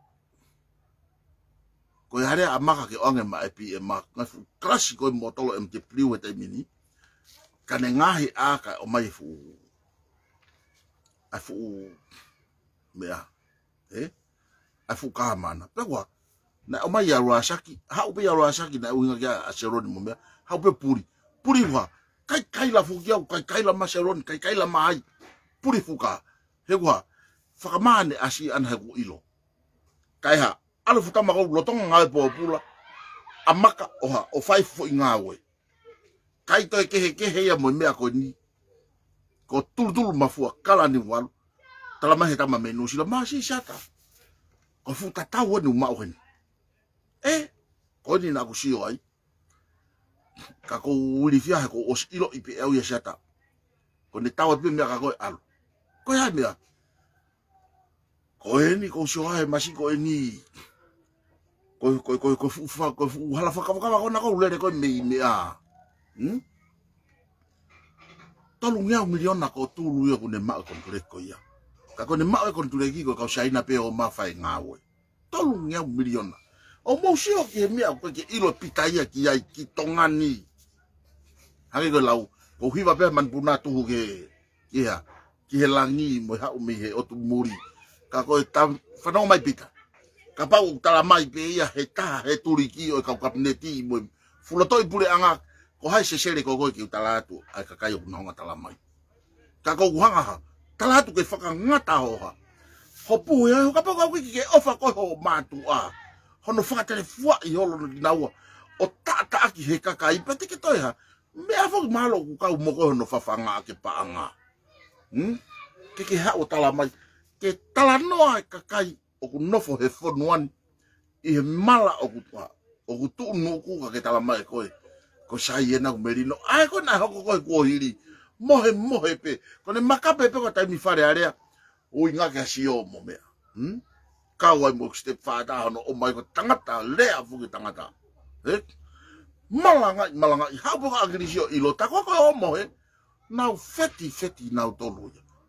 ko yare amaka ke onge ma epi e ma na fu klasiko mo tolo em te priu e te mini kane ngahi aka o mai fu a fu mea eh afu ka mana pegwa na o mai ya roasaki ha o pe ya roasaki na o nga a seroni mo me ha o pe puri puri wa kai kai la fu ya kai kai la ma seroni kai kai la mai puri fuka he wa fa mane asi an ha ko ilo kai ha alu futa ma ko lotong nga po pula amaka o ha o fai fo ngawe kai to ke ke he ya mo me ko ni ko tul tul ma fu kala ni walu tala mahe tama menu sila masi sata ko fu tata wonu ma o hen eh ko ni na ku sio ai ka ko uri fia ko os ilo ipe au ya sata ko ni tawa pe me ka ko al ko ya me ko ni ko sio ai masi ko ni ko ko ko ko fu fa ko fu hala fa ka ka ko na ko le ko me me a hm tolu nya milion na ko tulu yo ko ne ma ko ko ya ka ko ne ma ko tu legi ko ka shaina pe o ma fa ngawe tolu nya milion o mo sio ke mi ko ke ilo pitaia ki ai ki tongani hage ko lau ko hiwa pe man puna tu ke ia ki helangi mo ha umi he o tu muri ka ko ta fa no mai pita ka pa u tala mai pe ia he ta he turiki o ka kapneti mo fulo toi pure anga ko hai se sele ko ko ki tala tu ai ka kai no nga tala mai ka ko hanga tala tu ke faka ngata ho ha ho pu ya ka pa ko ki ke ofa ko ho matu a hono faka tele fua i holo no dinawa o ta ta ki he ka kai pe ke toi ha me afo malo ku ka mo ko no fa fanga ke pa anga hm ke ke ha o tala mai ke tala no ai ka kai o ku no fo he fo nuan i mala o ku o ku tu no ku ka ke tala mai ko ko sai na merino ai ko na ko ko ko hiri mohe mohe pe ko ne makape pe ko ta mi fare area o inga ka si o mo me hm ka wa mo step fata no o mai ko tangata le afu ki tangata eh malanga malanga i ha bo agrisio i lo ta ko ko mo he na feti feti na to lo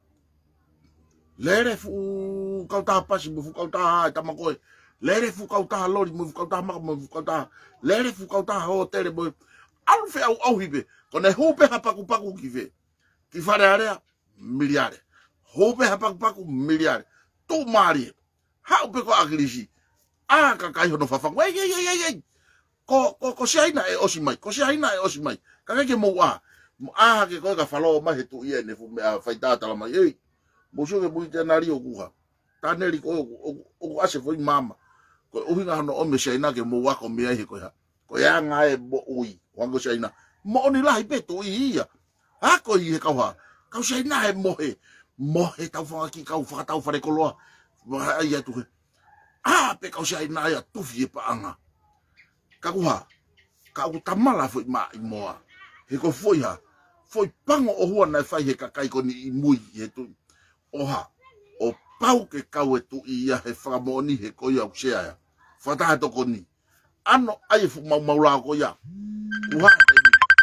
lere fu ka ta pasi mo fu ka ta ta ma ko lere fu ka ta lori mo fu ka ta ma mo fu ka ta lere fu ka ta ho tere mo alu fe au au hibe ko ne ho pe ha pa ku pa ku ki ve ki fare area miliare ho pe ha pa ku pa ku miliare tu mari ha pe ko agrisi a ka kai hono fafang wei ei ei ei ko ko ko sai na e osi mai ko sai na e osi mai ka ke mo a a ke ko ka falo mai tu ie ne fu me a faita tala mai ei mo so ke bui tena ri o kuha taneri ko o ase foi mama ko o hinga no o me sai na ke mo wa ko me ai ko ya ko ya nga e bo ui wango sai na mo ni la pe tu ia a ko i ka wa ka sai na e mo he mo he tau fa ki ka fa tau fa re ko lo ai tu ah pe ka sai na ya tu fi pa anga ka kuha ka u tamala foi ma i moa he ko foi ha foi pango o hua na fai he ka kai ko ni mui he tu oha o pau ke kau e tu ia he whakamoni he ko ia usea ya whataha toko ni ano ai fu mau mau la ko ia uha te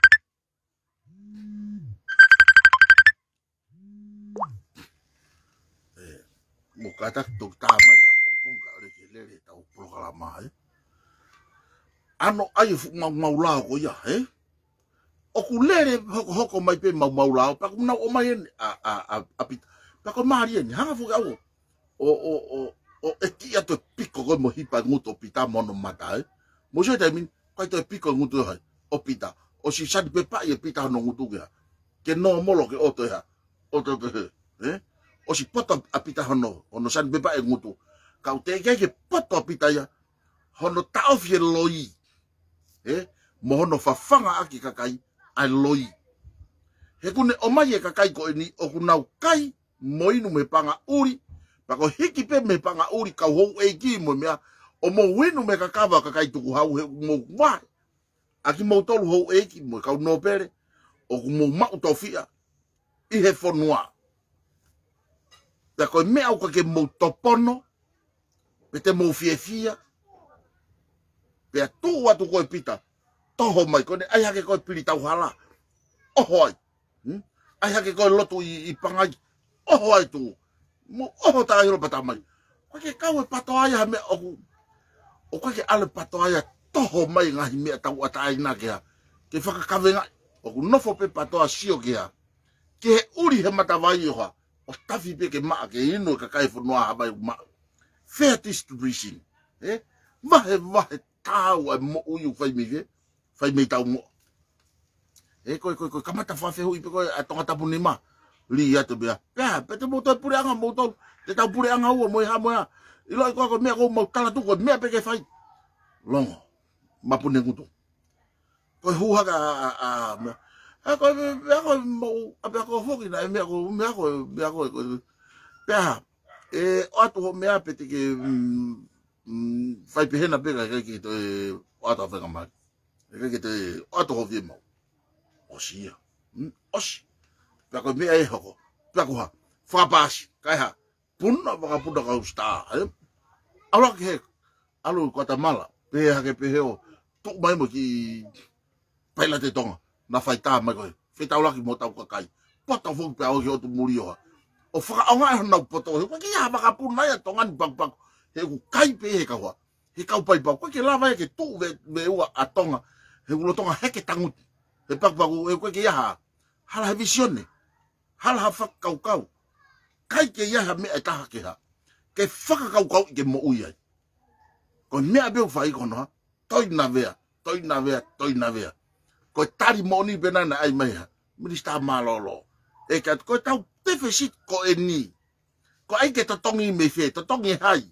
ni eh mo kata tok ta mai a pong ka le ke le ta o programa eh ano ai fu mau mau la ko ia eh o ku lere hoko hoko mai pe mau mau la pa ku na o mai a a a pita pa ko mari ni hanga fu o o o o e ki ato piko ko mo hipa nguto pita mono mata eh mo je te min ko to piko nguto ha o pita o si sa pe pa e pita no nguto ga ke no mo lo ke o to ha o to eh o si poto a pita hono ono sa pe pa e nguto ka te ke ke poto pita ya hono ta ofie loi eh mo hono fa fanga aki kakai ai loi he kune o mai e kakai ko ni o kunau kai moinu me panga uri pa ko hiki pe me panga uri ka ho e ki mo me o mo winu me kakava ka kai tuku hau he mo wa aki mo tolu ho e ki mo ka no pere o mo ma utofia i he fonua pa ko me au ka ke mo topono pe te mo fiefia pe tu wa tu ko pita toho mai ko ne ai ha ke ko pili tau hala o hoi hm ai ha ke ko lotu i pangai oho ai tu mo oho ta iro pata mai ko ke kau e pato ai me o o ko ke ale pato ai toho mai ngahi me tau ata ai na ke ke faka kavenga o ku nofo pe pato a sio ke ke uri he mata vai ho o tafi pe ke ma ke ino ka kai fu noa mai ma fair distribution eh ma he ma he tau mo uyu fai mi ve fai mi tau mo e ko ko ko kamata fa fe hui pe ko atonga tapu ni ma li ya to bia ya pe te motor pure anga motor te tau pure anga u mo ha mo ya i lo ko ko me ko mo tala tu ko me pe ke fai longo ma pune ngutu ko hu ha ka a a ko me ko mo a pe ko fo ki na me ko me ko me ko pe e o to me a pe te ke fai pe na pe ka ke to o to fa ka ma ke ke te o to ho vi mo o si ya o si Pako me e hoko, pako ha, whapasi, kai ha, puna waka puna ka usta, eh? Awa ke he, alu kota mala, pehe hake pehe o, tuk mai mo ki paila te tonga, na whaita mai koe, whetau laki mo tau kakai, pata whuki pe au ki o tu muri o ha, o whaka au ngai hanau poto, he waki ha waka puna ia tonga ni pak pak, he ku kai pehe ka hoa, he kau pai pau, waki lawa e ke tuk ve, ve ua a tonga, he kulo tonga heke tanguti, he pak paku, he waki ia ha, hala he visione, hal ha fak kau kau kai ke ya ha me ta ke ha ke fak kau kau ke mo uya ko me abe fai ko no toi na vea toi na vea toi na vea ko tari mo ni benana ai mai ha minista malolo e ka ko tau deficit ko eni ko ai ke to tongi me fe to tongi hai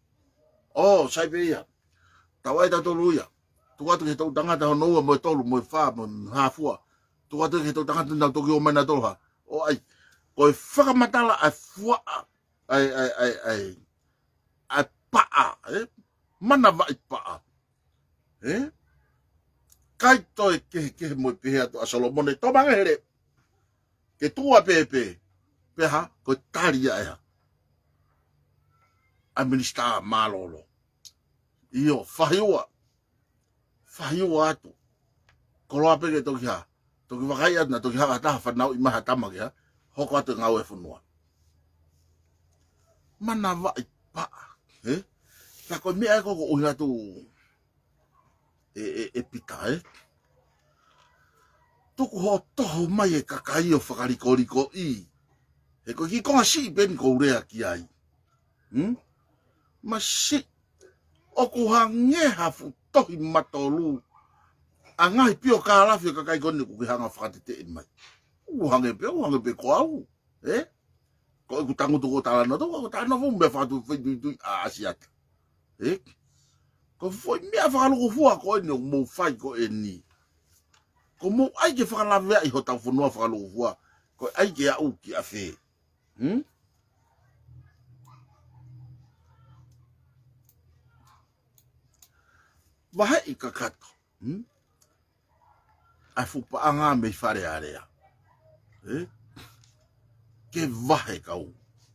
oh sai be ya tawai ta to luya tu wa to ke to danga ta no mo to lu mo fa mo ha fua tu wa to ke to danga ta to ke o mana to ha o ai ko whakamatala ai fua ai ai ai ai ai paa eh mana vai paa eh kai toi ke ke mo pe to Solomon to manga here ke tua pepe pe ha ko taria ya administra malolo io fahiwa fahiwa tu ko lo pe ke to kia to ki wakai na to ki ha ta fa nau i maha tama kia hoko atu ngau e funua mana vai pa eh ta ko mi ai ko ko uha tu e e e pita eh tu ko ho to mai e kakai o whakari kori ko i e ko ki ko si ben ko rea ki ai hm ma si o ku hange hafu tohi matolu angai pio ka lafi ka kai goni ku hanga whakatete e mai u hange pio u hange pe ko au eh ko ku tangu tu ko tala no to ko tala no me fa tu tu tu asiat eh ko foi me fa lo fu ko ni mo fai ko eni ko mo ai ke fa la ve ai ho ta fu no fa lo fu ko ai ke au ki a fe hm Wahai i kakato. Hmm? Ai fupa anga me whare area. Eh? Ke wahe kau.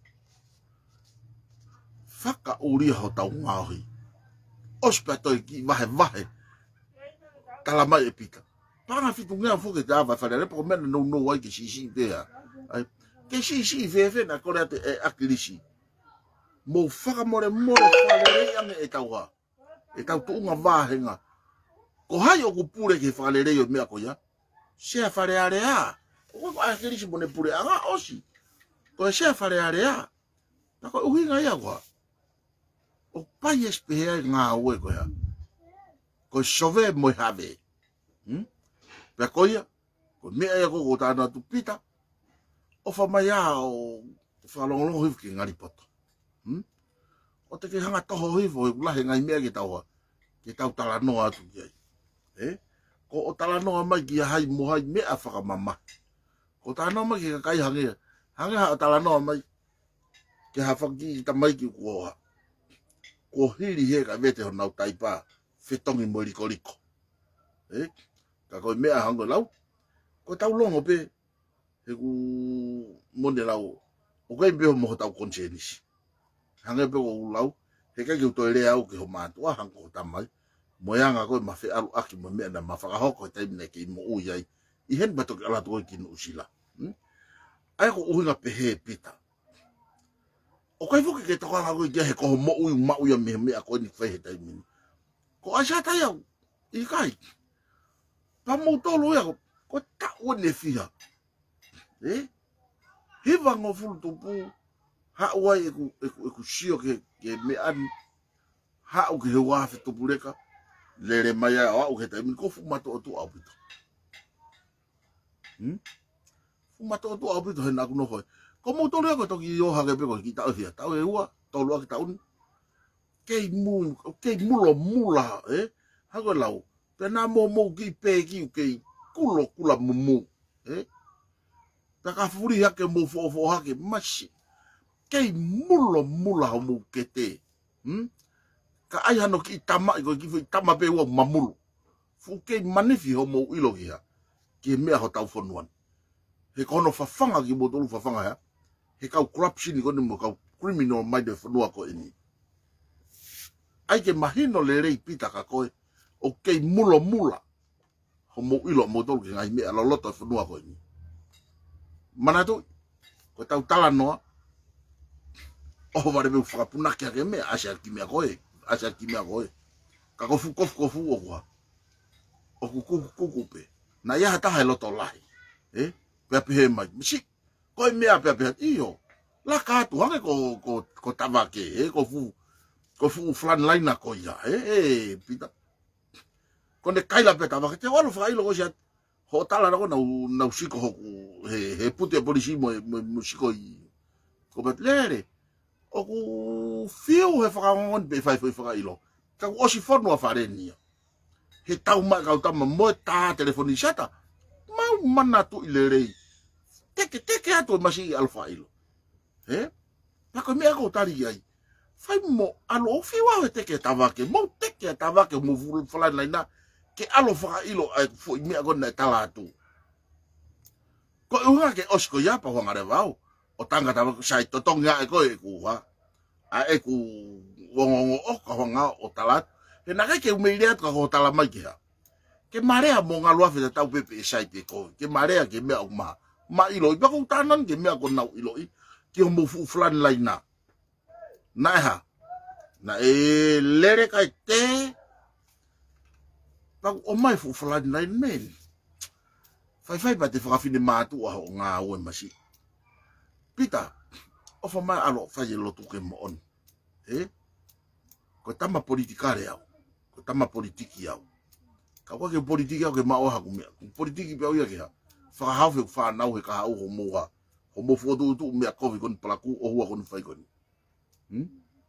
Whaka uria ho tau ngāhi. Ospea toi ki wahe wahe. Tala mai e pita. Panga fitu ngea fuke te awa whare area. Pako mena no no ai ke sisi tea. Ai. Ke sisi fefe na kore ate e akirisi. Mo whaka more more whare rei ane e tau ha. E tau tuunga wāhenga. Ko hai o ku pure ke whale rei o mea ko ia. Sea whare area. O ko a kirisi mone pure anga osi. Ko sea whare area. Na ko uhinga ia koa. O pai espehea ngā ue ko ia. Ko sove mo have. Hmm? Pea ko ia. Ko mea ia ko ko tāna tu pita. O whamai a o whalongolongo hifu ki ngari poto. Hmm? O te ke hanga toho hivo, e kulahe ngai mea ke tau ha, ke tau tala noa atu ki ai. Eh? Ko o tala noa mai ki hai mo hai mea whakamama. Ko tala noa mai ki kakai hangea. Hangea o tala noa mai, ke hawhaki ta mai ki kuoha. Ko hiri he ka vete ho nau taipa, whetongi mo riko riko. Eh? Ka koe mea hango lau. Ko tau longo pe, he ku mone lau, o kai beho moho tau konsenisi. Hanga pe ko lau he ka ki to le au ki ho matua hango tamai mo yanga ko ma fe alu aki mo me na ma fa hoko tai ne ki mo u yai I hen batok ala to ki no usila ai ko uhinga pe he pita o kai fuki ke to ala ko he ko mo u ma u ya me me ko ni fe he tai min ko acha ta ya I kai pa mo to lo ya ko ta o ne fia eh hiva ngo fulu tu pu ha wai eku eku eku sio ke ke me an ha o ke wa fe to pureka le le mai a o ke ta min ko fu mato tu au pito hm fu mato tu au pito na ku no ho ko mo to le ko to ki yo ha ke pe ko ki ta fia ta e wa to lo ki ta un ke mu ke mulo mula eh ha ko lau pe na mo mo ki pe ki ke kulo kula mumu eh ta ka furi ha ke mo fo fo ha ke mashi kei mulo mula ho mu kete hm ka ai hano ki tama ko ki tama pe wo mamulu fu ke manifi ho mo ilo kia ki me ho tau fonuan he kono fa fanga ki mo tolu fa fanga ya he ka corruption ko ni mo ka criminal mai de fonua ko ini ai ke mahino le rei pita ka ko o ke mulo mula ho mo ilo mo tolu ki ngai me ala loto fonua ko ini mana tu ko tau tala noa o vare me fa puna ke ke me acha ki me koe acha ki me koe ka ko fu ko fu fu o kwa o ku ku ku ku pe na ya ta ha lo to lai eh pe pe mai si ko me a pe pe io la ka tu ha ko ko ko tava ke eh ko fu ko fu flan lai na ko ya eh eh pita ko ne kai la pe tava ke te wa lo fa ilo ko ja ho tala na ko na na usiko ho he he pute polisi mo mo siko I ko betlere o ku fiu he whakangon pe whai whai whaka ilo. Ka ku osi whanua whare nia. He tau mai kau tama moe tā telefoni sata. Mau mana tu ile rei. Teke teke atu masi I alfa ilo. He? Pako mea kau tari ai. Whai mo alo o fiu he teke tawake. Mau teke tawake mo whalai laina. Ke alo whaka ilo ai fui mea kona tala atu. Ko iunga ke osi ko iapa wangare wau. O tanga tawa sai totonga e ko e ku ha a e ku wongongo o ka wanga o talat he na ke umeile ka ho tala mai ke ha ke marea mo ngalo afi tau pepe sai pe ko ke marea ke me o ma ma ilo I ba ko tanan ke me ko na ilo I ke mo fu flan laina na ha na e lere kai te pa o mai fu flan lain men fai fai pa te fa fini ma tu o nga o masi Pita, o fa mai alo fa ye lotu ke mo on. Eh? ko tama politikare au ko tama politiki au ka wa ke politiki au ke ma o ha ku me politiki pe au ya ke ha fa ha fe fa na o ka o mo wa o mo fo do tu me ko kon pala ku o wa kon fai kon hm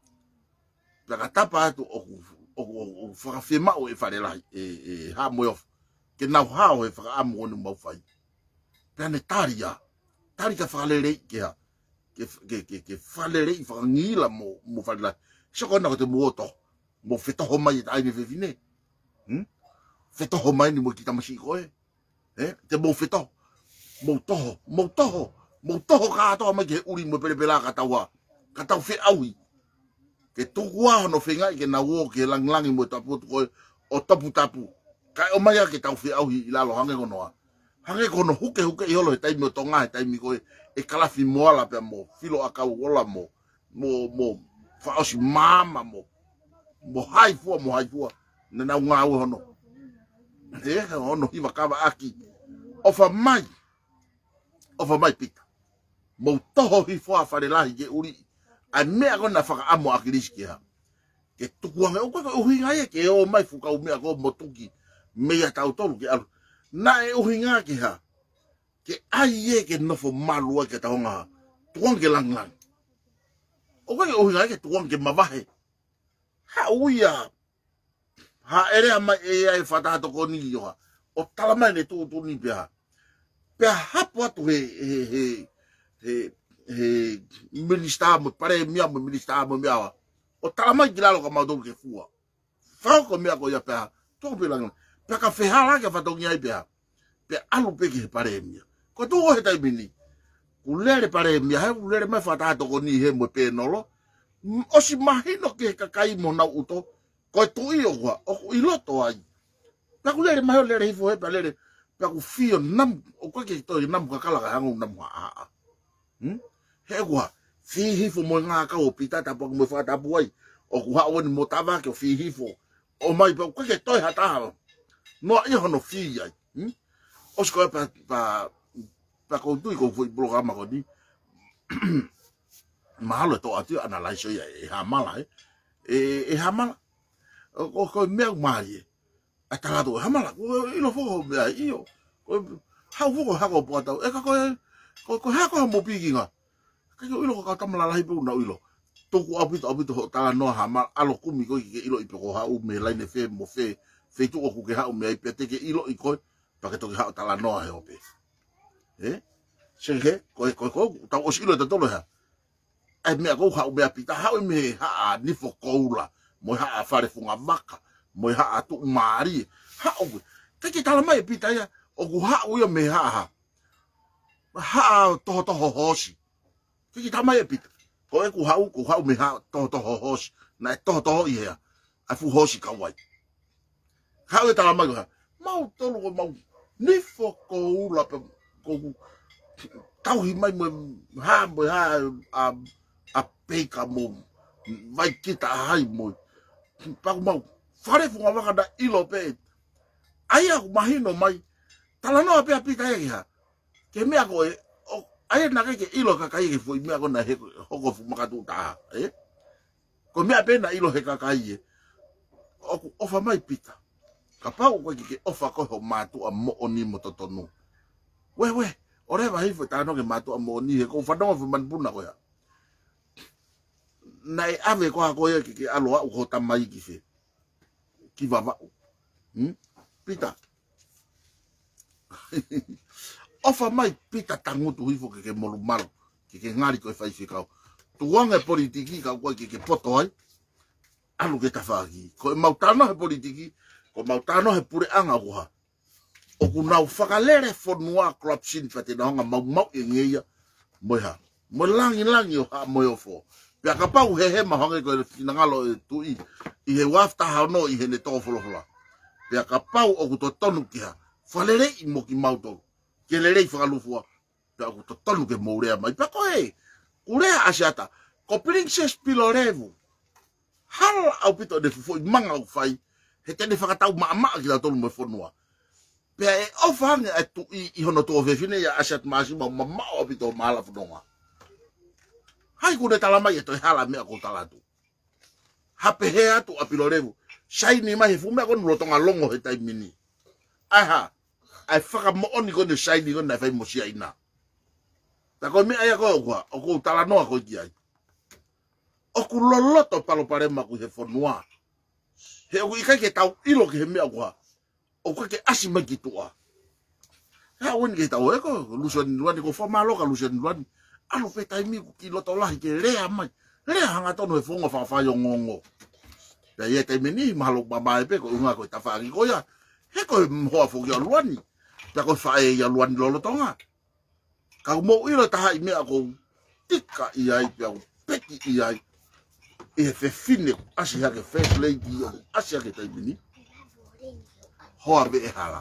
la tapa tu o o fa fe ma o e fa la e ha mo yo ke na ha o e fa am o no mo fai planetaria tari ka fa le le ke ha ke ke ke fa le le fa ngila mo mo fa la so ko na ko te mo to mo fe to mai ai me vine hm fe to mai ni mo kita masi ko e eh te mo fe to mo to mo to mo to ka to mai ke uri mo pele pela ka tawa ka tau fe aui ke tu wa no fe ngai ke na wo ke lang lang mo tapu ko o tapu tapu ka o mai ke tau fe aui la lo hange kono hange kono huke huke i holo e tai mo tonga e tai mi ko e kala fi mo ala pe mo filo aka wola mo mo mo fa osi mama mo mo hai fu mo hai fu na na nga wo no e ono i makava aki ofa mai ofa mai pita mo toho hi fu afa de la ge uri a me ago na fa amo akiliski ha ke tu wa me o ko o hinga e ke o mai fu ka o me ago mo tuki me ya tau tolu ke alu na e o hinga ke ha ke ai e ke no fo malu ke ta nga tuang ke lang lang o ko o hinga ke tuang ke mavahe ha uia ha ere ama e ai fata to ko ni yo o talama ne tu tu ni pia pia hapo tu he he he he minister mo pare mi mo minister mo mi awa o talama gilalo ka ma do ke fua fa ko mi ko ya pia to pe lang pia ka fe hala ke fa to ngai pia pia alu pe ke pare mi ko tu o he tai bini kulere pare mi ha kulere ma fata to ko ni he mo pe nolo o si mahino ke ka kai mo na uto ko tu i o o i loto ai pa ku lere mai lere hifo he pa lere pa ku fio nam o ko ke to nam ka kala ka hangu nam ha hm he gua fi hifo mo nga ka o pita ta pa mo fa ta buai o ku ha woni mo tava ke fi hifo o mai pa ko ke to ha ta no i ho no fi ai hm o sko pa pa pa ko tu ko foi programa ko di mahalo to atu analyze ya e hamala e e hamala o ko me mari atala do hamala ko ilo fo me io ko ha fo ha ko pota e ka ko ko ko ha ko mo piginga ka ko ilo ka tamala lai bu na ilo to ko abito abito tala no hamala alo kumi ko ke ilo ipo ko ha u me line fe mo fe fe tu ko ke ha u me pete ke ilo iko pa ke to ha tala no he ope eh senge ko ko ko ta o silo ta tolo ha ai me ko ha u me pita ha u me ha ni fo koula mo ha fare funga maka mo ha atu mari ha o ke ke tala mai pita ya o ku ha u me ha ha ha to to ho hoshi ke ke tala mai pita ko e ku ha u ku ha u me ha to to ho hoshi na to to i ya a fu hoshi ka wai ha u tala mai ha mau to lo mau ni fo koula pe ko tau hi mai mo ha mo ha a a peka mo vai kita hai mo pa mau fare fu ngava da ilo pe ai aku mahino mai tala no pe apita ya ke me ako ai na ke ilo ka kai ke fu me ako na he hoko fu makatu ta eh ko me apena ilo he ka kai o ofa mai pita ka pa ko ke ofa ko ho matu a mo oni mo totonu we we ore vai fu ta no ke matu a mo ni he ko fa no fu man puna ko ya nai ave ko ko ye ke aloa o hota mai ki fe ki va va hm pita ofa mai pita tangu tu ifo ke ke molu malo ke ke ngari ko fai fika tu wanga politiki ka ko ke ke poto ai alu ke tafagi ko mautano he politiki ko mautano he pure anga ko o ku na fakalere fo noa corruption fate na nga mau mau ngeya moha mo langi langi o ha mo fo pia ka pau he he mahonge ko na ngalo tu i i he wafta ha no i he ne to folo folo pia ka pau o ku to tonu ki ha falere i mo ki mauto ke lere i fa lufu pia ku to tonu ke mo rea mai pa ko e ure asiata ko princess pilorevu hal au pito de fo manga u fai he te ne fa tau ma ma ki la tolu mo fonua pia e ofang e tu i i hono to ve fine ya asiat masi ma ma o pito mala fonua hai ku de tala mai to hala me ko tala tu hape he atu apilorevu sai ni mai fu me ko no tonga longo he tai mini aha ai faka mo oni ko ne sai ni ko na fai mo sia ina ta ko mi ai ko kwa o ko tala no ko ki ai o ku loloto palo pare ma ku he fonua he o ika ke tau ilo ke me kwa o ka ke asima kitua ha won ke tau e ko luson luan ko fa malo ka luson luan alo pe tai mi ku kilo to la ke rea mai rea hanga tono e fonga fa fa yo ngongo da ye te meni malo baba e pe ko unga ko ta fa ri ko ya he ko mo fo yo luan ta ko fa e ya luan lo tonga ka mo ilo ta hai me ko tika i ai pe peki i ai e fe fine asi ha ke fe lady yo asi ha ke tai meni ho be hala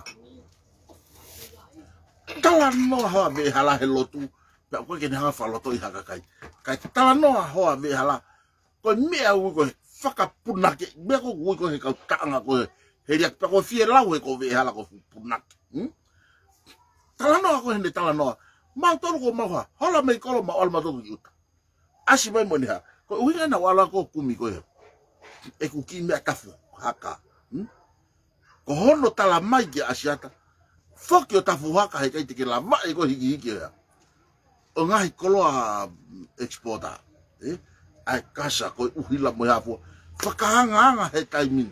tala no ho be hala he lotu pe ko ke na fa loto i ha kai kai tala no ho be hala ko me au ko faka puna ke me ko ko ko ka tanga ko he ria pe ko fie la ko be hala ko puna hm tala no ko hende tala no ma to ko ma ha hola me ko ma alma to yuta asi mai mo ni ha ko winga na wala ko kumi ko e ku ki me atafu haka hm ko hono tala mai ke asiata fok yo tafu haka he kai te ke la mai ko hiki hiki ya o ngai koloa exporta eh ai kasa ko uhila mo ya fo fakahanga anga he timing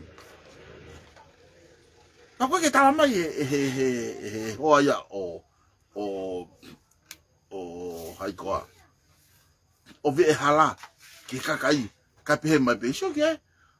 pa ko ke tala mai he he he ho ya o o o hai ko o ve hala ki kakai ka pe mai be sho ke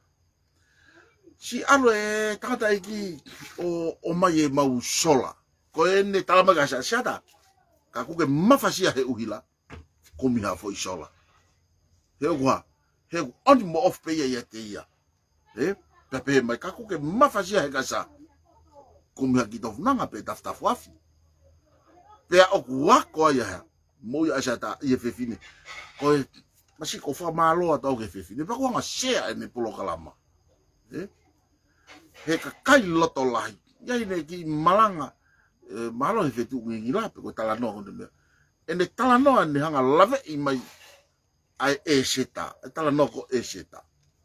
si alo e tata iki o o mai e mau sola ko ene tala mai sa shata ka ku ke mafasia he uhila ko mi ha fo sola he kwa he on mo of pe ya te ya eh pe pe mai ka ku ke mafasia he kasa ko mi ha ki tof nanga pe taf taf wafi pe o kwa ko ya mo ya shata ye fe fini ko masi ko fa malo ata o ke fe fini pa ko nga share ene polo kalama eh he ka kai loto lai ya ine ki malanga malo he fetu ngi la pe ko tala no nde ene tala no ane hanga lave i mai ai eseta tala no ko eseta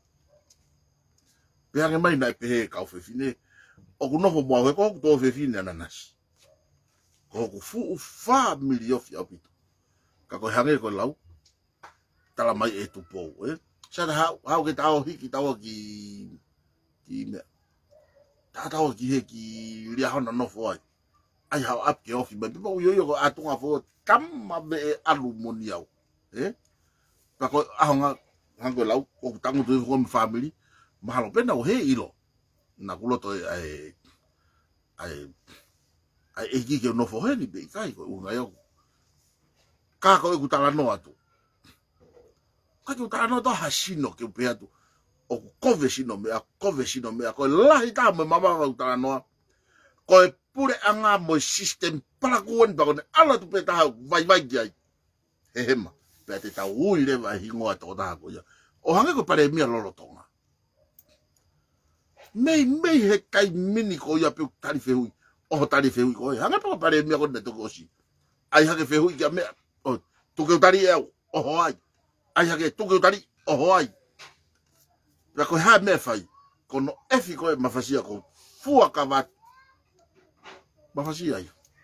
pe anga mai na pe he ka fe fine o ku no mo ko ko to fe fine ananas ko ku fu fa milio fi apito ka ko hanga ko lau tala mai e tu po eh sa ha ha ke tao hiki tao ki ki me tao ki he ki ria hona no fo ai ai ha ap ke ofi ba po yo yo ko atunga fo kam ma be alumoniau eh pa ko ahonga hango lau ko tangu tu ko family mahalo pena o he ilo na kulo to ai ai ai e ki no fo he ni be kai ko unga yo ka ko ku tala no atu ka ku tala no to hashino ke pe atu o ko vecino me a ko vecino me a ko la ita me mama ku tala no ko pure anga mo system para kuon ba ko ala tu pe ta vai vai ai hema pe te ta ui le vai hingo ato ta ko ya o hanga ko pare mi lo tonga mei mei he kai mini ko ya pe tari fe hui o tari fe hui ko hanga pa pare mi ko ne to ko si ai ha ke fe hui ya me o tu ke tari e o ho ai ai ha ke tu ke tari o ho ai la ko ha me fai ko no efi ko ma fasia ko fu akavat ma fasia ai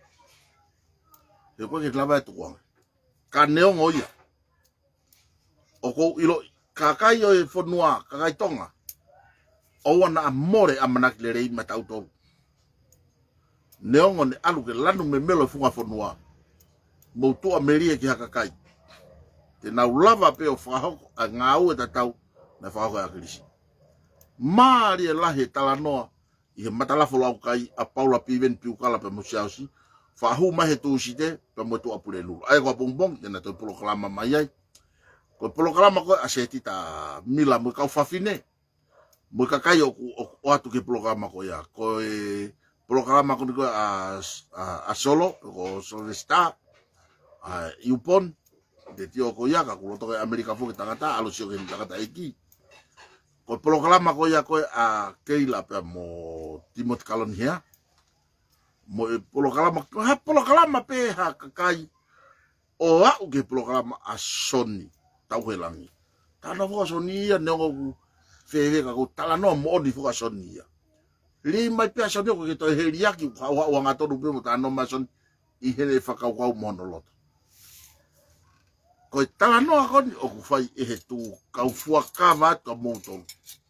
e ko ke clava tu ko ka neo ngoia o ko ilo ka kai o e fonua ka kai tonga o wana amore amanak le rei mata auto neo ngone alu ke lanu me melo funga fonua mo tu amerie ki haka kai te na ulava pe o faho a ngau e tatau na faho a krisi mari la he tala noa i he matala fo lau kai a paula piven piu kala pe musiausi fahu ma he tu site pe mo tu apure lu ai ko bongbong te na to proklama mai ai ko proklama ko aseti ta mila mo ka fafine mo ka kai o o atu ke proklama ko ya ko e proklama ko a a solo ko solista a iupon de tio ko ya ka ko to America fo ke tangata alo sio ke tangata iki ko programa ko ya ko a keila pe mo Timot Kalon hia mo programa ha programa pe ha kai o a ke programa a Sony tau helangi ta no fo Sony ya no Fewe ka ko tala no mo ni fuka sonia. Li mai pia sonia ko ke to heriaki ka wa wa ngato du mo ta no ma son I hele whaka wau monoloto. Ko tala no a koni o ku fai e he tu kau fuaka watu moutolu.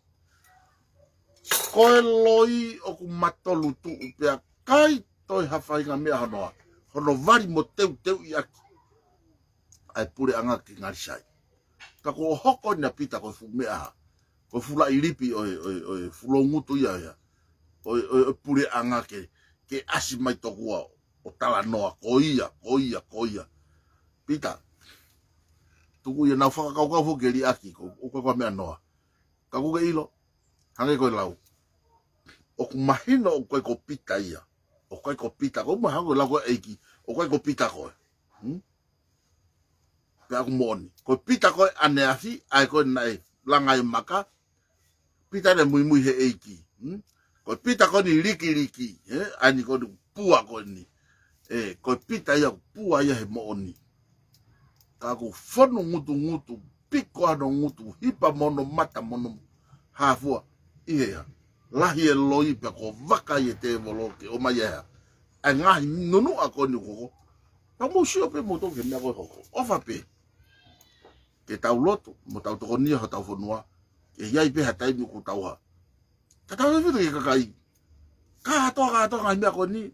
Ko e loi o ku matolu tu upea kai toi hawhai ngā mea hanoa. Hono vari mo teu teu I aki. Ai pure anga ki ngari sai. Ka ko hoko na pita ko fu mea ha. Ko fula I ripi o e, o e, o e fulo ngutu ia ia. O e, o e pure anga ke, ke asi mai tokua o tala noa. Ko ia, ko ia, ko ia. Pita. Tuku ia nau whakakau kau fu keri aki. Ko uka kwa mea noa. Ka kuke ilo. Hange koe lau. O ku mahino o koe ko pita ia. O koe ko pita. Ko mahango lau koe eiki. O koe ko pita koe. Hmm? Pe aku moni. Koe pita koe ane afi. Ai koe nai langai maka. Pita ne mui mui he eiki. Hmm? Koe pita koe ni riki riki. Eh? Ani koe ni pua koe ni. Eh, koe pita ia pua ia he mooni. Kaku fono ngutu ngutu. Piko ano ngutu. Hipa mono mata mono. Hafua. Ihea. Lahi e loi pe ko vaka i e te voloke o mai ea. A ngahi nunu a koni koko. Pa mo sio pe mo toke mea koe koko. Ofa pe. Ke tau loto. Mo tau toko nia ho tau whanua. Ke iai pe hatai mi ko tau ha. Ka tau e ke kakai. Ka atoa ka atoa ngai mea koni.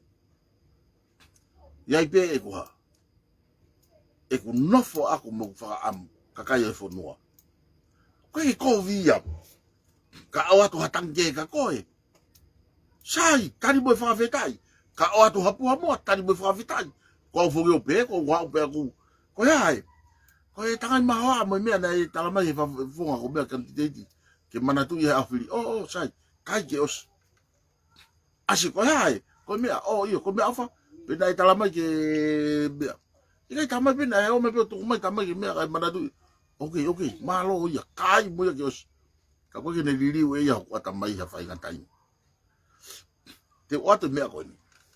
Iai pe e kuha. E ku nofo ako mo whaka amu. Kakai e whanua. Koe e kou via. Ka au atu hatange ka koe. Sai, tani moe whakawhetai. Ka au atu hapua moa, tani moe whakawhetai. Ko au whoki o pe, ko wau pe aku. Ko hei, ko e tangai mahoa moe mea na e talamai he whunga ko mea kantiteiti. Ke manatu i he awhiri. Oh, oh, sai, kai ke os. Asi, ko hei, ko mea, oh, iyo, ko mea awha. Pena e talamai ke mea. Ika i tamai pena, he o me peo tukumai tamai ke mea kai manatu i. Ok, ok, malo ia, kai moe ke os. Ka koe ke ne ririu e ia hoko ata mai ha whainga taimi. Te o atu mea koe ni.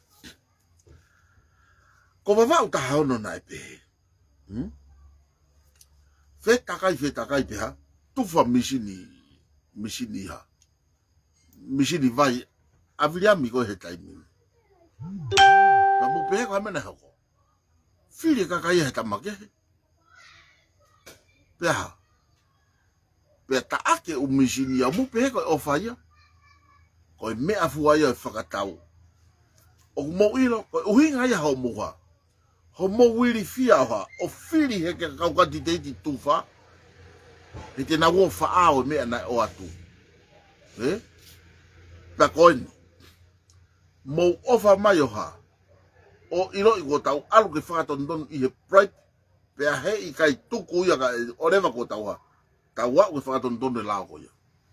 Ko wawau ta haono na e pe. Hmm? Whe takai, whe takai pe ha. Tufa misini, misini ha. Misini vai. Aviliami koe he taimi. Ka mu pe ko hamena hoko. Whiri kakai he tamake. Pe ha. Pea ta ake o misini a mupe he koe ofaia. Koe mea fuaia e whakatau. O mo ilo, koe uhinga ia hao muha. Ho mo wiri fia hoa, o whiri he ke kaukati teiti tufa. He te na wo whaao mea na o atu. Eh? Pea koe ni. Mo ofa mai o ha. O ilo i ko tau alu ke whakatondon i he pride. Pea he i kai tuku ia ka orewa ko tau ha. Ta wa we fa ton don de la ko ya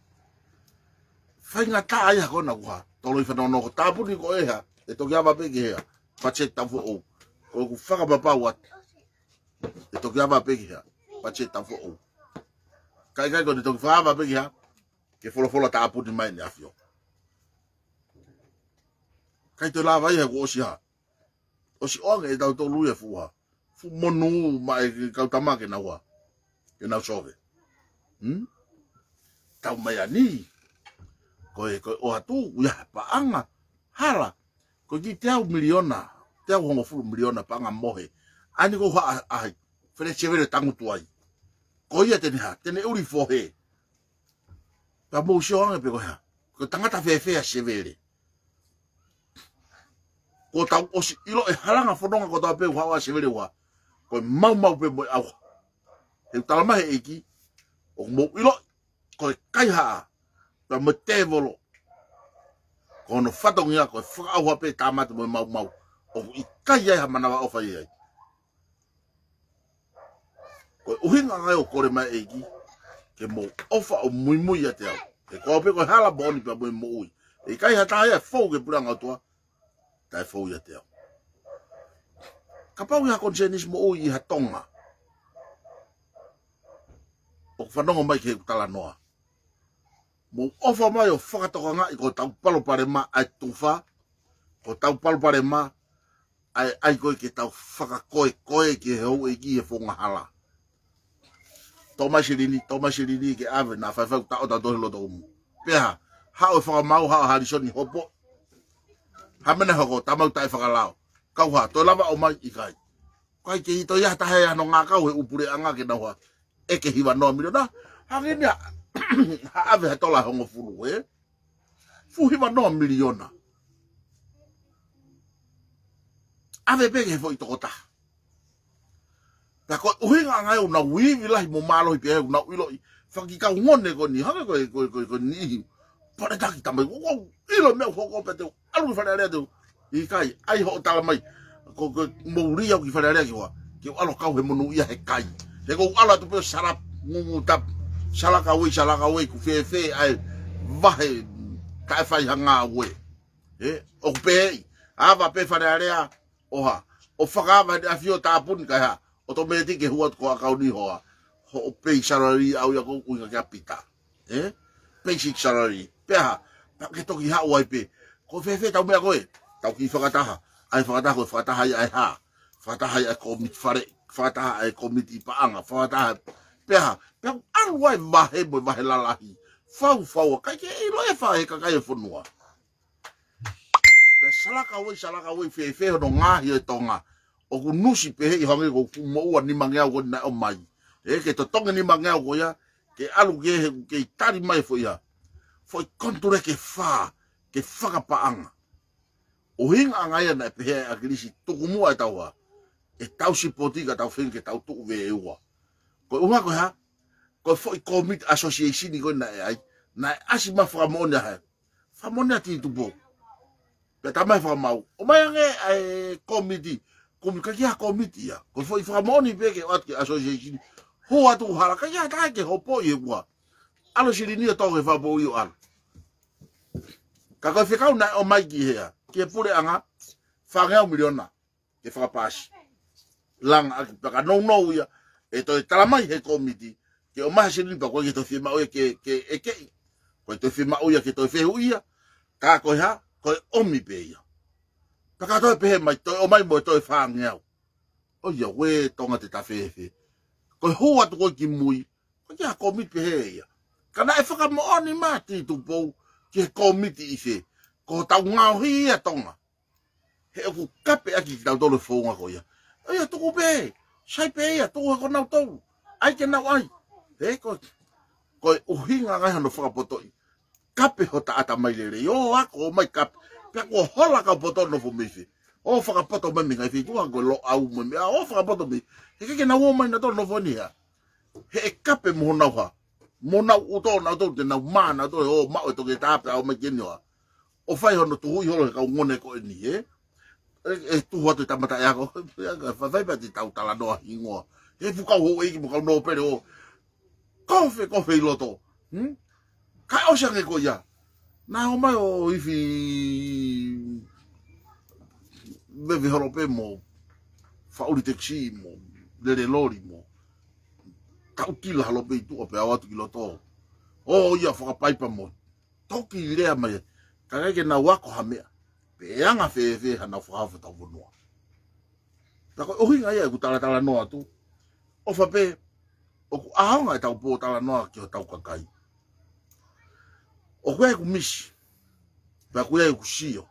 fa nga ta ya ko na wa to lo fa no no ta pu ni ko e ha e to ya ba pe ke ha pa che ta fo o ko ku fa ba pa wa e to ya ba pe ke ha pa che ta fo o kai kai ko to fa ba pe ke ha ke fo fo ta pu ni mai ni afio kai to la va ya ko si ha o si o nge ta to lu ya fu ha fu monu mai ka ta ma ke na wa ke na so ve Hmm? Tau mai ani. Koe, koe, o atu, uia, paanga, hala. Koe ki te au miliona, te au hongo fulu miliona paanga mohe. Ani ko haa ahi, whene severe tangutu ai. Koe ia tene ha, tene uri fohe. Ka mou sio ange pe koe ha. Koe tangata whewhea severe. Ko tau osi, ilo e halanga whanonga ko tau pe uhawa severe wa. Koe mau mau pe moe au. He talamahe eiki. O mo ilo ko kai ha ta mo te volo ko no fato ngia ko fa au pe tamata mo mau mau o i kai ha mana wa ofa ai ko uhinga ngai o kore mai egi ke mo ofa o mui mui ate au e ko pe ko hala boni pe mo mo i kai ha ta ia fo ke pulanga toa ta fo ia te au ka pau ia konsenismo o i ha tonga o whanonga mai ke tala noa. Mo ofa mai o whakatoka nga i ko tau palo pare ma ai tufa. Ko tau palo pare ma ai ai koe ke tau whakakoe koe ke hau e ki e whonga hala. toma sirini toma sirini ke ave na fa fa ta o ta do lo do mu pea ha o fa mau ha ha risoni hopo ha mena ho ta mau ta fa lao ka wa to lava o mai ikai kai ke to ya ta ha no nga ka we upure anga ke na wa e ke hiwa no mi na ha ke ni ha ave to la ho ngofulu we fu hiwa no miliona ave pege foi to ta ta ko uhinga ngai una wivi lai mo malo pe una ilo fa ki ka ngone ko ni ha ko ko ko ni para ta ki tamai ko ilo me ko ko pe te alu fa na do i kai ai ho ta mai ko ko mo ri ki fa na ki wa ki alo ka he mo nu ia he kai te ko ala tu pe sarap mu tap sala ka we sala ka we ku fe fe ai va he ka fa hanga we e o pe ava pe fa na oha o fa va da fio ta pun ka ha automatic ke huat ko akauni hoa ho pay salary au ya ko ku ka pita eh basic salary pe ha ke to ki ha wai pe ko fe fe ta me ko e ta ki fa ta ha ai fa ta ko fa ta ha ai ha fa ta ha ai komit fare fa ta ai komiti pa anga fa ta pe ha pe al wai ma he mo ma la la hi fa fa ka ke i lo e fa e ka ka e fonua pe sala ka we sala ka we fe fe no nga hi tonga o ku nusi pe i hange ko mo ni mangea ko na o mai e ke to tonga ni mangea ko ya ke alu ke ke tari mai fo ya foi konture ke fa ke fa ka pa anga o hinga anga ya na pe a krisi to ku mo ata wa e tau si poti ka tau fin ke tau tu ve wa ko uma ko ha ko foi commit association ko na ai na asima fra mona ha fa mona ti tu bo pe ta mai fa mau o mai nge ai committee como que ya comitia ko foi famoni pe ke at ke association ho atu hala ka ya ta ke ho po ye wa alo sirini to ke fa po yo al ka ko fika una o mai ki he ke pure anga fa ga miliona ke fa pas lang ka no no ya e to tala mai he committee ke o mai sirini pa ko ke to firma o ke ke e ke ko to firma o ya ke to fe u ya ka ko ha ko o mi pe ya ka to pe mai to o mai mo to fa ngau o ya we tonga te ta fe fe ko ho atu ko ki mui ko ya komit pe ya kana e fa mo oni mati tu po ki komit i fe ko ta ngau hi ya tonga he ku kape aki ta do le fo nga ko ya o ya tu ko pe sai pe ya tu ko na to ai ke na ai e ko ko o hinga nga no fa poto kape ho ta ata mai le yo a ko mai kape pe ko hola ka poto no fo me fi o fa ka poto me nga fi tu ko lo au me o fa ka poto me e ke na wo mai na to no fo ni ha he kape mo na wa mo na u to na to te na ma na to o ma o to ke ta pa o me ke ni wa o fa ho no tu ho ka ngone ko ni e e tu ho te tamata ya ko fa fa pa ti ta utala no hingo e fu ka ho e mo ka no pero ko fe ko fe lo to hm ka o sha ke ko ya na o mai o ifi beve horope mo fa uri taxi mo de de lori mo ka ukila halo pe tu o pe awatu kilo to o ia fa pai pa mo toki le mai ka ke na wako ha me pe anga fe fe hana fa fa ta bonua ta ko o hinga ia ku tala tala no atu o fa pe o ku aonga ta po tala no ki o ta ka kai o kwe ku mishi ba ku ia ku sio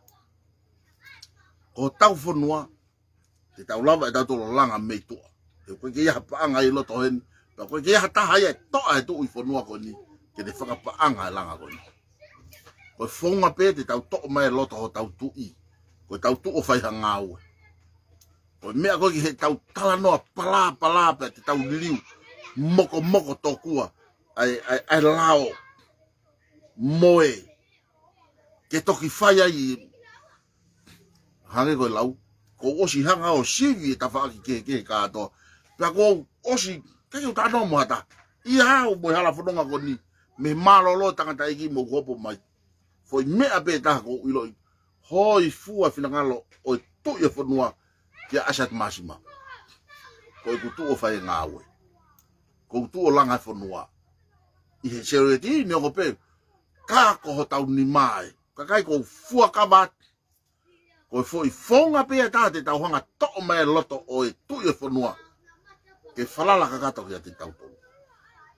ko tau fonua te tau lava e tau langa me tu e ko ke ia pa anga i loto hen ba ko ke ia ta haia to ai tu i fonua ko ni ke te whaka pa anga langa ko ni ko fonga pe te tau to mai loto ho tau tu i ko tau tu o fai hanga au ko me ko ke tau tala no pala pala pe te tau liu moko moko to kua ai ai ai lao moe ke toki fai ai hange ko lau ko osi hanga o sivi ta fa ki ke ka to pa ko osi ke u ta no mo ata i ha o mo hala fonga ko ni me malo lo tanga ta iki mo gopo mai foi me abe ta ko ilo hoi fu a fina ngalo o tu ye fonua ke asat masima ko ku tu o fa ngawe ko tu o langa fonua i he sereti ni ko pe ka ko tau ni mai ka kai ko fu ka bat ko foi fonga pe ta te tau hanga to mai loto o tu ye fonua ke falala ka ka to ke te tau to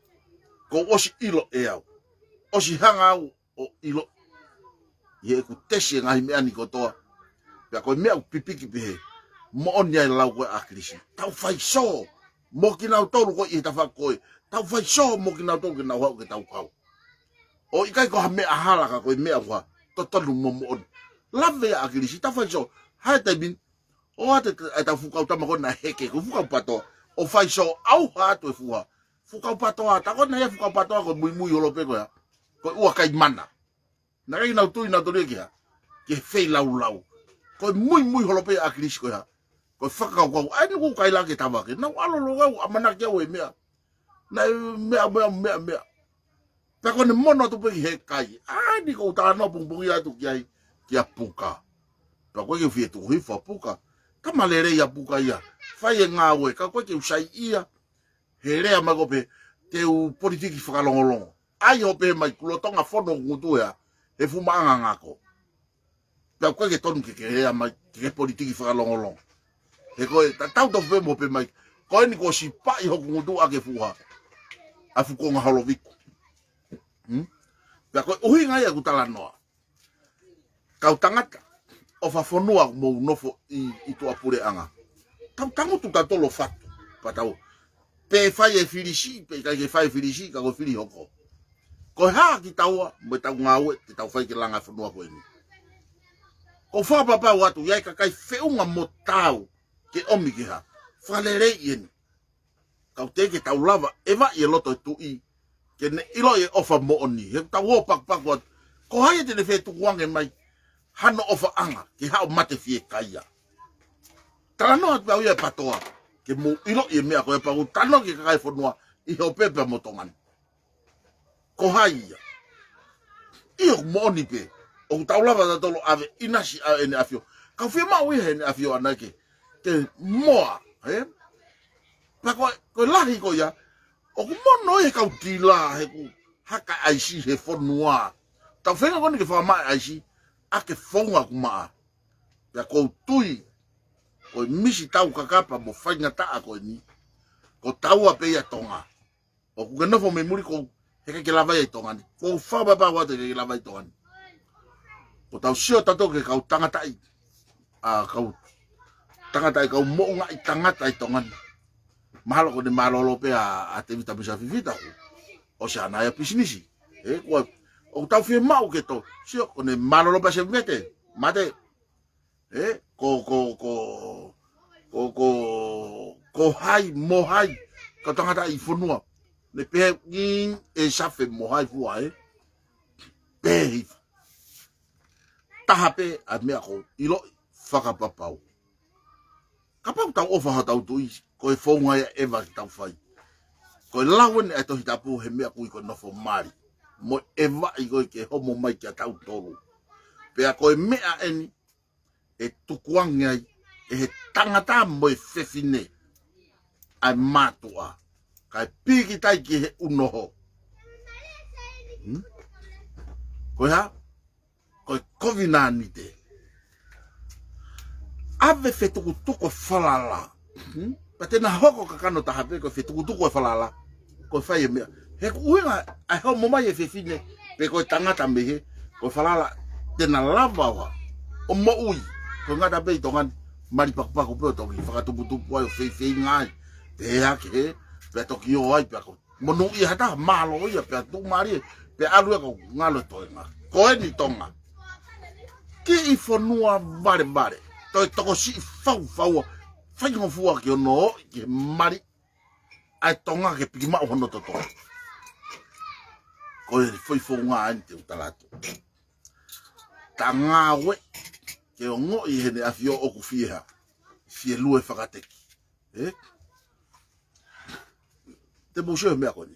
ko osi ilo e au osi hanga au o ilo ye ku tesi ngai me ani ko toa pe ko me pipiki pe mo on ya lau ko akrisi tau fai so mo ki na tolu ko i ta fa ko tau fai so mo ki na tolu ki na wa ke tau kau o ikai ko me ahala ka ko me wa to tolu mo mo on lave akrisi tau fai so ha te bin o ate ta fu ka ta mo na heke ku fu ka pato o fai so au ha to fu ha fu ka pato ta ko na ya fu ka pato ko mui mui lo pe ko ya ko ua kai mana na kai na tu ina to le kia ke fei lau lau ko mui mui holo pe akrisi ko ya ko faka ko ai no kai la ke tava ke na alo lo ga amana ke we mea na mea mea mea mea ta ko ne mono to pe he kai ai ni ko ta no pung pung ya tu ki kia puka pa ko ke fi tu hi fa puka ka malere ya puka ya fa ye nga we ka ko ke usai ia he rea ma ko pe te u politiki fa longolongo ai ho pe mai kulo tonga fono ngutu ya e fu manga ngako pa ko ke ton ke ke rea mai ke politiki fa longolongo e ko ta tau to fe mo pe mai ko ni ko si pa i ho ngutu ake fuha afu ko nga halo viku hm pa ko uhi nga ya kutala noa kau tangata o fa fonua mo nofo i i to apure anga tau tango tu ta tolo fatu pa tau pe fai e filisi pe ka ke fai filisi ka ko fili hoko ko ha ki tau mo tau ngawe te tau fai ke langa fonua ko ni ko fa papa watu ya ka kai feunga mo tau ke omi ki ha falere yen kau te ke tau lava eva ye loto tu i ke ne ilo ye ofa mo oni he tau ho pak pak wat ko ha ye te ne fe tu wange mai hano ofa anga ki hao mate fie kaya tano at pa ye patoa ke mo ilo ye me ko e pa tano ki kai fonua i ho pepe mo tongan ko ha ia i mo oni pe o tau lava da tolo ave inasi a ene afio ka fi ma wi he ne afio anake ke moa eh pa ko ko lahi ko ya o ko mono e ka utila he ku haka aisi he fonua ta fenga ko ni ke fa ma aisi a ke fonga kuma ya ko tui ko misi tau kakapa mo fanga ta ko ni ko tau a pe ya tonga o ku no fo me muri ko he ke lava e tonga ni ko fa ba ba wa te ke lava e tonga ko tau sio tato ke ka tanga tai a ka tanga tai ka mo nga i tanga tai tonga malo ko ni malo lo pe a te vita bisa vivita o sa na ya pisinisi e ko o tau fi mau ke to sio ko ne malo lo pa se mete mate eh ko ko ko ko ko ko hai mo hai ka tanga ta i fonua le pe ni e sa fe mo hai fu ai pe ta pe a me ko ilo faka papau kapau tau ofa ha tau tu ko e fonga ya eva tau fai ko lawen e to hitapu he me ko ko no fo mari mo eva i go ke homo mai ke tau tolu pe a ko me a eni e tukuanga e he tangata mo e fefine ai matua kai piki tai ki he unoho hmm? ko ha ko kovina ni te ave fetu tuko falala hmm? Pate na hoko kakano ta habe ko fetu tuko falala ko fai me he uinga ai ho mo mai e fefine pe ko tangata me he ko falala te na lava wa o mo ui ko ngata be tongan mari pak pak ko to ki fa tu tu po fe fe ngai pe ya ke pe to ki o ai pe ko mo no i hata malo ia pe tu mari pe alu ko ngalo to nga ko e ni tonga ki i fonua bare bare to to ko si fau fau fai ngo fua ki no ki mari ai tonga ke piki ma hono to to ko foi fonga ante utalato tanga we ke ngo i hene afio o ku fia fie lue fakateki eh te bouche me akoni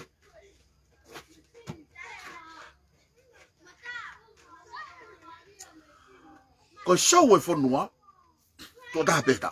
ko show e fonua to da beta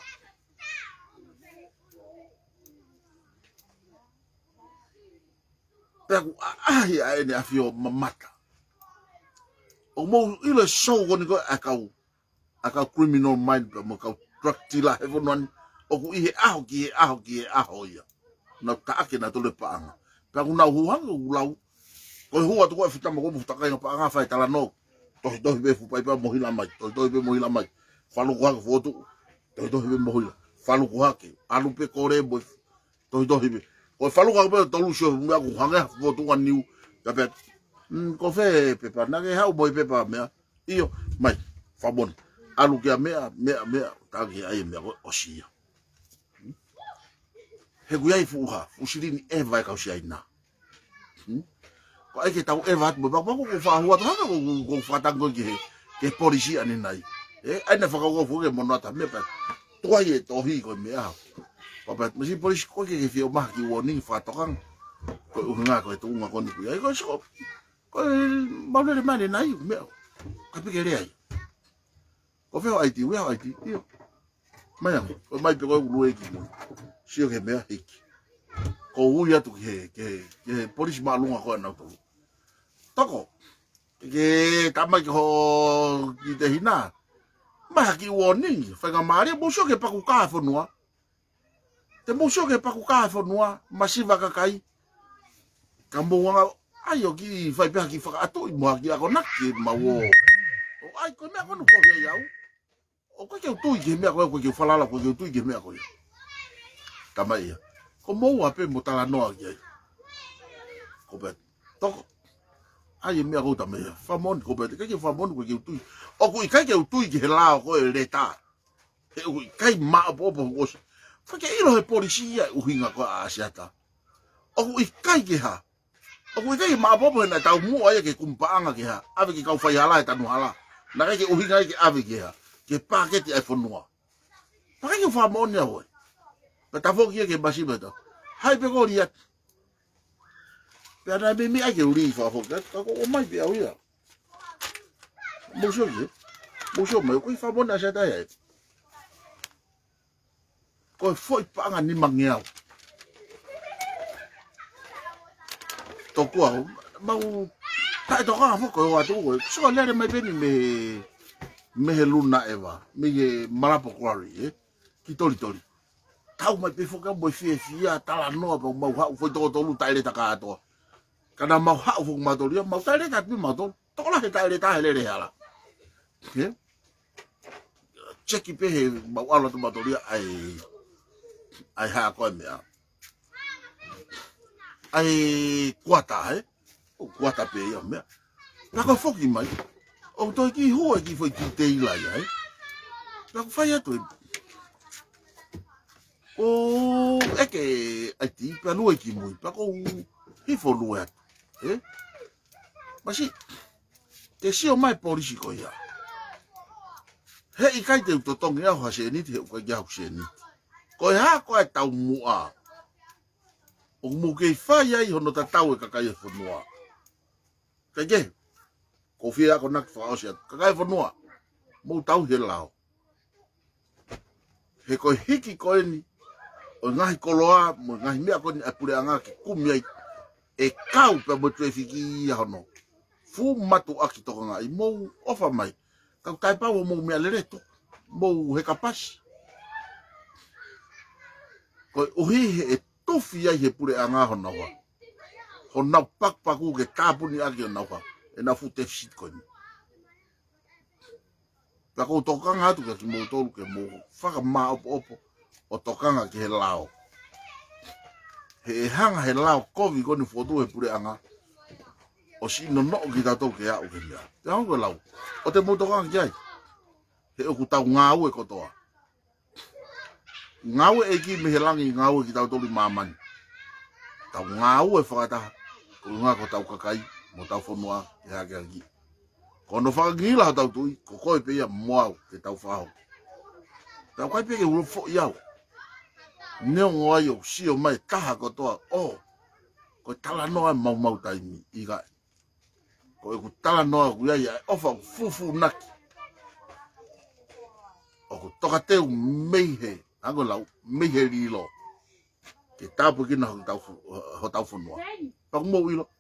pego ai ai ne afio mamata o mo ile show ko ni ko akau akau criminal mind mo ka drug dealer everyone o ku ihe aho ki aho ki aho ia na ta ke na tole pa anga pe ku na hu hang u lau ko hu atu ko futa mo ko futa kai pa nga fai tala no to to be fu pai pa mo hila mai to to be mo hila mai falu ko foto to to be mo hila falu ko ke alu pe kore bo to to be ko falu ko be to lu sho mo ku hanga foto wa niu ka pe ko fe pe pa na ke ha boy pe pa me io mai fa bon alu ke me me me ta ke ai me o si he gu ai fu ha fu sirini e vai ka si ai na ko ai ke tau e vat mo ba ko ko fa hua ta ko ko fa ta ko ke ke polisi ani nai e ai na fa ko fu ke mo nota me pa to ai to hi ko me a pa pa mo si polisi ko ke ke fi o ma ki warning fa to kan ko u nga ko to nga ko ni ai ko so ko ba le mane nai me ka pe ke re ai ko fe ai ti we ai ti io mai ko mai pe ko lu e ki si ke me a hiki ko u ya tu ke ke ke polisi ma lunga ko na to toko ke tama ki ho ki te hina ma ki warning fa ga mari mo so ke pa ku ka fo noa te mo so ke pa ku ka fo noa masiva ka kai ka mo nga ayo ki fa pe ki fa ato mo ki ko na ki ma wo o ai ko me ko no ko ke yau o ko ke tu ki me ko ke fa la ko ke tu ki me ko tama ia ko mo wa pe mo tala no ki ko be toko ai me go ta me fa mon ko be ke fa mon ko ke tu o ku kai ke tu ke la ko le ta e u kai ma bo bo ko fa ke ilo he polisia u hinga ko a siata o ku kai ke ha o ku kai ma bo bo na ta mu ai ke kumpaanga ke ha ave ke ka fa ya la ta no hala na ke u hinga ke ave ke ha ke pa ke ti ai fo no pa ke fa mon ya ho pa ta fo ke ke basi beta hai pe ko ria ya na be mi ai ke uri fa fo ka ko o mai be awia mo so ye mo so mai ko fa bona sa ta ya ko foi pa nga ni mangiao to ko ma u ta to ka fo ko wa to ko so le mai be ni me me luna eva me marapo kwari e ki tori tori tau mai pe fo ka bo fi fi ya ta la no ba ma ha fo to to lu ta le ta ka to kana mau ha fu ma to ria mau ta le ta pi ma to to la ta le ta le le ala ke cheki pe he mau ala to ma to ria ai ai ha ko me ai kwata he o kwata pe ya me na ko fo ki mai o to ki ho ki fo ki te ila ya na ko fa ya to o e ke ai ti pa lu ki mu pa ko hi fo lu eh ma si te si o mai polisi ko ya he i kai te to tong ya ho se ni te ko ya ho se ni ko ha ko e tau mu a o mu ke fa ya i hono ta tau e ka kai fo noa ka ke ko fi a ko nak fa o se ka kai fo noa mo tau he lao he ko hiki ko ni o ngai koloa mo ngai mea ko ni apure anga ki kumia e kau pe mo trafiki hono fu matu aki to nga i mo ofa mai ka kai pa mo me alereto mo he capaz ko uhi e tofi ai he pure anga hono wa hono pak paku ke kapu ni aki na wa e na fu te shit ko ni pa ko to kanga tu ke mo to ke mo fa ma opo opo o to kanga ke lao he hanga he lao kovi ko ni foto e pure anga o si no no ki ta to ke a o ke mea te hanga lao o te moto kanga ki ai he o ku tau ngau e kotoa ngau e ki me he langi ngau e ki tau toli mamani tau ngau e whakata ko nga ko tau kakai mo tau whanua e hake aki ko no whakangila tau tui ko koe pe ia moau ke tau whaho tau kai pe ke uro fo iau neo ngoai o si o mai taha kotoa o ko tala noa mau mau taimi i ga ko e ku tala noa ku ia ofa fufu naki o ku toka teu meihe ango lau meihe rilo ke tapu ki na ho tau funua pa ku mou ilo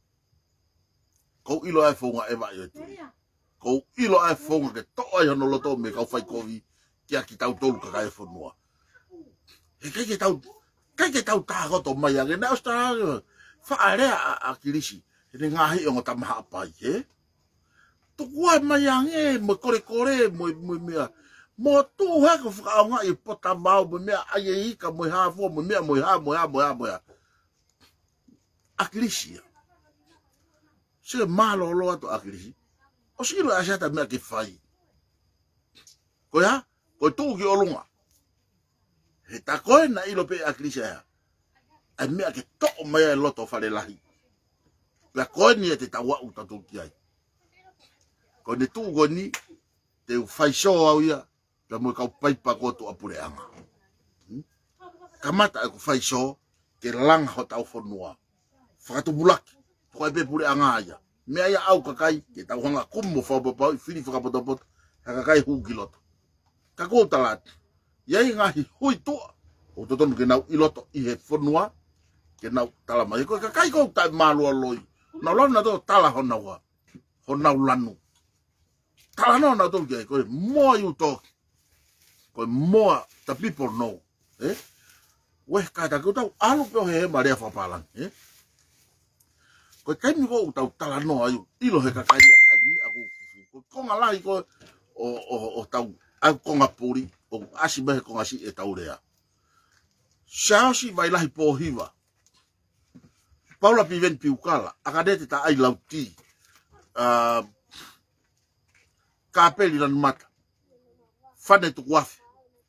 ko ilo ai fonga e vai tu ko ilo ai fonga ke to ai no loto me ka fai kovi ki aki tau tolu ka kai funua e kai ke tau kai ke tau ta go to mai age na sta Whaarea a kirisi. Hene ngahi o ngota maha apai, he? Tukua mai ange, mo kore kore, mo mea. Mo tu hako whakaonga i pota mau, mo mea aie ika, mo hafua, mo mea, mo ha, mo ha, mo ha, mo ha. A kirisi. Se malo lo ato a kirisi. O siro a seta mea ke whai. Ko ya, ko tu ki olunga. He ta koe na ilo pe a kirisi ya. Ai mea ke toko mai e loto whare lahi. Pea koe ni e te tawa uta tuki ai. Ko ne tu go ni te whai show au ia. Pea mo kau paipa koto apure anga. Hmm? Kamata e ko whai show ke langa ho tau whanua. Whakatu bulaki. Ko e pe pure anga aia. Mea ia au kakai ke tau hanga kumo whapapau i whiri whakapotopoto. Kakai huki loto. Ka kou talati. Iai ngahi hui tua. O totonu ke nau iloto i he whanua. Ke nau talama. Ko kakai kou tai malua loi. Nau lau na tō tala ho naua. Ho nau lanu. Tala no na tō kia. Koe moa you talk. Koe moa the people know. Eh? Weh kata kou tau alu peo he he marea whapalang. Eh? Koe kaimi kou tau tala no ayu. Ilo he kakai ai mi aku. Koe konga lahi koe o, o, o tau au konga puri. O asi mehe konga si e tau rea. Shaosi vai lahi pōhiwa. Paula piven piukala. Akadete ta ai lauti. Uh, Kapeli lan mata. Fane tu wafi.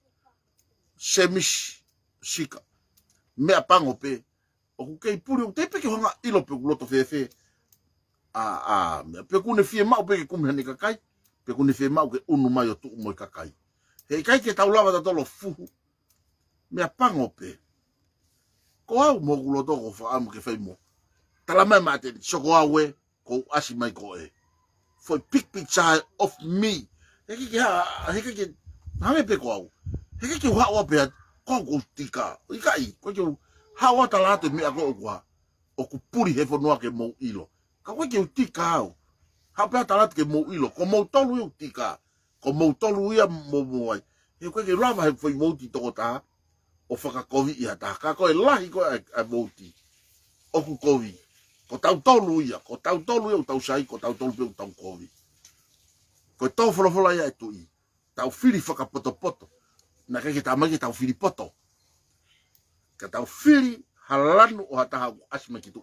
Semish shika. Mea pango pe. O kukei puri o te peke honga ilo pe kuloto fefe. Ah, ah, mea pe kune fie mau pe ke kumhani kakai. Pe kune fie mau ke unu mai o tu umoi kakai. Hei kai ke tau lava ta tolo fuhu. Mea pango pe. Ko au mo kuloto ko whaamu ke whaimo. Tala mai mateni, soko awe, ko asi mai ko e. For pick picture of me. Heke ke ha, heke ke, hame pe ko au. Heke ke hawa pe, ko ko tika. Ikai, ko ke hawa talate me ako kwa. O ku puri he fonua ke mo ilo. Ka ko ke tika au. Ha pe talate ke mo ilo, ko mo tolu yo tika. Ko mo tolu ia mo mo ai. He ko ke rava he foi mo ti to ta. O whaka kovi i hata. Ka koe lahi koe a mouti. Oku kovi. Ko tau tolu ia. Ko tau tolu ia o tau sai. Ko tau tolu pe o tau kovi. Ko tau wholofola ia e tui. Tau whiri whaka poto poto. Na kake ta magi tau whiri poto. Ka tau whiri halanu o hataha o asime ki tu.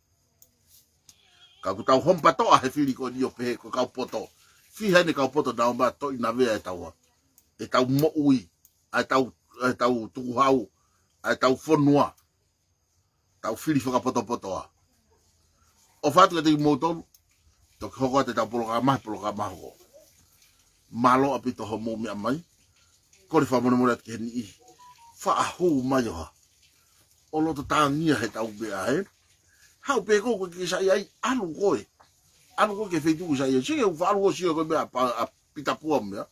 Ka ku tau hompa toa he whiri ko ni o pehe ko kau poto. Whiha ne kau poto na omba to ina vea e tau. E tau mo ui. E tau ai tau tuku hau, ai tau whanua, tau whiri whakapotopotoa. O whātua te i mōtonu, toki hoko te tau poloka mahi, poloka mahoko. Malo api toho mō mea mai, kore whamone mōre atu ke heni ihi. Whaahu mai oha. O loto tāngia he tau bea he. Hau pe koko ke sai ai, anu koe. Anu koe ke wheituku sai ai. Sige u whaalu o sio koe mea a pita pua mea.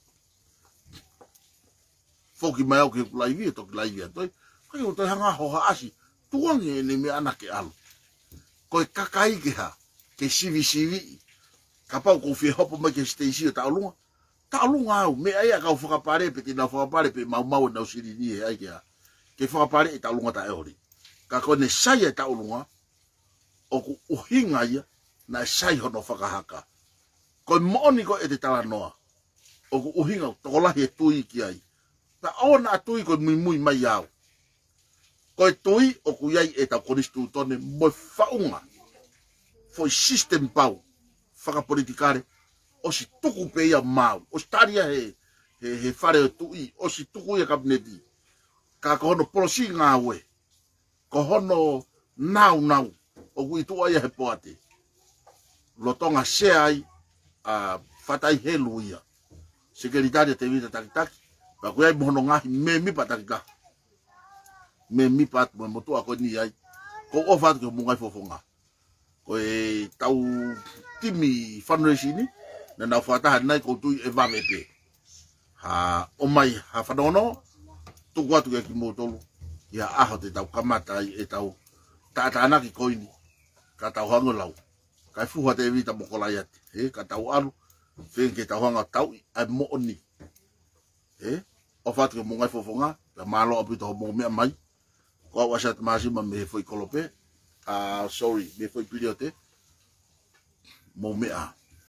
Foki mai au ke laivi e toki laivi atoi. Kai o toi hanga hoha asi. Tuangi e ne me ana ke alu. Koe kakai ke ha. Ke sivi sivi. Ka pau kou fie hopo mai ke steisi o taolunga. Taolunga au. Me aia kau whakapare pe tina whakapare pe mau mau nau siri ni e ai ke ha. Ke whakapare e taolunga ta eori. Ka koe ne sai e taolunga. O ku uhinga ia. Na sai hono whakahaka. Koe mooni koe e te tala noa. O ku uhinga tokolahi e tui ki ai. Ta ona atui ko mui mui mai au. Ko tui o ku yai e ta konistu tone mo faunga. Foi system pau. Faka politikare. O si tuku pe ia mau. O staria he he he fare tui. O si tuku ia kabineti. Ka ko hono polosi ngā we. Ko hono nau nau. O ku itu ia he poate. Lotonga se ai a fatai helu ia. Sekretaria te vita takitaki. Ba ko ai mono ngahi me mi pataka. Me mi pat mo motu ako ni ai. Ko o fat ko mungai fofonga. Ko e tau timi fundraising ni na na fata nai ko tu e va mepe. Ha o mai ha fanono tu kwatu ke motolu. Ya aho te tau kamata e tau tata ana ki koini. Ka tau hango lau. Ka fuha te vita mo kolai ati. E ka tau alu. Fen ke tau hanga tau ai mo oni. Eh, o fatu ke mungai fofonga, la malo api to mo mea mai. Ko wa sat masi ma me foi kolope. Ah, sorry, me foi pili o te. Mo mea.